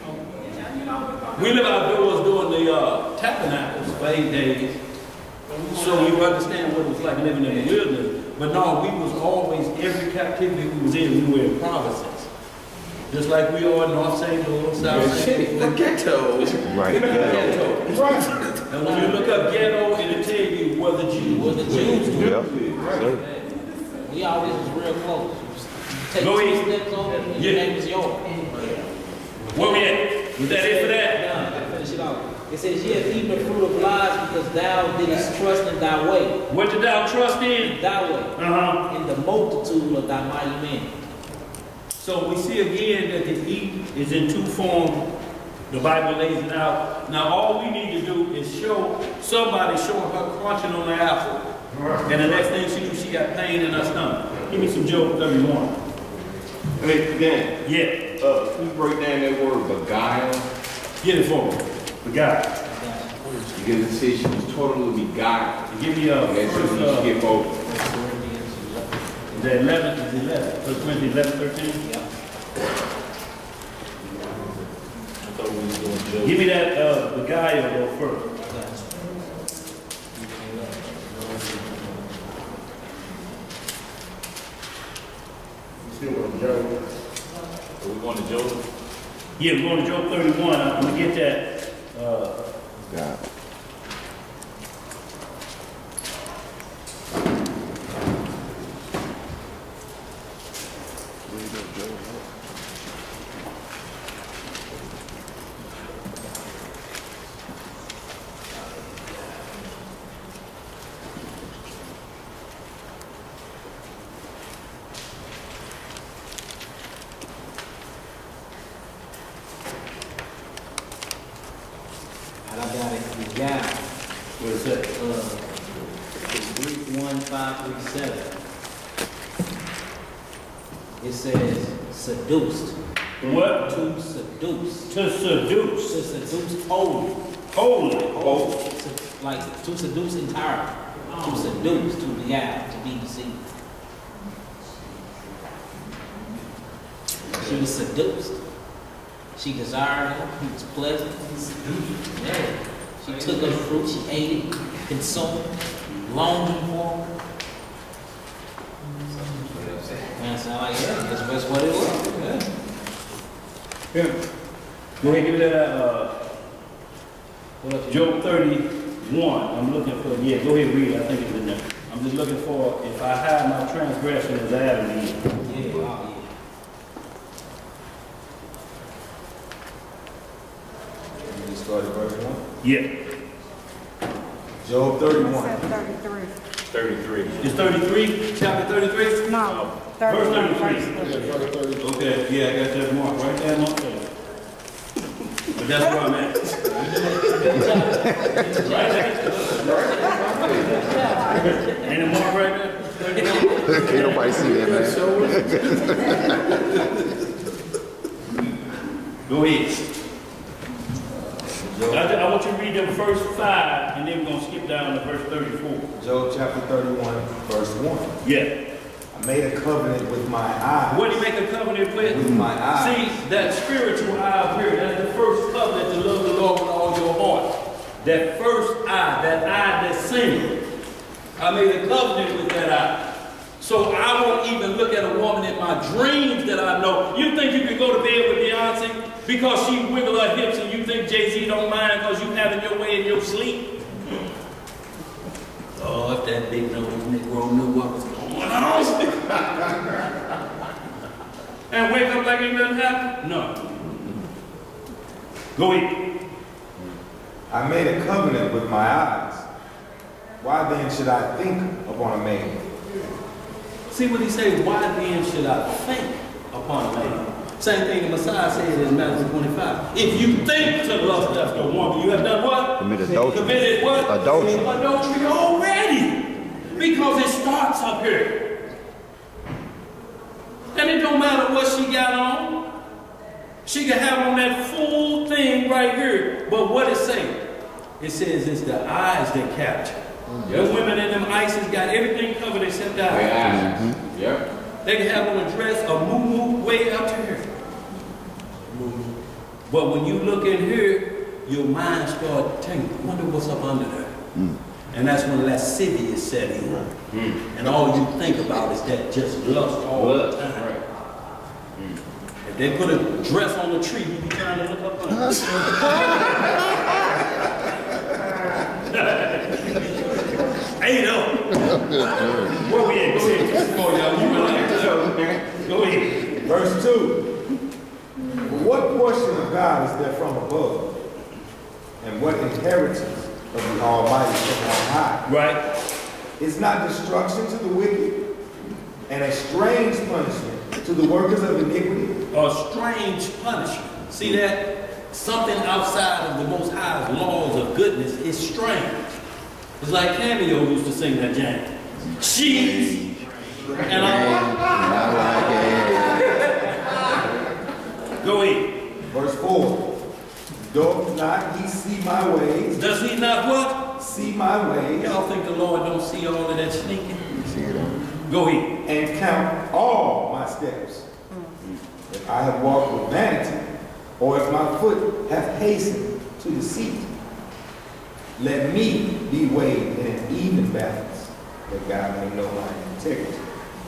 We live outdoors during the tabernacles for 8 days. So you understand what it was like living in the wilderness. But no, we was always, every captivity we was in, we were in provinces. Just like we are in North St. Louis, South St. Louis. The ghetto. Right. Ghetto. And when you look up ghetto, it'll tell you where the Jews What the Jews do. Yep. We always was real close. Take Go 2 ahead. steps over and Yeah. your name is yours. Where we at? Was that it for that? Now, finish it off. It says, ye have eaten the fruit of lies because thou didst trust in thy way. What did thou trust in? Thy way. Uh-huh. In the multitude of thy mighty men. So we see again that the eat is in 2 forms. The Bible lays it out. Now all we need to do is show somebody showing her crunching on the apple. And the next thing she do, she got pain in her stomach. Give me some Job 31. Hey, Dan, Yeah. please break down that word beguile. Get it for me. The guy. Because it says she was totally beguiled. Give me And that's first, what you skip over. is that 11? Is 11? 1 Corinthians 11, 13? Yeah. Give me that the guy go first. Still with Job. Are we going to Job? Yeah, we're going to Job 31. I'm going to get that. God. And I got it. The guy. What is that? It's Greek 1537. It says seduced. What? To seduce. To seduce. To seduce wholly. Holy. Like to seduce entirely. To seduce, to beguile, to be deceived. She was seduced. She desired him. He was pleasant. Yeah. She took of the fruit. She ate it, consumed, longing for him. Man, sound like that's what it was. Yeah. Go ahead, give me that Job 31. I'm looking for, yeah, go ahead and read it. I think it's in there. I'm just looking for, if I hide my transgression as Adam did. Yeah, oh, yeah. We started verse 1. Yeah. Job 31. 33. 33. It's 33, chapter 33? No, Verse 31. 33. Yeah, verse 30. Okay, yeah, I got that mark right there, mark there. But that's where I'm at. Right there. Ain't it mark right there? Can't nobody see that, man. Go ahead. I want you to read them first 5, and then we're going to skip down to verse 34. Job chapter 31, verse 1. Yeah. I made a covenant with my eyes. What do you make a covenant with? With my eyes. See, that spiritual eye up here, that's the first covenant to love the Lord with all your heart. That first eye, that eye that's seen. I made a covenant with that eye. So I won't even look at a woman in my dreams that I know. You think you can go to bed with Beyonce because she wiggle her hips and you think Jay-Z don't mind because you having your way in your sleep? Oh, if that big nose Negro knew what was going on. And wake up like ain't nothing happened? No. Go ahead. I made a covenant with my eyes. Why then should I think upon a maid? See what he said, why then should I think upon a maid? Same thing the Messiah said in Matthew 25. If you think to lust after a woman, you have done what? Committed adultery. Committed what? Adultery. Adultery already. Because it starts up here. And it don't matter what she got on. She can have on that full thing right here. But what it say? It says it's the eyes that capture. The women in them ISIS got everything covered except the eyes. Yep. They can have on a dress, a moo-moo way up to here. But when you look in here, your mind starts thinking, wonder what's up under there. And that's when lascivious set in. And all you think about is that just lust all the time. If they put a dress on the tree, you be trying to look up on it. Ain't up. Where we at? Go ahead. Come on, y'all. You relax. Go ahead. Verse 2. What portion of God is there from above? And what inheritance of the Almighty from on high? Right. Is not destruction to the wicked, and a strange punishment to the workers of iniquity? A strange punishment. See that? Something outside of the Most High's laws of goodness is strange. It's like Cameo used to sing that jam. Cheese. And Go ahead. Verse 4. Doth not he see my ways? Does he not what? See my ways. Y'all think the Lord don't see all of that sneaking? Go ahead. And count all my steps. If I have walked with vanity, or if my foot hath hastened to deceit, let me be weighed in an even balance, that God may know my integrity.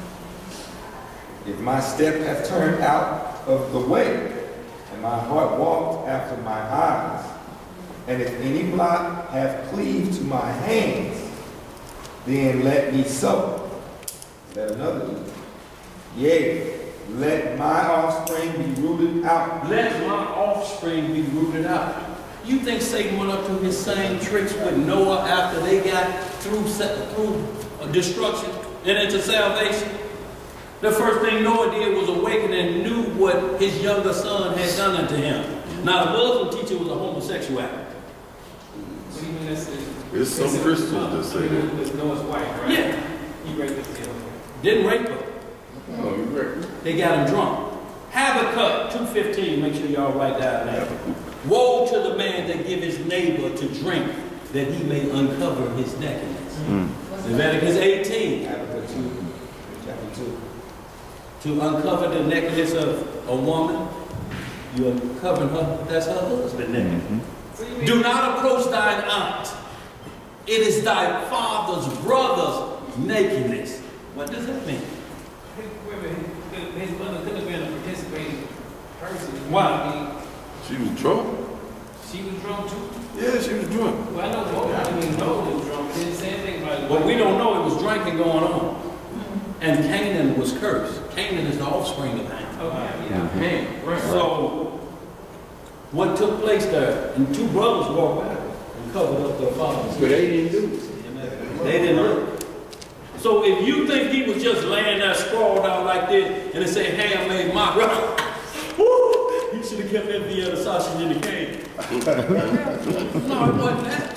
If my step hath turned out of the way, and my heart walked after my eyes, and if any blot hath cleaved to my hands, then let me sow. Let another do it. Yea, let my offspring be rooted out. Let my offspring be rooted out. You think Satan went up to his same tricks with Noah after they got through destruction and into salvation? The first thing Noah did was awaken and knew what his younger son had done unto him. Now, the Muslim teacher was a homosexual. So even that's There's some Christians that say that. Noah's wife, right? Yeah. He raped the kid. Didn't rape her. Oh, you right. They got him drunk. Habakkuk 2:15, make sure y'all write that down. Woe to the man that give his neighbor to drink, that he may uncover his nakedness. Leviticus 18. Habakkuk 2, chapter 2. To uncover the nakedness of a woman, you're uncovering her, that's her husband naked. Do not approach thine aunt. It is thy father's brother's nakedness. What does that mean? His mother could have been a participating person. Why? She was drunk? She was drunk too? Yeah, she was drunk. Well, I know Noah was drunk. He didn't say anything about it. Well, we don't know. It was drinking going on. And Canaan was cursed. Canaan is the offspring of Ham. Okay, yeah. Right. So, what took place there? And two brothers walked back and covered up their fathers. But they didn't do it. They didn't look. So if you think he was just laying there sprawled out like this and it said Ham made my brother, woo, he should have kept that Vienna sausage in the cave. No, it wasn't that.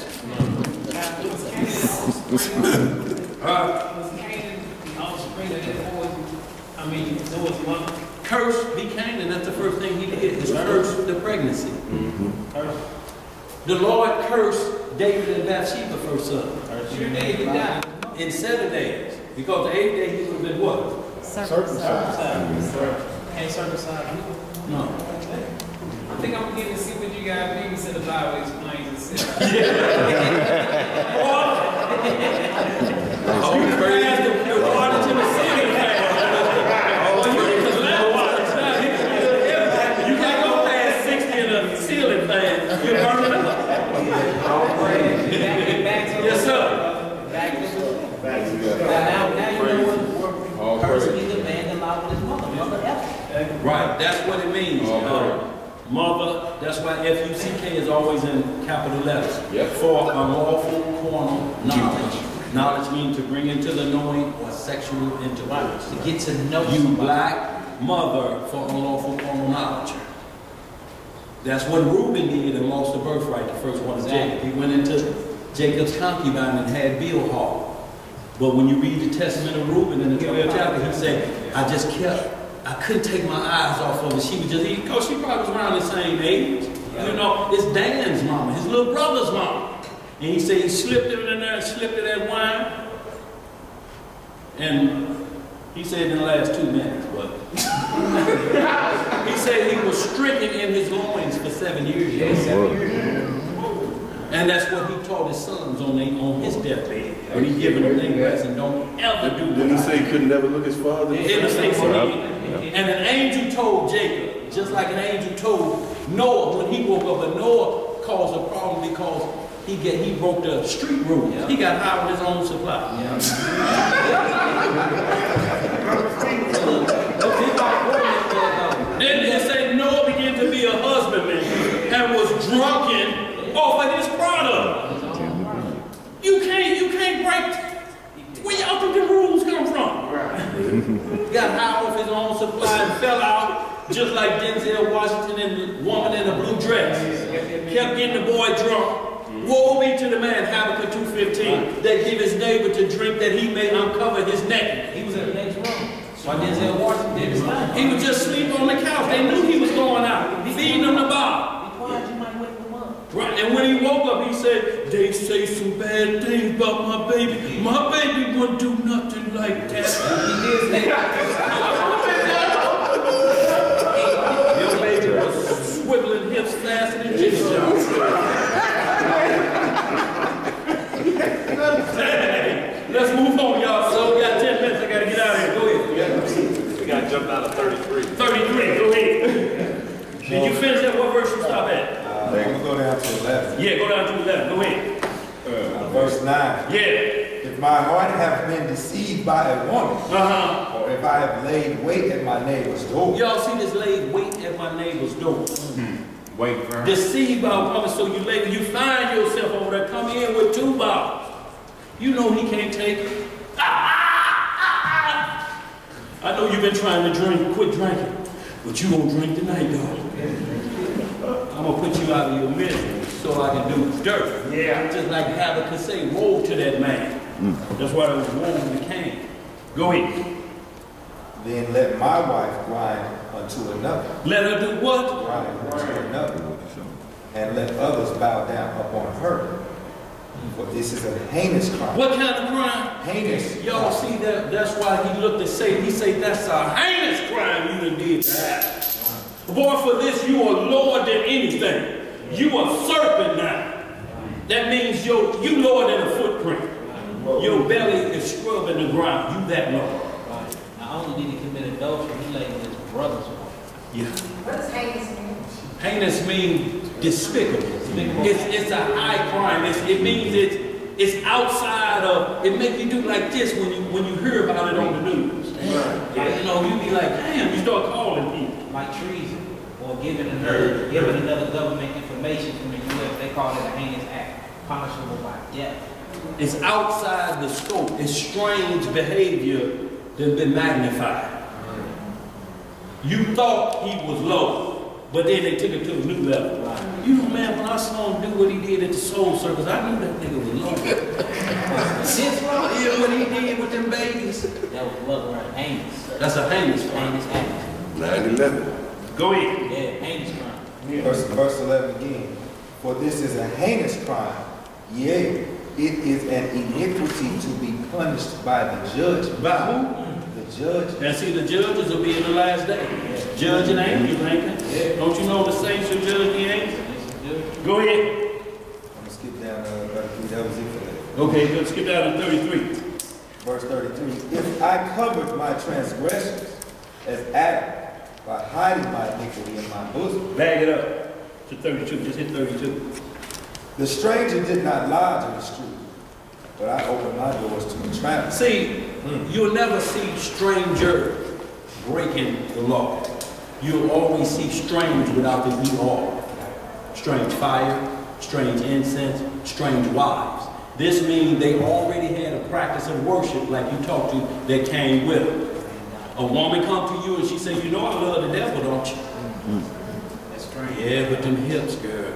Was Canaan the offspring of that boy? I mean, Noah's mother? Curse be Canaan, that's the first thing he did, is curse the pregnancy. The Lord cursed David and Bathsheba first son. David died. In 7 days. Because the 8th day he would have been what? Circumcised. Ain't circumcised. No. I think I'm getting to see what you guys maybe said the Bible explains itself. Oh, you can ask the water to the ceiling fan. You can't go past 60 in a ceiling fan. You're burning up. Yes, sir. Now you know what curse be the man that lied with his mother ever. Right, that's what it means. Mother, that's why F-U-C-K is always in capital letters. Yep. For unlawful carnal knowledge. Knowledge means to bring into the knowing or sexual intercourse. To get to know You somebody. black mother for unlawful carnal knowledge. That's what Reuben did and lost the birthright, the first one of Jacob. He went into Jacob's concubine and had Bilhah. But when you read the testament of Reuben in the 12th chapter, he said, I couldn't take my eyes off of her. She was just eating, because she probably was around the same age. You know, it's Dan's mama, his little brother's mama. And he said he slipped it in there and slipped it at wine. And he said in the last 2 minutes, but he said he was stricken in his loins for 7 years. Yeah, 7 years. And that's what he taught his sons on his deathbed. When he giving them their lesson, don't ever do that. Didn't he say he could never look his father? And an angel told Jacob, just like an angel told Noah when he woke up, but Noah caused a problem because he broke the street rules. He got high on his own supply. Then they say Noah began to be a husbandman and was drunken off of his product. You can't break. Where y'all think the rules come from? Got high off his own supply and fell out, just like Denzel Washington and the woman in the blue dress. Kept getting the boy drunk. Woe be to the man, Habakkuk 2:15, that give his neighbor to drink that he may uncover his neck. He was in the next room. Why Denzel Washington did his thing? He would just sleep on the couch. They knew he was going out, feeding him the bottle. Right, and when he woke up, he said, they say some bad things about my baby. My baby wouldn't do nothing like that. He did say that. Your baby was swiveling hips faster than Jesus. Hey, let's move on, y'all. So we got 10 minutes. I got to get out of here. Go ahead. We got to jump down to 33. 33, go ahead. Did you finish that? What verse you stop at? I'm going to go down to 11. Yeah, go down to 11. Go ahead. Verse 9. Yeah. If my heart have been deceived by a woman, or if I have laid wait at my neighbor's door. Y'all see this laid wait at my neighbor's door. Wait for her. Deceived by a woman, so you find yourself over there, come in with 2 bottles. You know he can't take it. I know you've been trying to drink, quit drinking, but you gonna drink tonight, dog. I'm gonna put you out of your misery so I can do dirt. Yeah. Just like Habakkuk say, woe to that man. That's why there was woe in the cane. Go ahead. Then let my wife grind unto another. Let her do what? Grind unto another. And let others bow down upon her. For this is a heinous crime. What kind of crime? Heinous. Y'all see that? That's why he looked at Satan. He said, that's a heinous crime you done did that. Boy, for this you are lower than anything. You are serpent now. That means you lower than a footprint. Your belly is scrubbing the ground. You that low. Not only did he commit adultery, he laid with his brother's wife. Yeah. What does heinous mean? Heinous means despicable. It's a high crime. It means it's outside of. It make you do like this when you hear about it on the news. Like, you know, you be like, damn. You start calling people. Like treason or giving another government information from the U.S. They call it a heinous act, punishable by death. It's outside the scope. It's strange behavior that's been magnified. You thought he was low, but then they took it to a new level. You know, man, when I saw him do what he did at the Soul Circus, I knew that nigga was low. Yeah, what he did with them babies. That was love right, heinous. That's a heinous crime. Heinous act. 9/11. Go ahead. Yeah, heinous crime. Verse 11 again. For this is a heinous crime. Yea, it is an iniquity to be punished by the judge. By who? The judge. Now see, the judges will be in the last day. Judge and angels, ain't they? Don't you know the saints shall judge the angels? Go ahead. I'm going to skip down to 33. That was it for that. Okay, good. Skip down to 33. Verse 33. If I covered my transgressions as Adam by hiding my iniquity in my bosom. Bag it up to 32. Just hit 32. The stranger did not lodge in the street, but I opened my doors to the traveler. See, you'll never see stranger breaking the law. You'll always see strange without the ER. Strange fire, strange incense, strange wives. This means they already had a practice of worship like you talked to that came with it. A woman come to you and she say, you know I love the devil, don't you? That's strange. Yeah, but them hips, girl.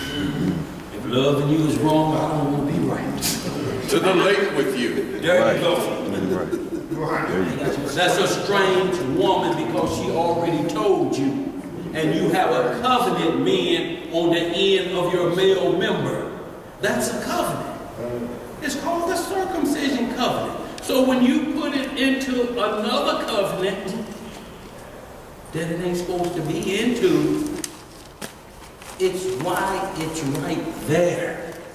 If loving you is wrong, I don't want to be right. To the lake with you. There you go. That's a strange woman because she already told you. And you have a covenant man on the end of your male member. That's a covenant. It's called the circumcision covenant. So when you put it into another covenant that it ain't supposed to be into, it's why it's right there.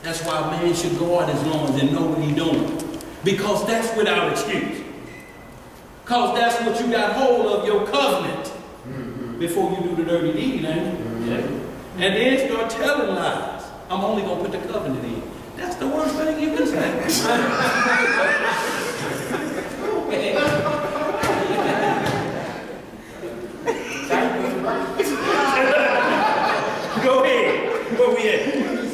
That's why a man should guard his loins and know what he's doing. Because that's without excuse. Because that's what you got hold of, your covenant. Before you do the dirty deed, ain't it? And then start telling lies. I'm only going to put the covenant in. That's the worst thing you can say. Go ahead. Where we at?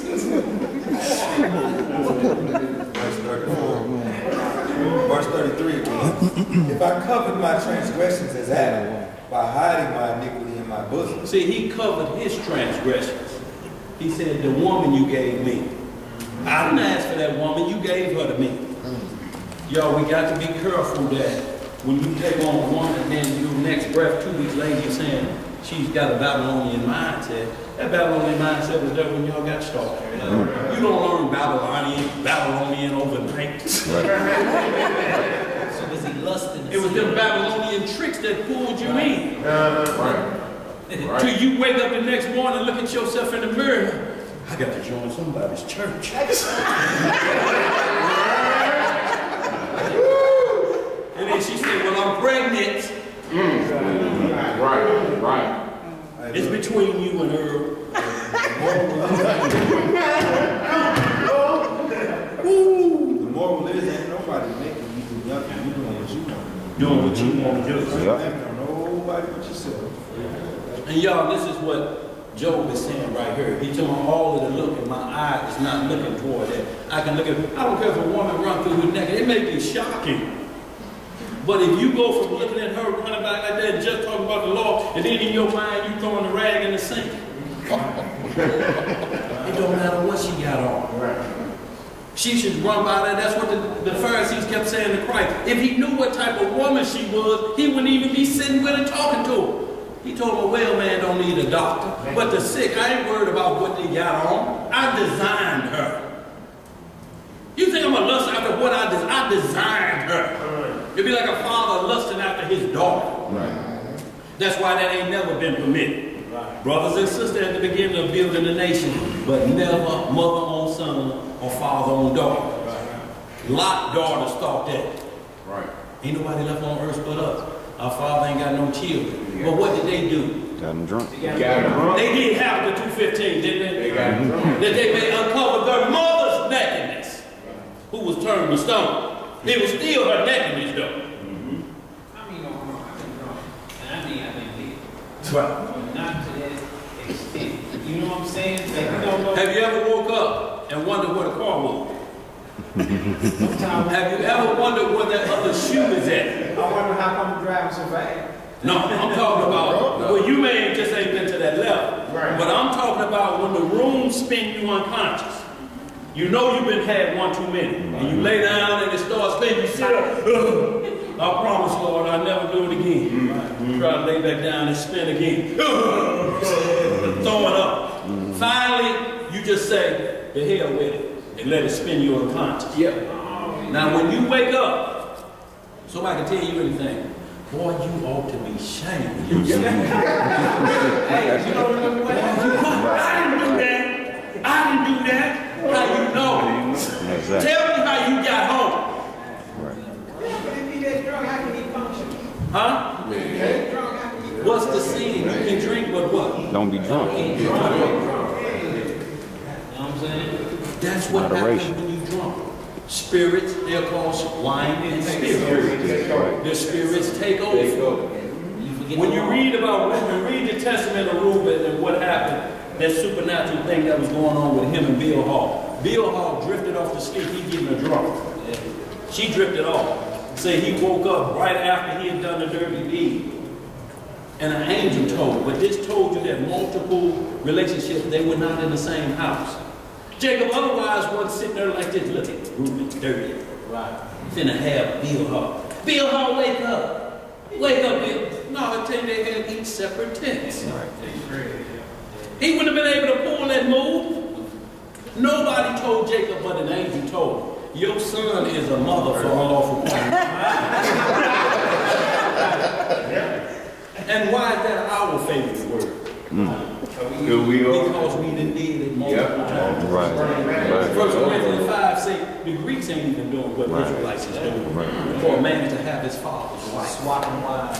Verse 33 again. If I covered my transgressions as Adam, by hiding my iniquity in my bosom. See, he covered his transgressions. He said, the woman you gave me. I didn't ask for that woman, you gave her to me. Y'all, we got to be careful that when you take on a woman and then your next breath, 2 weeks later, you're saying she's got a Babylonian mindset. That Babylonian mindset was there when y'all got started. You don't learn Babylonian overnight. So was he lusting? It was them Babylonian tricks that pulled you in. Till you wake up the next morning and look at yourself in the mirror. I got to join somebody's church. And then she said, well, I'm pregnant. Right. It's between you and her. The moral is ain't nobody making you do nothing. You doing what you want. Doing what you want to do. You ain't blaming on nobody but yourself. And y'all, this is what Job is saying right here. He told me all of the look in my eye is not looking toward that. I can look at, I don't care if a woman runs through her neck. It may be shocking. But if you go from looking at her running back like that and just talking about the law, and then in your mind you throwing the rag in the sink. It don't matter what she got on. She should run by that. That's what the Pharisees kept saying to Christ. If he knew what type of woman she was, he wouldn't even be sitting with her talking to her. He told him, a well man don't need a doctor. But the sick, I ain't worried about what they got on. I designed her. You think I'm a lust after what I designed her. It'd be like a father lusting after his daughter. That's why that ain't never been permitted. Brothers and sisters at the beginning of building a nation, but never mother on son or father on daughter. Lot daughters thought that. Ain't nobody left on earth but us. Our father ain't got no children. But what did they do? Got him drunk. They did have the 215, didn't they? That they may uncover their mother's nakedness, who was turned to stone. It was still her nakedness, though. I've been drunk. And I've been dead. Right. Not to that extent. You know what I'm saying? Like, you don't know. Have you ever woke up and wondered where the car was? Have you ever wondered where that other shoe is at? I wonder how come I'm driving so fast. No, I'm talking about, well, you may just ain't been to that level. But I'm talking about when the room spin you unconscious. You know you've been had one too many. And you lay down and it starts spinning. You sit up. I promise, Lord, I'll never do it again. Try to lay back down and spin again. Throw it up. Finally, you just say, the hell with it. And let it spin you unconscious. Now, when you wake up, somebody can tell you anything. Boy, you ought to be ashamed of yourself. Hey, you don't remember what happened? I didn't do that. I didn't do that. How you know? Exactly. Tell me how you got home. If he gets drunk, how can he function? Huh? If he gets drunk, how can he function? What's the sin? You can drink, but what? Don't be drunk. You know what I'm saying? That's what happens when you drunk. Spirits, they're called wine and spirits. The spirits take over. When you read the testament of Reuben and what happened, that supernatural thing that was going on with him and Bill Hall. Bill Hall drifted off to sleep. He getting a drunk. She drifted off. Say he woke up right after he had done the dirty deed. And an angel told, but this told you that multiple relationships, they were not in the same house. Jacob otherwise wasn't sitting there like this, look at Reuben's dirty. Right. Finna have Bill Hall. Bill Hall, wake up. Wake up, Bill. No, I tell you, they had each separate tents. He wouldn't have been able to pull that move. Nobody told Jacob, but an angel told him. Your son is a mother for unlawful partner. And why is that our favorite word? Here we are. Because we done did it multiple times. Right. First Corinthians 5 say the Greeks ain't even doing what Israelites is doing. For a man to have his father's wife. Swapping wives.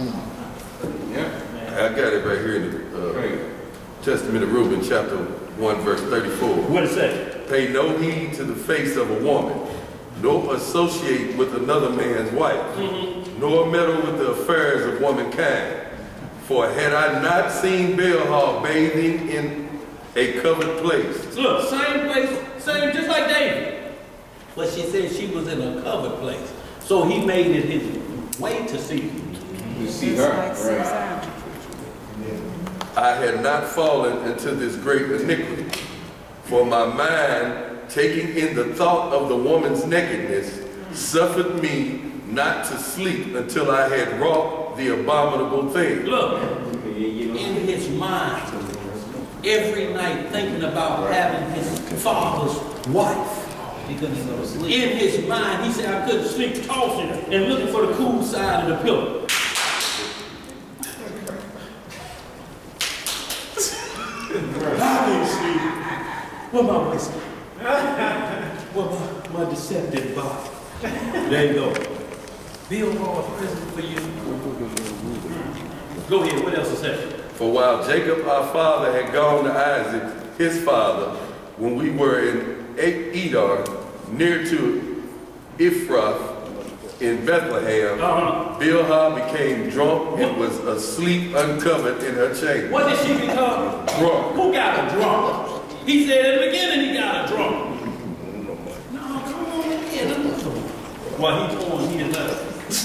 I got it right here in the Testament of Reuben, chapter 1, verse 34. What it say? Pay no heed to the face of a woman, nor associate with another man's wife, nor meddle with the affairs of womankind. For had I not seen Bilhah bathing in a covered place? Look, same place, same, just like David. But she said she was in a covered place. So he made it his way to see her. To see her, right? I had not fallen into this great iniquity, for my mind, taking in the thought of the woman's nakedness, suffered me not to sleep until I had wrought the abominable thing. Look, in his mind, every night thinking about having his father's wife. He couldn't go to sleep. In his mind, he said, I couldn't sleep, tossing and looking for the cool side of the pillow. I didn't sleep. Where my whiskey? Where my deceptive body? There you go. Bill Hall's present for you. Go ahead, what else is that? For while Jacob our father had gone to Isaac, his father, when we were in Edar, near to Ephrath in Bethlehem, Bilhah became drunk and was asleep uncovered in her chamber. What did she become? Drunk. Who got her drunk? He said at the beginning he got her drunk. No, come on in. While he torn, he had left.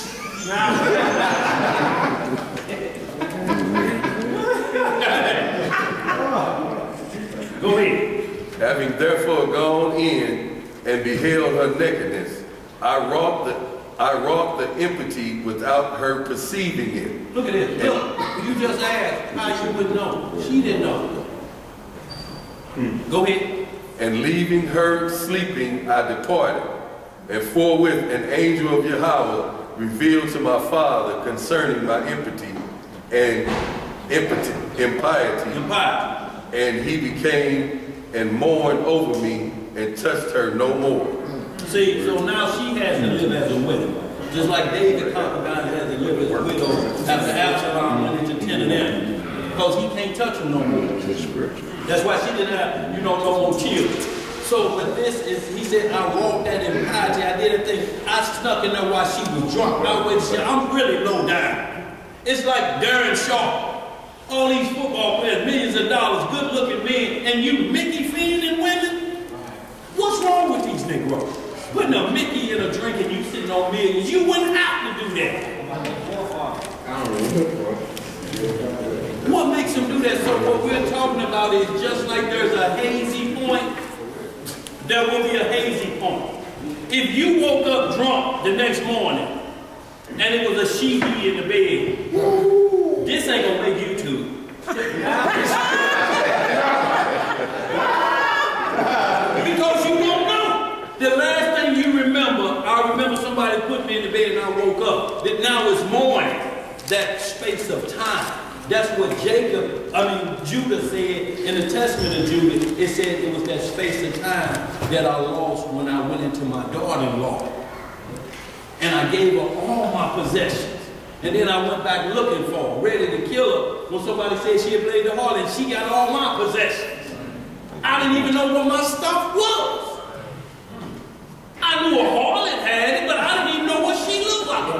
Go ahead. Having therefore gone in and beheld her nakedness, I wrought the impiety without her perceiving it. Look at this. Look, you just asked how you would know. She didn't know. Go ahead. And leaving her sleeping, I departed. And forthwith an angel of Yahweh revealed to my father concerning my impiety and impiety. And he became and mourned over me and touched her no more. See, so now she has to live as a widow. Just like David concubine had to live as a widow after Absalom went into Tenement. Because he can't touch her no more. That's why she didn't have, no more children. So, but this is, he said, I walked that in piety. I did a thing. I snuck in there while she was drunk. I'm really low down. It's like Darren Shaw. All these football players, millions of dollars, good-looking men, and you Mickey feeding women? What's wrong with these Negroes? Putting a Mickey in a drink and you sitting on millions. You wouldn't have to do that. What makes them do that? So what we're talking about is just like there's a hazy point, there will be a hazy point. If you woke up drunk the next morning and it was a she-he in the bed, this ain't gonna make you two. Because you don't know. The last thing you remember, I remember somebody put me in the bed and I woke up. That now it's morning. That space of time. That's what Judah said in the Testament of Judah. It said it was that space of time that I lost when I went into my daughter-in-law. And I gave her all my possessions. And then I went back looking for her, ready to kill her. When somebody said she had played the harlot, she got all my possessions. I didn't even know what my stuff was. I knew a harlot had it, but I didn't even know what she looked like.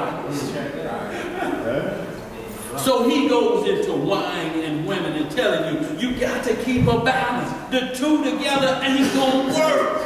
So he goes into wine and women and telling you, you got to keep a balance. The two together ain't gonna work.